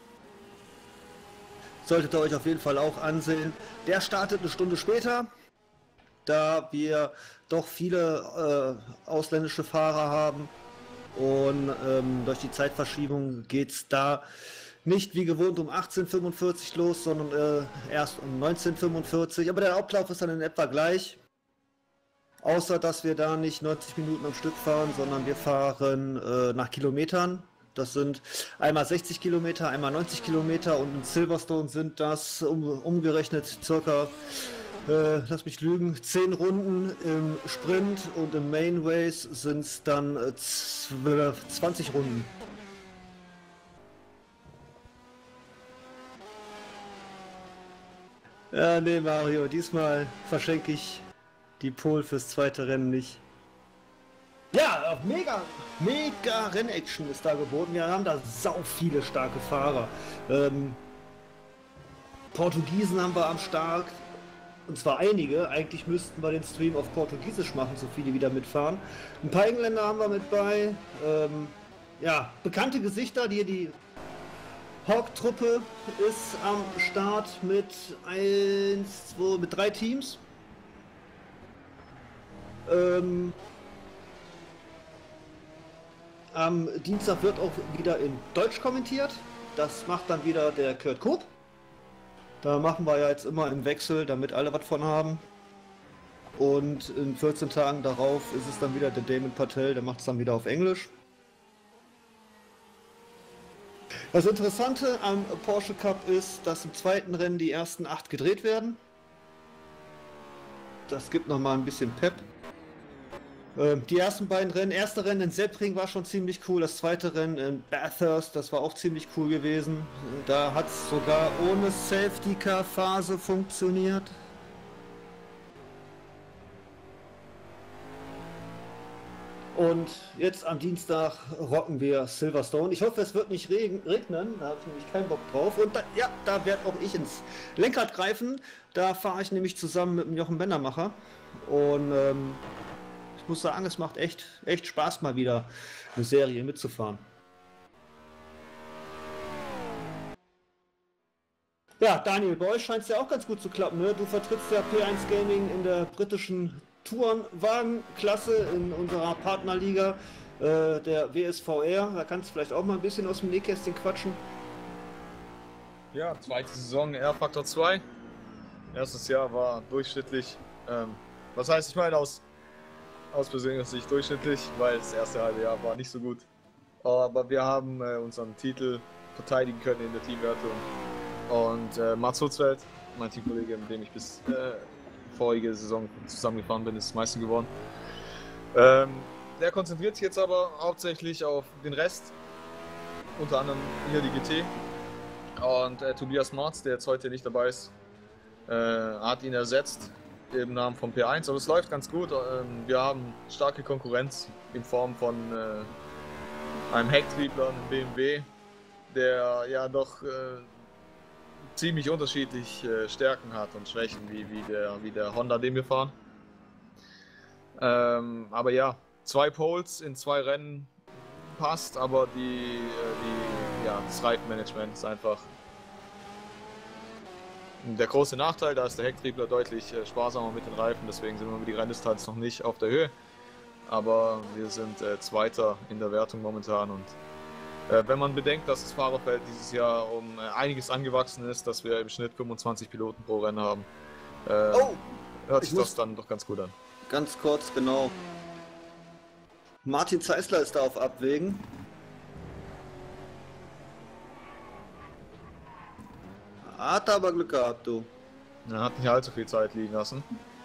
Solltet ihr euch auf jeden Fall auch ansehen. Der startet eine Stunde später, da wir doch viele ausländische Fahrer haben. Und durch die Zeitverschiebung geht's da nicht wie gewohnt um 18:45 los, sondern erst um 19:45. Aber der Ablauf ist dann in etwa gleich. Außer, dass wir da nicht 90 Minuten am Stück fahren, sondern wir fahren nach Kilometern. Das sind einmal 60 Kilometer, einmal 90 Kilometer und in Silverstone sind das umgerechnet circa, lass mich lügen, 10 Runden im Sprint und im Main Race sind es dann 20 Runden. Ja, nee, Mario, diesmal verschenke ich die Pole fürs zweite Rennen nicht. Ja, mega Rennaction ist da geboten. Wir haben da sau viele starke Fahrer. Portugiesen haben wir am Start. Und zwar einige. Eigentlich müssten wir den Stream auf Portugiesisch machen, so viele wieder mitfahren. Ein paar Engländer haben wir mit bei. Ja, bekannte Gesichter, die Hawk-Truppe ist am Start mit 3 Teams. Am Dienstag wird auch wieder in Deutsch kommentiert. Das macht dann wieder der Kurt Koop. Da machen wir ja jetzt immer im Wechsel, damit alle was von haben. Und in 14 Tagen darauf ist es dann wieder der Damon Patel, der macht es dann wieder auf Englisch. Das Interessante am Porsche Cup ist, dass im zweiten Rennen die ersten 8 gedreht werden. Das gibt nochmal ein bisschen Pep. Die ersten beiden Rennen, erste Rennen in Sebring war schon ziemlich cool, das zweite Rennen in Bathurst, das war auch ziemlich cool gewesen. Da hat es sogar ohne Safety-Car-Phase funktioniert. Und jetzt am Dienstag rocken wir Silverstone. Ich hoffe, es wird nicht regnen, da habe ich nämlich keinen Bock drauf. Und da, ja, da werde auch ich ins Lenkrad greifen. Da fahre ich nämlich zusammen mit dem Jochen Bendermacher. Und ich muss sagen, es macht echt Spaß, mal wieder eine Serie mitzufahren. Ja, Daniel, bei euch scheint es ja auch ganz gut zu klappen, ne? Du vertrittst ja P1 Gaming in der britischen Tourenwagenklasse in unserer Partnerliga, der WSVR. Da kannst du vielleicht auch mal ein bisschen aus dem Nähkästchen quatschen. Ja, zweite Saison R-Faktor 2. Erstes Jahr war durchschnittlich. Was heißt, ich meine aus persönlicher Sicht durchschnittlich, weil das erste halbe Jahr war nicht so gut. Aber wir haben unseren Titel verteidigen können in der Teamwertung. Und Mats Hutzfeld, mein Teamkollege, mit dem ich bis vorige Saison zusammengefahren bin, ist Meister geworden. Der konzentriert sich jetzt aber hauptsächlich auf den Rest, unter anderem hier die GT. Und Tobias Marz, der jetzt heute nicht dabei ist, hat ihn ersetzt im Namen von P1. Aber es läuft ganz gut. Wir haben starke Konkurrenz in Form von einem Hecktriebler, einem BMW, der ja doch ziemlich unterschiedliche Stärken hat und Schwächen wie der Honda, den wir fahren. Aber ja, 2 Poles in 2 Rennen passt, aber das Reifenmanagement ist einfach der große Nachteil. Da ist der Hecktriebler deutlich sparsamer mit den Reifen, deswegen sind wir mit die Renndistanz noch nicht auf der Höhe. Aber wir sind Zweiter in der Wertung momentan und wenn man bedenkt, dass das Fahrerfeld dieses Jahr um einiges angewachsen ist, dass wir im Schnitt 25 Piloten pro Rennen haben, hört sich das dann doch ganz gut an. Ganz kurz, genau. Martin Zeisler ist da auf Abwägen. Hat aber Glück gehabt, du. Er hat nicht allzu viel Zeit liegen lassen.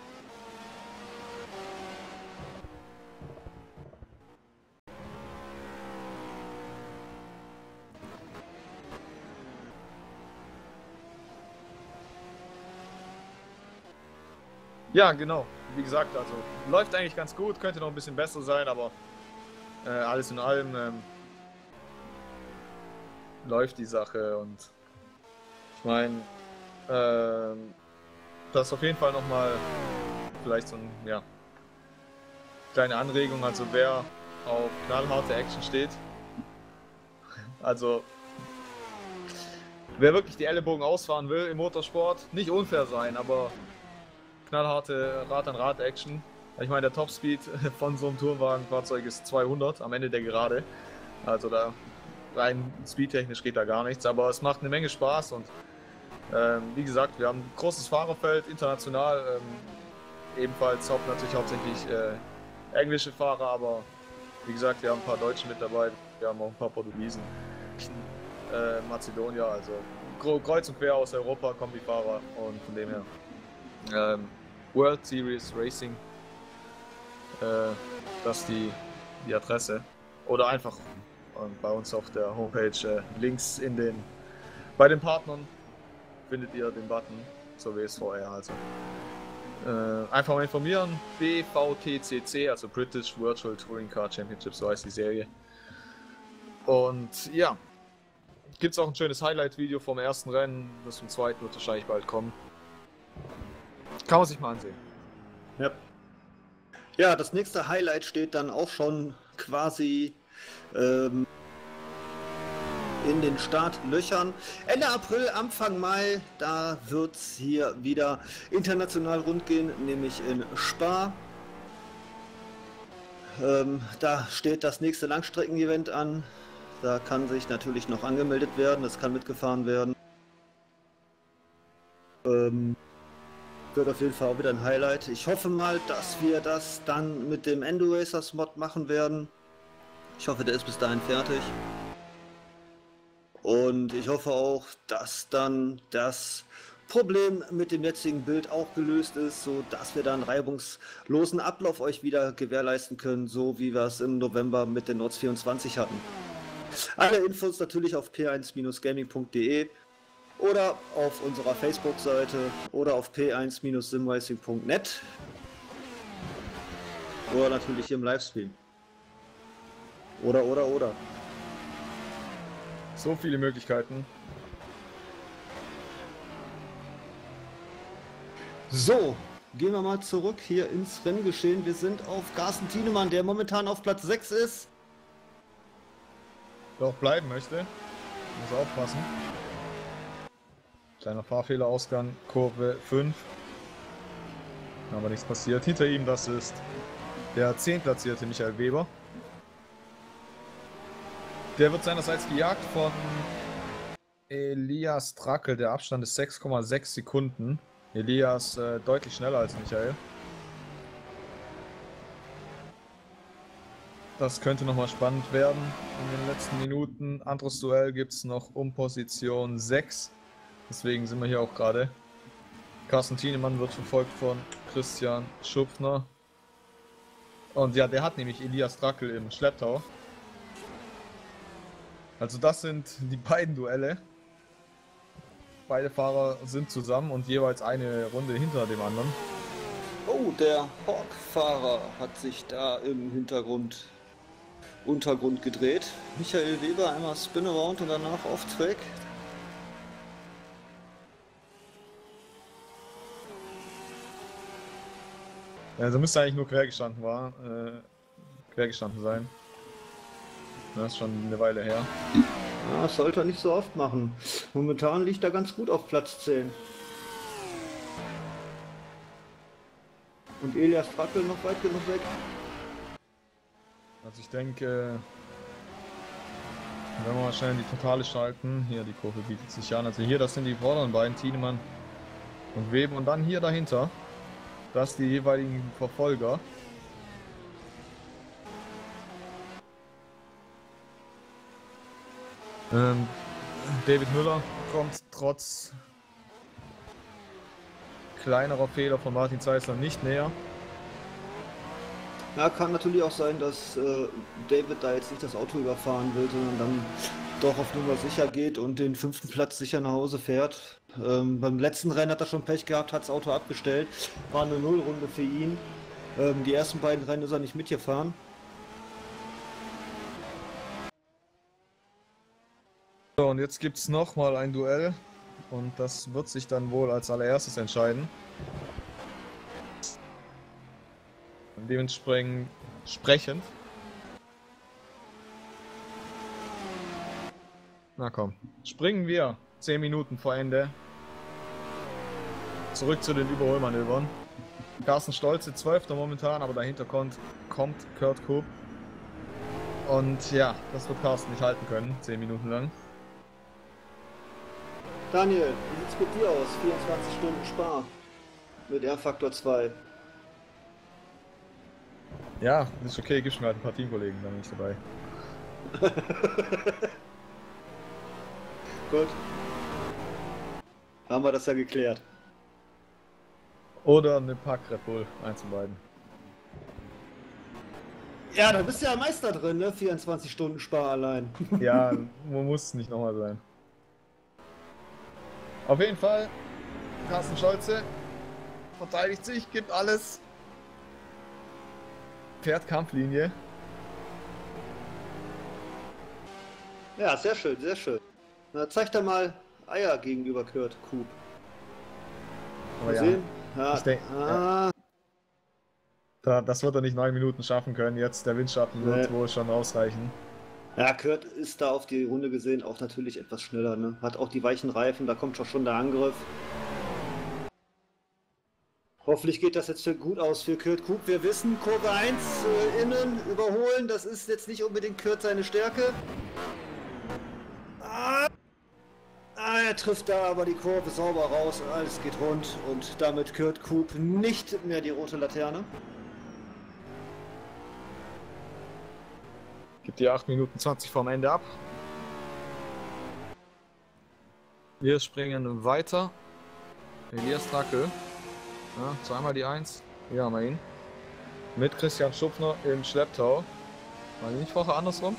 Ja, genau. Wie gesagt, also läuft eigentlich ganz gut, könnte noch ein bisschen besser sein, aber alles in allem läuft die Sache und ich meine, das ist auf jeden Fall nochmal vielleicht so eine kleine Anregung, also wer auf knallharte Action steht, also wer wirklich die Ellenbogen ausfahren will im Motorsport, nicht unfair sein, aber knallharte Rad-an-Rad-Action. Ich meine, der Topspeed von so einem Tourenwagenfahrzeug ist 200 am Ende der Gerade. Also da rein speedtechnisch geht da gar nichts, aber es macht eine Menge Spaß und wie gesagt, wir haben ein großes Fahrerfeld, international, ebenfalls natürlich hauptsächlich englische Fahrer, aber wie gesagt, wir haben ein paar Deutsche mit dabei, wir haben auch ein paar Portugiesen, Mazedonier, also kreuz und quer aus Europa kommen die Fahrer und von dem her World Series Racing, das ist die Adresse oder einfach bei uns auf der Homepage links bei den Partnern findet ihr den Button zur WSVR, also einfach mal informieren, BVTCC, also British Virtual Touring Car Championship, so heißt die Serie. Und ja, gibt es auch ein schönes Highlight-Video vom ersten Rennen, das vom zweiten wird wahrscheinlich bald kommen. Kann man sich mal ansehen. Ja, das nächste Highlight steht dann auch schon quasi in den Startlöchern. Ende April, Anfang Mai, da wird es hier wieder international rund gehen, nämlich in Spa. Da steht das nächste Langstrecken-Event an. Da kann sich natürlich noch angemeldet werden, es kann mitgefahren werden. Wird auf jeden Fall auch wieder ein Highlight. Ich hoffe mal, dass wir das dann mit dem Enduracers Mod machen werden. Ich hoffe, der ist bis dahin fertig. Und ich hoffe auch, dass dann das Problem mit dem jetzigen Bild auch gelöst ist, so dass wir dann reibungslosen Ablauf euch wieder gewährleisten können, so wie wir es im November mit den Notes 24 hatten. Alle Infos natürlich auf p1-gaming.de oder auf unserer Facebook-Seite oder auf p1-simracing.net oder natürlich hier im Livestream. Oder. So viele Möglichkeiten. So, gehen wir mal zurück hier ins Renngeschehen. Wir sind auf Carsten Thienemann, der momentan auf Platz 6 ist. Doch bleiben möchte. Muss aufpassen. Kleiner Fahrfehlerausgang, Kurve 5. Aber nichts passiert. Hinter ihm, das ist der 10. platzierte Michael Weber. Der wird seinerseits gejagt von Elias Drackel. Der Abstand ist 6,6 Sekunden. Elias deutlich schneller als Michael. Das könnte nochmal spannend werden in den letzten Minuten. Anderes Duell gibt es noch um Position 6. Deswegen sind wir hier auch gerade. Carsten Thienemann wird verfolgt von Christian Schupfner. Und ja, der hat nämlich Elias Drackel im Schlepptau. Also das sind die beiden Duelle. Beide Fahrer sind zusammen und jeweils eine Runde hinter dem anderen. Oh, der Hawk-Fahrer hat sich da im Untergrund gedreht. Michael Weber einmal Spin-Around und danach Off-Track. Also müsste eigentlich nur quergestanden sein. Das ist schon eine Weile her. Ja, das sollte er nicht so oft machen. Momentan liegt er ganz gut auf Platz 10. Und Elias Drackel noch weit genug weg. Also ich denke, wenn wir mal schnell in die Totale schalten, hier die Kurve bietet sich an. Also hier, das sind die vorderen beiden, Thienemann und Weber. Und dann hier dahinter, das die jeweiligen Verfolger. David Müller kommt trotz kleinerer Fehler von Martin Zeisler nicht näher. Ja, kann natürlich auch sein, dass David da jetzt nicht das Auto überfahren will, sondern dann doch auf Nummer sicher geht und den 5. Platz sicher nach Hause fährt. Beim letzten Rennen hat er schon Pech gehabt, hat das Auto abgestellt. War eine Nullrunde für ihn. Die ersten beiden Rennen ist er nicht mitgefahren. So, und jetzt gibt es nochmal ein Duell und das wird sich dann wohl als allererstes entscheiden. Dementsprechend sprechend. Na komm, springen wir 10 Minuten vor Ende zurück zu den Überholmanövern. Carsten Stolze 12. momentan, aber dahinter kommt Kurt Kupp. Und ja, das wird Carsten nicht halten können, 10 Minuten lang. Daniel, wie sieht's mit dir aus? 24 Stunden Spar mit R-Faktor 2. Ja, ist okay, gibst mir halt ein paar Teamkollegen, dann bin ich dabei. Gut. Haben wir das ja geklärt. Oder eine Pack Red Bull, eins von beiden. Ja, da bist du ja Meister drin, ne? 24 Stunden Spar allein. Ja, muss nicht nochmal sein. Auf jeden Fall, Carsten Stolze verteidigt sich, gibt alles. Fährt Kampflinie. Ja, sehr schön, sehr schön. Na, zeig da mal Eier gegenüber Kurt Kupp. Aber ja, sehen? Ja, ich denke, das wird er nicht 9 Minuten schaffen können. Jetzt der Windschatten wird wohl schon ausreichen. Ja, Kurt ist da auf die Runde gesehen auch natürlich etwas schneller, ne? Hat auch die weichen Reifen, da kommt schon der Angriff. Hoffentlich geht das jetzt gut aus für Kurt Kupp. Wir wissen, Kurve 1 innen überholen, das ist jetzt nicht unbedingt Kurt seine Stärke. Er trifft da aber die Kurve sauber raus und alles geht rund und damit Kurt Kupp nicht mehr die rote Laterne. Gibt die 8 Minuten 20 vorm Ende ab. Wir springen weiter. Elias Drackel. Ja, zweimal die 1. Hier haben wir ihn. Mit Christian Schupfner im Schlepptau. War die nicht vorher andersrum?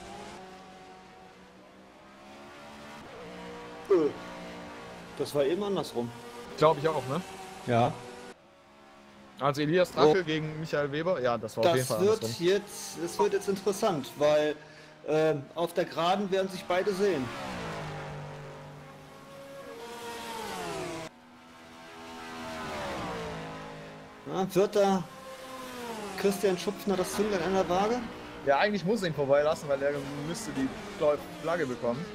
Das war eben andersrum. Glaube ich auch, ne? Ja. Also Elias Drackel gegen Michael Weber. Ja, das war auf jeden Fall andersrum. Das wird jetzt interessant, weil auf der Geraden werden sich beide sehen. Ja, wird da Christian Schupfner das Zünglein an der Waage? Ja, eigentlich muss er ihn vorbeilassen, weil er müsste die blaue Flagge bekommen.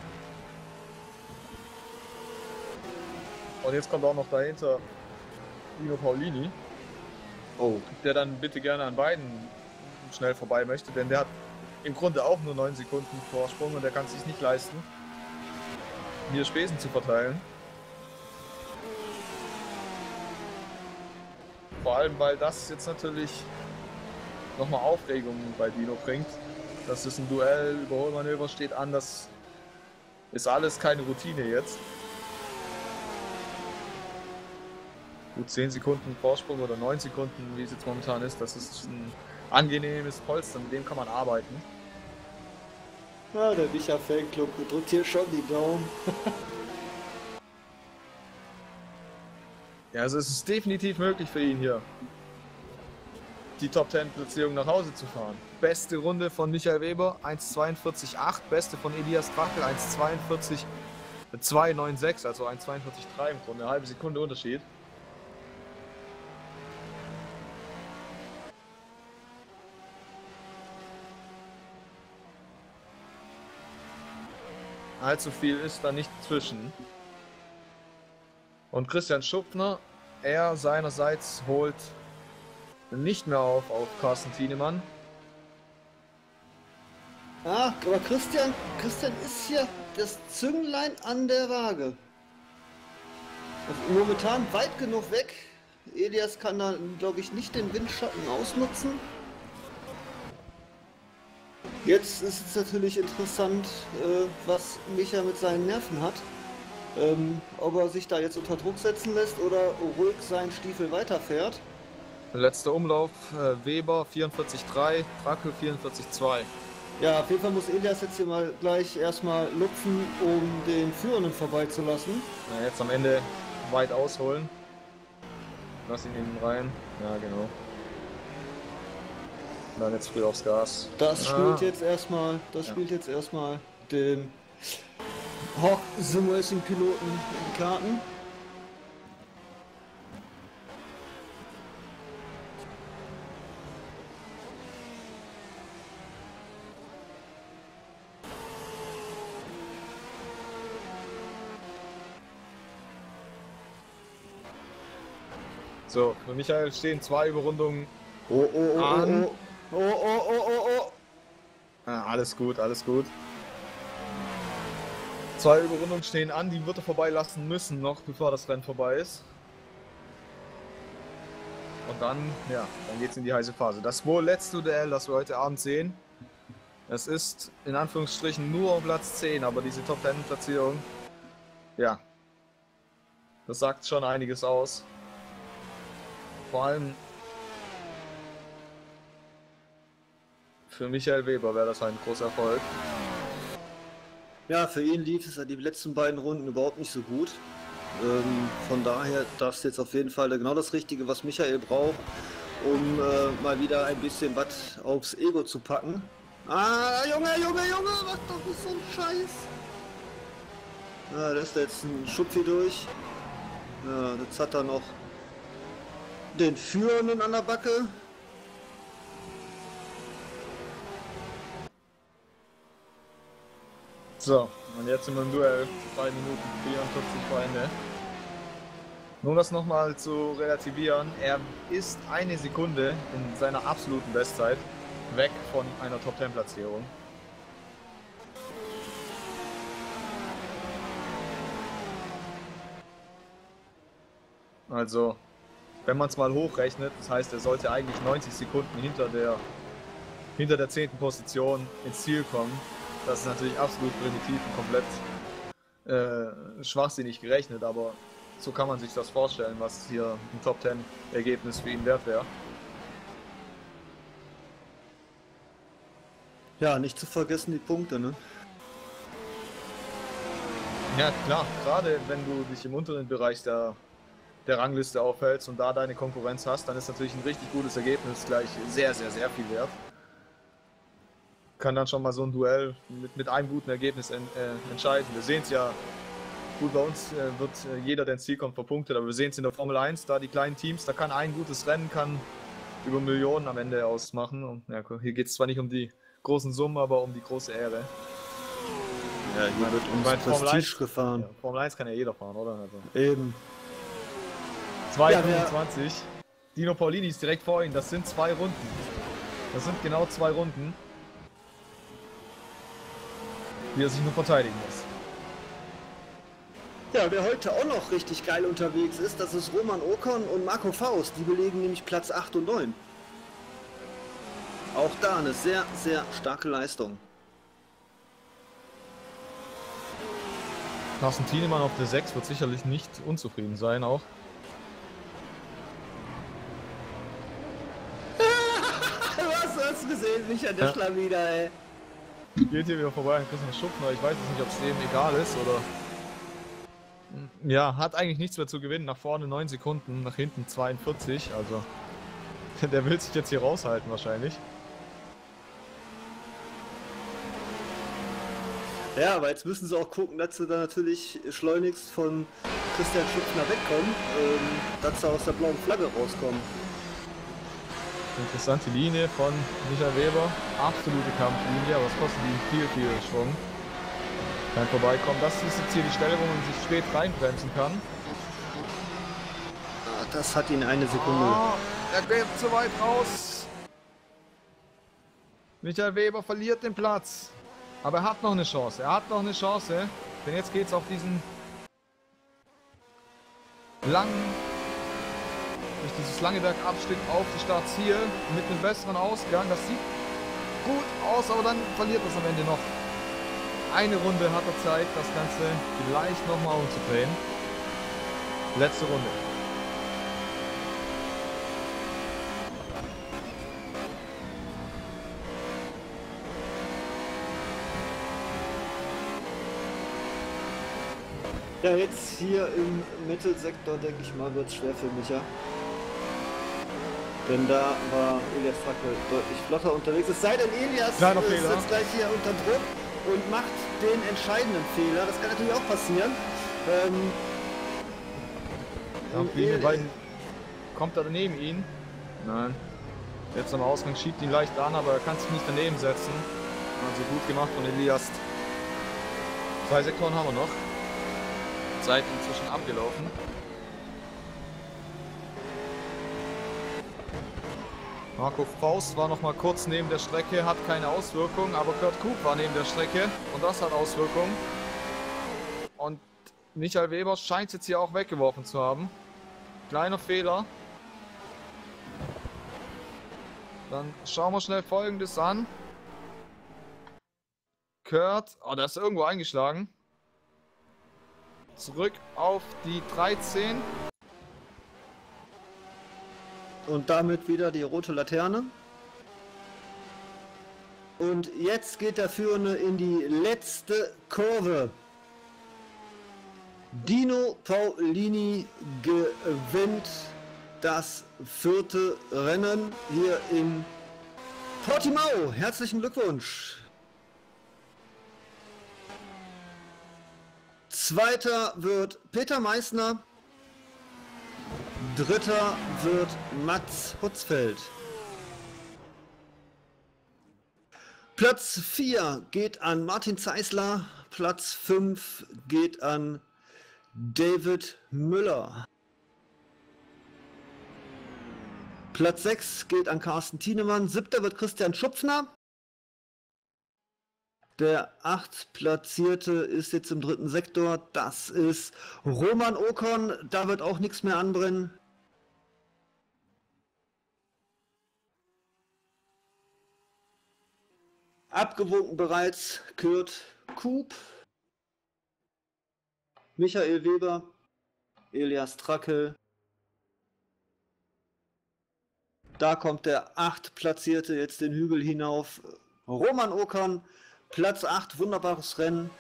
Und jetzt kommt auch noch dahinter Dino Paulini, Oh, der dann bitte gerne an beiden schnell vorbei möchte, denn der hat im Grunde auch nur 9 Sekunden Vorsprung und der kann es sich nicht leisten, mir Spesen zu verteilen. Vor allem, weil das jetzt natürlich nochmal Aufregung bei Dino bringt. Das ist ein Duell, Überholmanöver steht an, das ist alles keine Routine jetzt. Gut 10 Sekunden Vorsprung oder 9 Sekunden, wie es jetzt momentan ist, das ist ein angenehmes Polster, mit dem kann man arbeiten. ja, der Micha Fanclub drückt hier schon die Daumen. Ja, also es ist definitiv möglich für ihn hier, die Top 10 Platzierung nach Hause zu fahren. Beste Runde von Michael Weber, 1,42,8. Beste von Elias Drackel, 1,42,296, also 1,42,3 im Grunde, eine halbe Sekunde Unterschied. Allzu viel ist da nicht zwischen. Und Christian Schupfner, er seinerseits holt nicht mehr auf Carsten Thienemann. Ah, aber Christian ist hier das Zünglein an der Waage. Also momentan weit genug weg. Elias kann da, glaube ich, nicht den Windschatten ausnutzen. Jetzt ist es natürlich interessant, was Micha mit seinen Nerven hat. Ob er sich da jetzt unter Druck setzen lässt oder ruhig seinen Stiefel weiterfährt. Letzter Umlauf, Weber 44,3, Drackel 44,2. Ja, auf jeden Fall muss Elias jetzt hier mal gleich erstmal lupfen, um den Führenden vorbeizulassen. Na, jetzt am Ende weit ausholen. Lass ihn hinten rein. Ja, genau. Und dann jetzt früh aufs Gas. Das spielt jetzt erstmal, den Hawk Simulation Piloten in die Karten. So, für Michael stehen 2 Überrundungen. Oh. An. Oh. Ah, alles gut, alles gut. 2 Überrundungen stehen an, die wird er vorbeilassen müssen noch, bevor das Rennen vorbei ist. Und dann, ja, dann geht's in die heiße Phase. Das wohl letzte Duell, das wir heute Abend sehen. Es ist in Anführungsstrichen nur um Platz 10, aber diese Top 10 Platzierung, ja, das sagt schon einiges aus. Vor allem für Michael Weber wäre das ein großer Erfolg. Ja, für ihn lief es ja die letzten beiden Runden überhaupt nicht so gut. Von daher, das ist jetzt auf jeden Fall genau das Richtige, was Michael braucht, um mal wieder ein bisschen was aufs Ego zu packen. Ah, Junge, mach doch nicht so einen Scheiß. Ja, das ist jetzt ein Schupfi durch. Ja, jetzt hat er noch den Führenden an der Backe. So, und jetzt sind wir im Duell. 3 Minuten 44 vor Ende. Nur um das nochmal zu relativieren, er ist eine Sekunde in seiner absoluten Bestzeit weg von einer Top 10 Platzierung. Also, wenn man es mal hochrechnet, das heißt, er sollte eigentlich 90 Sekunden hinter der 10. Position ins Ziel kommen. Das ist natürlich absolut primitiv und komplett schwachsinnig gerechnet, aber so kann man sich das vorstellen, was hier ein Top 10 Ergebnis für ihn wert wäre. Ja, nicht zu vergessen die Punkte, ne? Ja klar, gerade wenn du dich im unteren Bereich der Rangliste aufhältst und da deine Konkurrenz hast, dann ist natürlich ein richtig gutes Ergebnis gleich sehr, sehr, sehr viel wert. Kann dann schon mal so ein Duell mit einem guten Ergebnis entscheiden. Wir sehen es ja, gut, bei uns wird jeder, der ins Ziel kommt, verpunktet, aber wir sehen es in der Formel 1, da die kleinen Teams, da kann ein gutes Rennen über Millionen am Ende ausmachen. Und ja, hier geht es zwar nicht um die großen Summen, aber um die große Ehre. Ja, hier wird ums Prestige gefahren. Ja, Formel 1 kann ja jeder fahren, oder? Also. Eben. 2,25. Dino Paulini ist direkt vor ihm. Das sind 2 Runden. Das sind genau 2 Runden, die er sich nur verteidigen muss. Ja, wer heute auch noch richtig geil unterwegs ist, das ist Roman Ocon und Marco Faust. Die belegen nämlich Platz 8 und 9. Auch da eine sehr, sehr starke Leistung. Carsten Thienemann auf der 6 wird sicherlich nicht unzufrieden sein auch. Hast du gesehen, Micha, der Schlawiner, ey. Geht hier wieder vorbei an Christian Schuppner. Ich weiß jetzt nicht, ob es dem egal ist oder... Ja, hat eigentlich nichts mehr zu gewinnen. Nach vorne 9 Sekunden, nach hinten 42. Also, der will sich jetzt hier raushalten wahrscheinlich. Ja, aber jetzt müssen sie auch gucken, dass sie da natürlich schleunigst von Christian Schuppner wegkommen, dass sie aus der blauen Flagge rauskommen. Interessante Linie von Michael Weber. Absolute Kampflinie, aber es kostet ihn viel, viel Schwung. Kein Vorbeikommen. Das ist jetzt hier die Stelle, wo man sich spät reinbremsen kann. Das hat ihn eine Sekunde. Oh, er geht zu weit raus. Michael Weber verliert den Platz. Aber er hat noch eine Chance. Er hat noch eine Chance. Denn jetzt geht es auf diesen durch dieses lange Bergabschnitt auf die Startziel mit einem besseren Ausgang. Das sieht gut aus, aber dann verliert es am Ende noch. Eine Runde hat er Zeit, das Ganze vielleicht nochmal umzudrehen. Letzte Runde. Ja, jetzt hier im Mittelsektor, denke ich mal, wird es schwer für Micha. Denn da war Elias Frackel deutlich flotter unterwegs. Es sei denn, Elias ist jetzt gleich hier unter Druck und macht den entscheidenden Fehler. Das kann natürlich auch passieren. Kommt er neben ihn? Nein. Jetzt am Ausgang schiebt ihn leicht an, aber er kann sich nicht daneben setzen. Also gut gemacht von Elias. 2 Sektoren haben wir noch. Zeit inzwischen abgelaufen. Marco Faust war noch mal kurz neben der Strecke, hat keine Auswirkung, aber Kurt Kup war neben der Strecke und das hat Auswirkungen. Und Michael Weber scheint es jetzt hier auch weggeworfen zu haben. Kleiner Fehler. Dann schauen wir schnell Folgendes an. Kurt, oh, der ist irgendwo eingeschlagen. Zurück auf die 13. Und damit wieder die rote Laterne. Und jetzt geht der Führende in die letzte Kurve. Dino Paulini gewinnt das 4. Rennen hier in Portimao. Herzlichen Glückwunsch. Zweiter wird Peter Meissner. Dritter wird Mats Hutzfeld. Platz 4 geht an Martin Zeisler. Platz 5 geht an David Müller. Platz 6 geht an Carsten Thienemann. 7. wird Christian Schupfner. Der 8. Platzierte ist jetzt im 3. Sektor. Das ist Roman Ocon. Da wird auch nichts mehr anbrennen. Abgewunken bereits Kurt Kup, Michael Weber, Elias Trackel. Da kommt der 8. Platzierte jetzt den Hügel hinauf. Roman Ocon. Platz 8, wunderbares Rennen.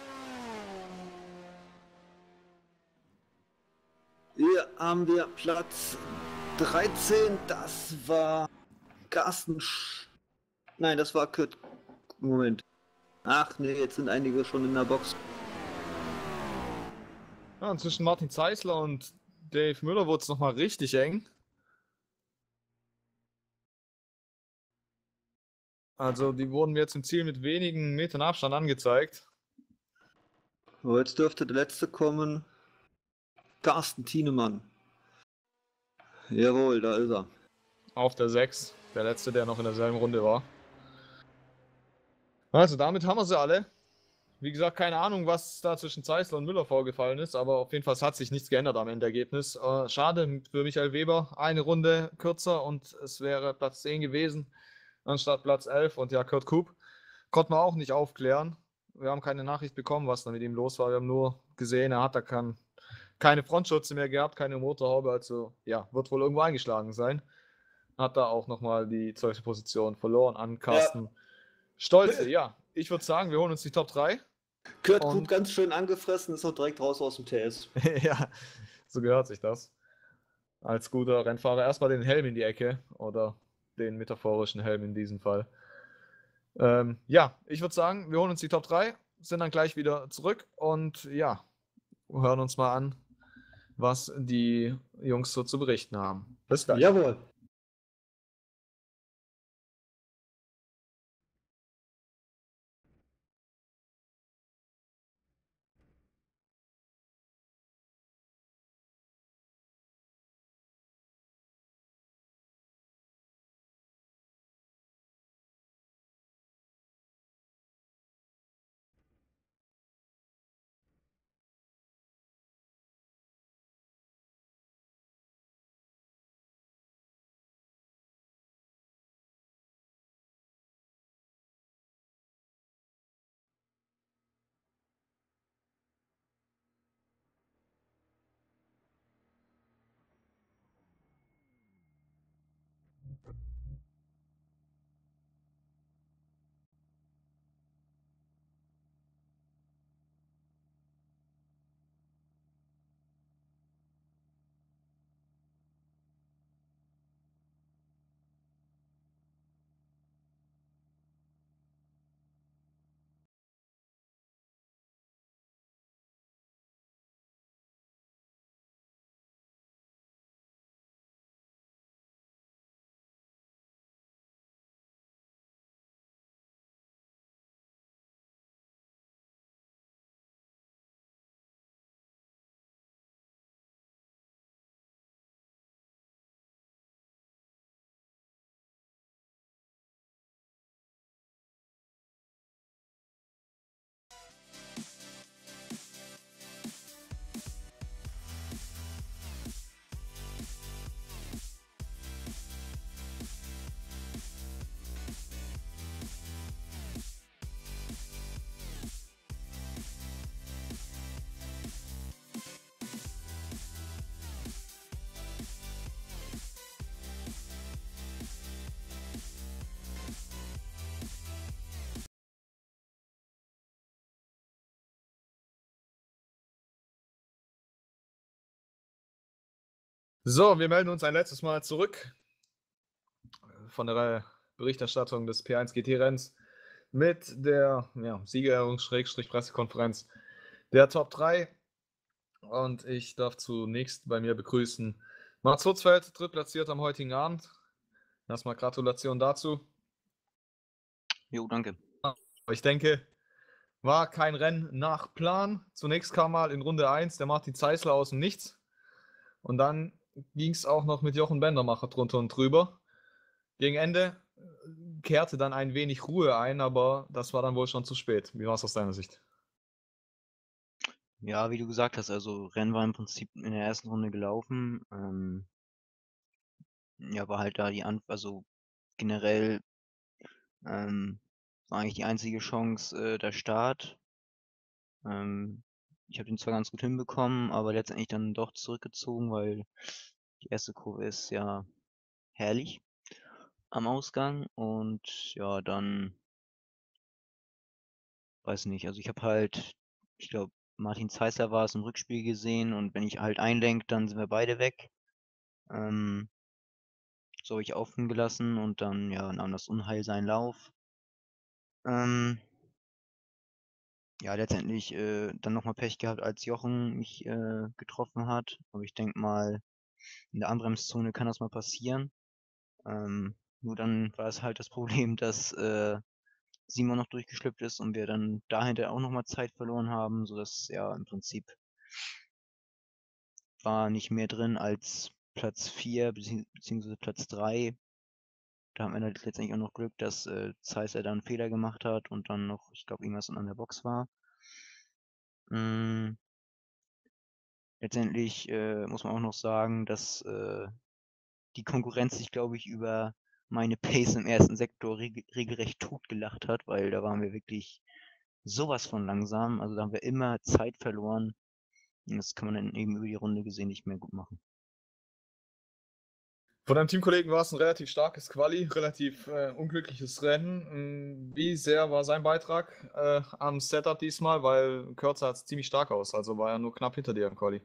Hier haben wir Platz 13, das war Carsten Nein, das war Kurt. Moment. Ach nee, jetzt sind einige schon in der Box. Ja, und zwischen Martin Zeisler und Dave Müller wurde es nochmal richtig eng. Also die wurden mir jetzt im Ziel mit wenigen Metern Abstand angezeigt. So, jetzt dürfte der letzte kommen. Carsten Thienemann. Jawohl, da ist er. Auf der 6. Der letzte, der noch in derselben Runde war. Also damit haben wir sie alle. Wie gesagt, keine Ahnung, was da zwischen Zeissler und Müller vorgefallen ist, aber auf jeden Fall hat sich nichts geändert am Endergebnis. Schade für Michael Weber, eine Runde kürzer und es wäre Platz 10 gewesen, anstatt Platz 11. Und ja, Kurt Kup konnten wir auch nicht aufklären. Wir haben keine Nachricht bekommen, was da mit ihm los war. Wir haben nur gesehen, er hat da keine Frontschutze mehr gehabt, keine Motorhaube, also ja, wird wohl irgendwo eingeschlagen sein. Hat da auch nochmal die 12. Position verloren an Carsten Stolze. Ja, ich würde sagen, wir holen uns die Top 3. Kurt Und- Kup ganz schön angefressen, ist auch direkt raus aus dem TS. Ja, so gehört sich das. Als guter Rennfahrer erstmal den Helm in die Ecke oder den metaphorischen Helm in diesem Fall. Ja, ich würde sagen, wir holen uns die Top 3, sind dann gleich wieder zurück und ja, hören uns mal an, was die Jungs so zu berichten haben. Bis gleich. Jawohl. So, wir melden uns ein letztes Mal zurück von der Berichterstattung des P1 GT-Renns mit der Siegerehrungs-Pressekonferenz der Top 3. Und ich darf zunächst bei mir begrüßen Mats Hutzfeld, drittplatziert am heutigen Abend. Erstmal Gratulation dazu. Jo, danke. Ich denke, war kein Rennen nach Plan. Zunächst kam mal in Runde 1 der Martin Zeissler aus dem Nichts. Und dann ging es auch noch mit Jochen Bendermacher drunter und drüber. Gegen Ende kehrte dann ein wenig Ruhe ein, aber das war dann wohl schon zu spät. Wie war es aus deiner Sicht? Ja, wie du gesagt hast, also Rennen war im Prinzip in der ersten Runde gelaufen. Ja, war halt da also generell war eigentlich die einzige Chance der Start. Ich habe den zwar ganz gut hinbekommen, aber letztendlich dann doch zurückgezogen, weil die erste Kurve ist ja herrlich am Ausgang und ja, dann weiß nicht, also ich habe halt, ich glaube, Martin Zeissler war es im Rückspiel gesehen und wenn ich halt einlenke, dann sind wir beide weg. So habe ich offen gelassen und dann, ja, nahm das Unheil seinen Lauf. Ja, letztendlich dann nochmal Pech gehabt, als Jochen mich getroffen hat. Aber ich denke mal, in der Anbremszone kann das mal passieren. Nur dann war es halt das Problem, dass Simon noch durchgeschlüpft ist und wir dann dahinter auch nochmal Zeit verloren haben, sodass ja im Prinzip war nicht mehr drin als Platz 4 beziehungsweise Platz 3. Da haben wir dann letztendlich auch noch Glück, dass Zeiss da einen Fehler gemacht hat und dann noch, ich glaube, irgendwas an der Box war. Letztendlich muss man auch noch sagen, dass die Konkurrenz sich, glaube ich, über meine Pace im ersten Sektor regelrecht totgelacht hat, weil da waren wir wirklich sowas von langsam. Also da haben wir immer Zeit verloren. Und das kann man dann eben über die Runde gesehen nicht mehr gut machen. Von deinem Teamkollegen war es ein relativ starkes Quali, relativ unglückliches Rennen. Wie sehr war sein Beitrag am Setup diesmal? Weil Kurt sah jetzt ziemlich stark aus, also war er nur knapp hinter dir im Quali.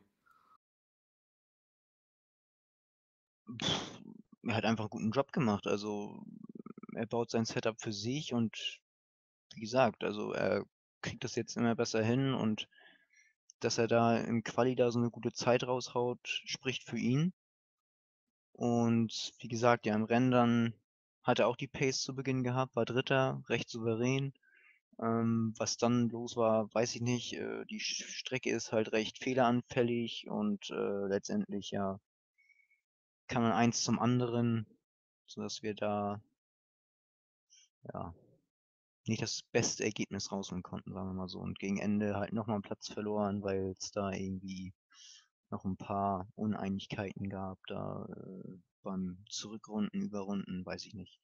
Er hat einfach einen guten Job gemacht. Also er baut sein Setup für sich und wie gesagt, also er kriegt das jetzt immer besser hin und dass er da im Quali da so eine gute Zeit raushaut, spricht für ihn. Und wie gesagt, ja, im Rennen dann hat er auch die Pace zu Beginn gehabt, war Dritter, recht souverän. Was dann los war, weiß ich nicht. Die Strecke ist halt recht fehleranfällig und letztendlich ja kam dann eins zum anderen, sodass wir da ja nicht das beste Ergebnis rausholen konnten, sagen wir mal so. Und gegen Ende halt nochmal einen Platz verloren, weil es da irgendwie noch ein paar Uneinigkeiten gab, da beim Zurückrunden, Überrunden, weiß ich nicht.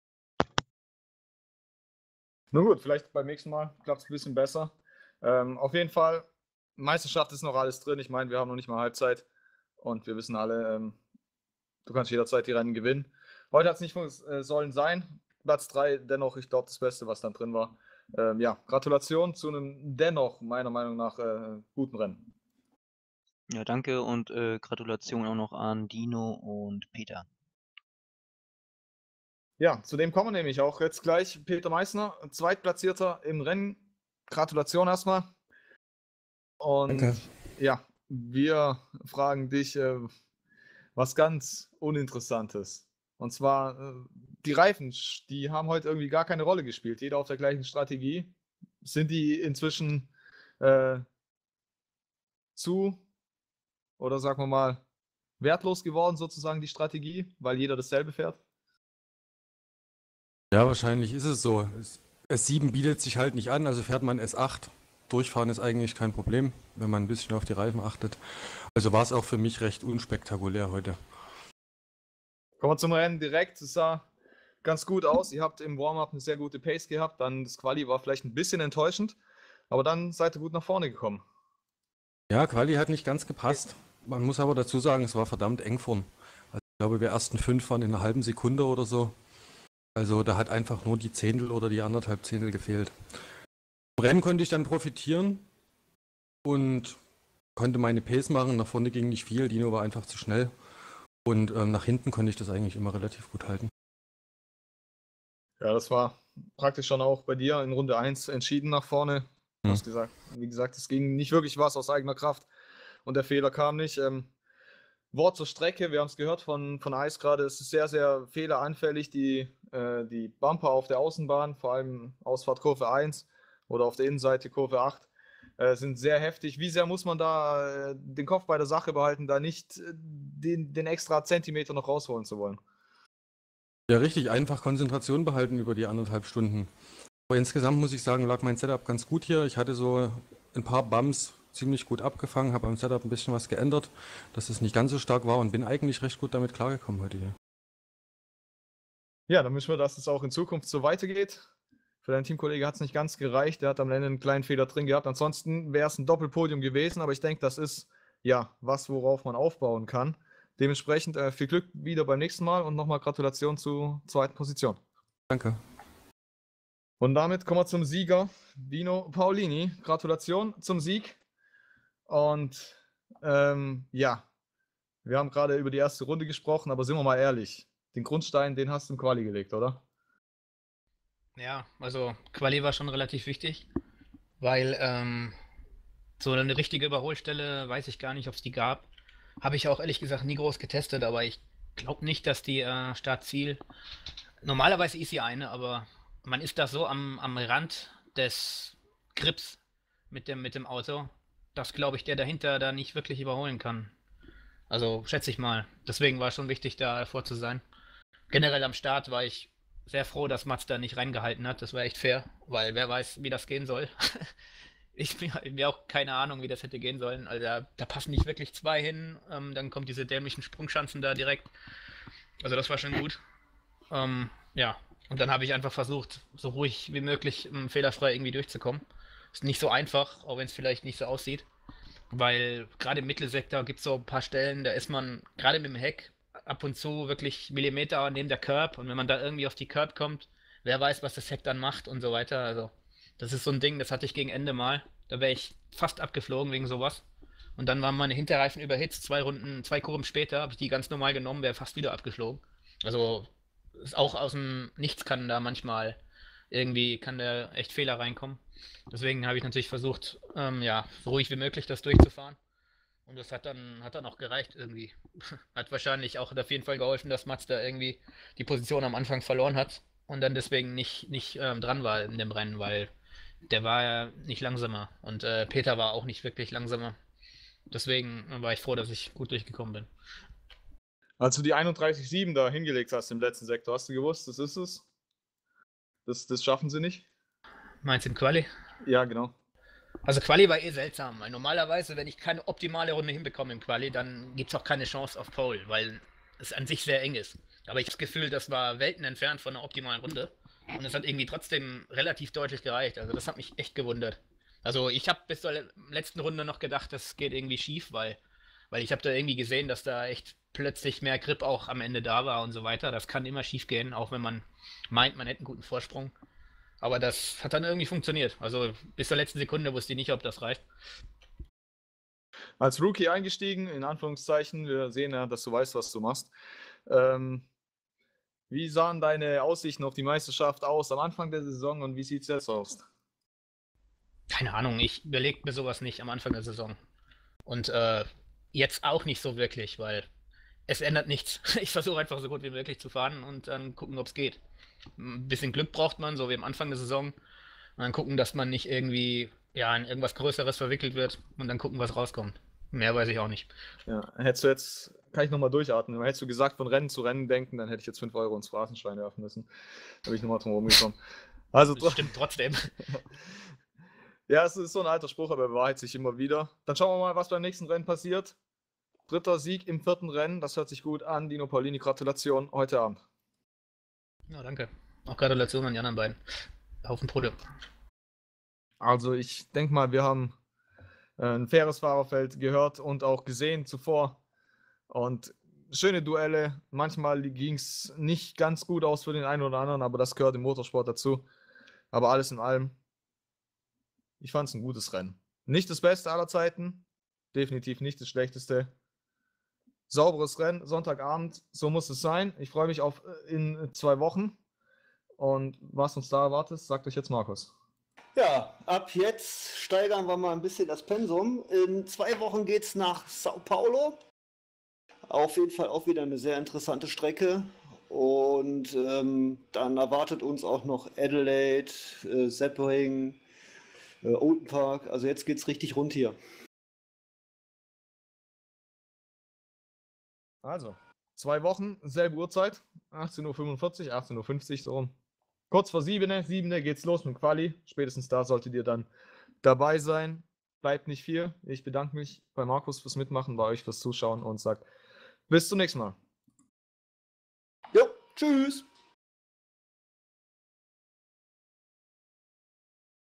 Na gut, vielleicht beim nächsten Mal klappt es ein bisschen besser. Auf jeden Fall, Meisterschaft ist noch alles drin. Ich meine, wir haben noch nicht mal Halbzeit und wir wissen alle, du kannst jederzeit die Rennen gewinnen. Heute hat es nicht sollen sein. Platz 3, dennoch, ich glaube, das Beste, was dann drin war. Ja, Gratulation zu einem dennoch, meiner Meinung nach, guten Rennen. Ja, danke und Gratulation auch noch an Dino und Peter. Ja, zu dem kommen wir nämlich auch jetzt gleich. Peter Meissner, Zweitplatzierter im Rennen. Gratulation erstmal. Und Danke. ja, wir fragen dich was ganz Uninteressantes. Und zwar, die Reifen, die haben heute irgendwie gar keine Rolle gespielt. Jeder auf der gleichen Strategie. Sind die inzwischen oder sagen wir mal, wertlos geworden, sozusagen die Strategie, weil jeder dasselbe fährt? Ja, wahrscheinlich ist es so. S7 bietet sich halt nicht an, also fährt man S8. Durchfahren ist eigentlich kein Problem, wenn man ein bisschen auf die Reifen achtet. Also war es auch für mich recht unspektakulär heute. Kommen wir zum Rennen direkt. Es sah ganz gut aus. Ihr habt im Warm-up eine sehr gute Pace gehabt. Dann das Quali war vielleicht ein bisschen enttäuschend, aber dann seid ihr gut nach vorne gekommen. Ja, Quali hat nicht ganz gepasst. Man muss aber dazu sagen, es war verdammt eng vorn. Also ich glaube, wir ersten 5 waren in einer halben Sekunde oder so. Also da hat einfach nur die Zehntel oder die anderthalb Zehntel gefehlt. Im Rennen konnte ich dann profitieren und konnte meine Pace machen. Nach vorne ging nicht viel, Dino war einfach zu schnell. Und nach hinten konnte ich das eigentlich immer relativ gut halten. Ja, das war praktisch schon auch bei dir in Runde 1 entschieden nach vorne. Du hast gesagt, wie gesagt, es ging nicht wirklich was aus eigener Kraft und der Fehler kam nicht. Wort zur Strecke, wir haben es gehört von Eis gerade, es ist sehr, sehr fehleranfällig, die Bumper auf der Außenbahn, vor allem Ausfahrt Kurve 1 oder auf der Innenseite Kurve 8, sind sehr heftig. Wie sehr muss man da den Kopf bei der Sache behalten, da nicht den extra Zentimeter noch rausholen zu wollen? Ja, richtig, einfach Konzentration behalten über die 1,5 Stunden. Aber insgesamt muss ich sagen, lag mein Setup ganz gut hier. Ich hatte so ein paar Bumps ziemlich gut abgefangen, habe am Setup ein bisschen was geändert, dass es nicht ganz so stark war und bin eigentlich recht gut damit klargekommen heute hier. Ja, dann müssen wir, dass es auch in Zukunft so weitergeht. Für deinen Teamkollege hat es nicht ganz gereicht. Der hat am Ende einen kleinen Fehler drin gehabt. Ansonsten wäre es ein Doppelpodium gewesen, aber ich denke, das ist ja was, worauf man aufbauen kann. Dementsprechend viel Glück wieder beim nächsten Mal und nochmal Gratulation zur zweiten Position. Danke. Und damit kommen wir zum Sieger, Dino Paolini. Gratulation zum Sieg. Und ja, wir haben gerade über die erste Runde gesprochen, aber sind wir mal ehrlich, den Grundstein, den hast du im Quali gelegt, oder? Ja, also Quali war schon relativ wichtig, weil so eine richtige Überholstelle weiß ich gar nicht, ob es die gab. Habe ich auch ehrlich gesagt nie groß getestet, aber ich glaube nicht, dass die Startziel. Normalerweise ist sie eine, aber man ist da so am Rand des Grips mit dem Auto, dass, glaube ich, der dahinter da nicht wirklich überholen kann. Also schätze ich mal. Deswegen war schon wichtig, da davor zu sein. Generell am Start war ich sehr froh, dass Mazda nicht reingehalten hat. Das war echt fair, weil wer weiß, wie das gehen soll. Mir auch keine Ahnung, wie das hätte gehen sollen. Also da passen nicht wirklich zwei hin. Dann kommt diese dämlichen Sprungschanzen da direkt. Also das war schon gut. Ja, und dann habe ich einfach versucht, so ruhig wie möglich fehlerfrei irgendwie durchzukommen. Ist nicht so einfach, auch wenn es vielleicht nicht so aussieht. Weil gerade im Mittelsektor gibt es so ein paar Stellen, da ist man gerade mit dem Heck ab und zu wirklich Millimeter neben der Curb. Und wenn man da irgendwie auf die Curb kommt, wer weiß, was das Heck dann macht und so weiter. Also das ist so ein Ding, das hatte ich gegen Ende mal. Da wäre ich fast abgeflogen wegen sowas. Und dann waren meine Hinterreifen überhitzt. 2 Kurven später habe ich die ganz normal genommen, wäre fast wieder abgeflogen. Also ist auch aus dem Nichts kann da manchmal irgendwie kann da echt Fehler reinkommen. Deswegen habe ich natürlich versucht, ja, so ruhig wie möglich das durchzufahren. Und das hat dann auch gereicht irgendwie. Hat wahrscheinlich auch auf jeden Fall geholfen, dass Mazda irgendwie die Position am Anfang verloren hat und dann deswegen nicht dran war in dem Rennen, weil der war ja nicht langsamer und Peter war auch nicht wirklich langsamer. Deswegen war ich froh, dass ich gut durchgekommen bin. Als du die 31,7 da hingelegt hast im letzten Sektor, hast du gewusst, das ist es? Das schaffen sie nicht? Meinst du in Quali? Ja, genau. Also Quali war eh seltsam, weil normalerweise, wenn ich keine optimale Runde hinbekomme im Quali, dann gibt es auch keine Chance auf Pole, weil es an sich sehr eng ist. Aber ich habe das Gefühl, das war Welten entfernt von einer optimalen Runde. Und es hat irgendwie trotzdem relativ deutlich gereicht. Also das hat mich echt gewundert. Also ich habe bis zur letzten Runde noch gedacht, das geht irgendwie schief, weil ich habe da irgendwie gesehen, dass da echt plötzlich mehr Grip auch am Ende da war und so weiter. Das kann immer schief gehen, auch wenn man meint, man hätte einen guten Vorsprung. Aber das hat dann irgendwie funktioniert. Also bis zur letzten Sekunde wusste ich nicht, ob das reicht. Als Rookie eingestiegen, in Anführungszeichen, wir sehen ja, dass du weißt, was du machst. Wie sahen deine Aussichten auf die Meisterschaft aus am Anfang der Saison und wie sieht es jetzt aus? Keine Ahnung, ich überlege mir sowas nicht am Anfang der Saison. Und jetzt auch nicht so wirklich, weil es ändert nichts. Ich versuche einfach so gut wie möglich zu fahren und dann gucken, ob es geht. Ein bisschen Glück braucht man, so wie am Anfang der Saison. Und dann gucken, dass man nicht irgendwie ja, in irgendwas Größeres verwickelt wird und dann gucken, was rauskommt. Mehr weiß ich auch nicht. Ja, hättest du jetzt, kann ich nochmal durchatmen, hättest du gesagt, von Rennen zu Rennen denken, dann hätte ich jetzt 5 Euro ins Phrasenschwein werfen müssen. Da bin ich nochmal drum rumgekommen. Also, Das stimmt trotzdem. ja, es ist so ein alter Spruch, aber bewahrheitet sich immer wieder. Dann schauen wir mal, was beim nächsten Rennen passiert. 3. Sieg im 4. Rennen, das hört sich gut an. Dino Paulini, Gratulation heute Abend. Ja, danke. Auch Gratulation an die anderen beiden. Haufen Pode. Also ich denke mal, wir haben ein faires Fahrerfeld gehört und auch gesehen zuvor. Und schöne Duelle. Manchmal ging es nicht ganz gut aus für den einen oder anderen, aber das gehört im Motorsport dazu. Aber alles in allem, ich fand es ein gutes Rennen. Nicht das Beste aller Zeiten, definitiv nicht das Schlechteste. Sauberes Rennen, Sonntagabend, so muss es sein. Ich freue mich auf in 2 Wochen. Und was uns da erwartet, sagt euch jetzt Markus. Ja, ab jetzt steigern wir mal ein bisschen das Pensum. In 2 Wochen geht es nach Sao Paulo. Auf jeden Fall auch wieder eine sehr interessante Strecke. Und dann erwartet uns auch noch Adelaide, Sebring, Oulton Park. Also jetzt geht es richtig rund hier. Also, 2 Wochen, selbe Uhrzeit, 18:45 Uhr, 18:50 Uhr so rum. Kurz vor 7 geht's los mit dem Quali. Spätestens da solltet ihr dann dabei sein. Bleibt nicht viel. Ich bedanke mich bei Markus fürs Mitmachen, bei euch fürs Zuschauen und sage bis zum nächsten Mal. Jo, tschüss.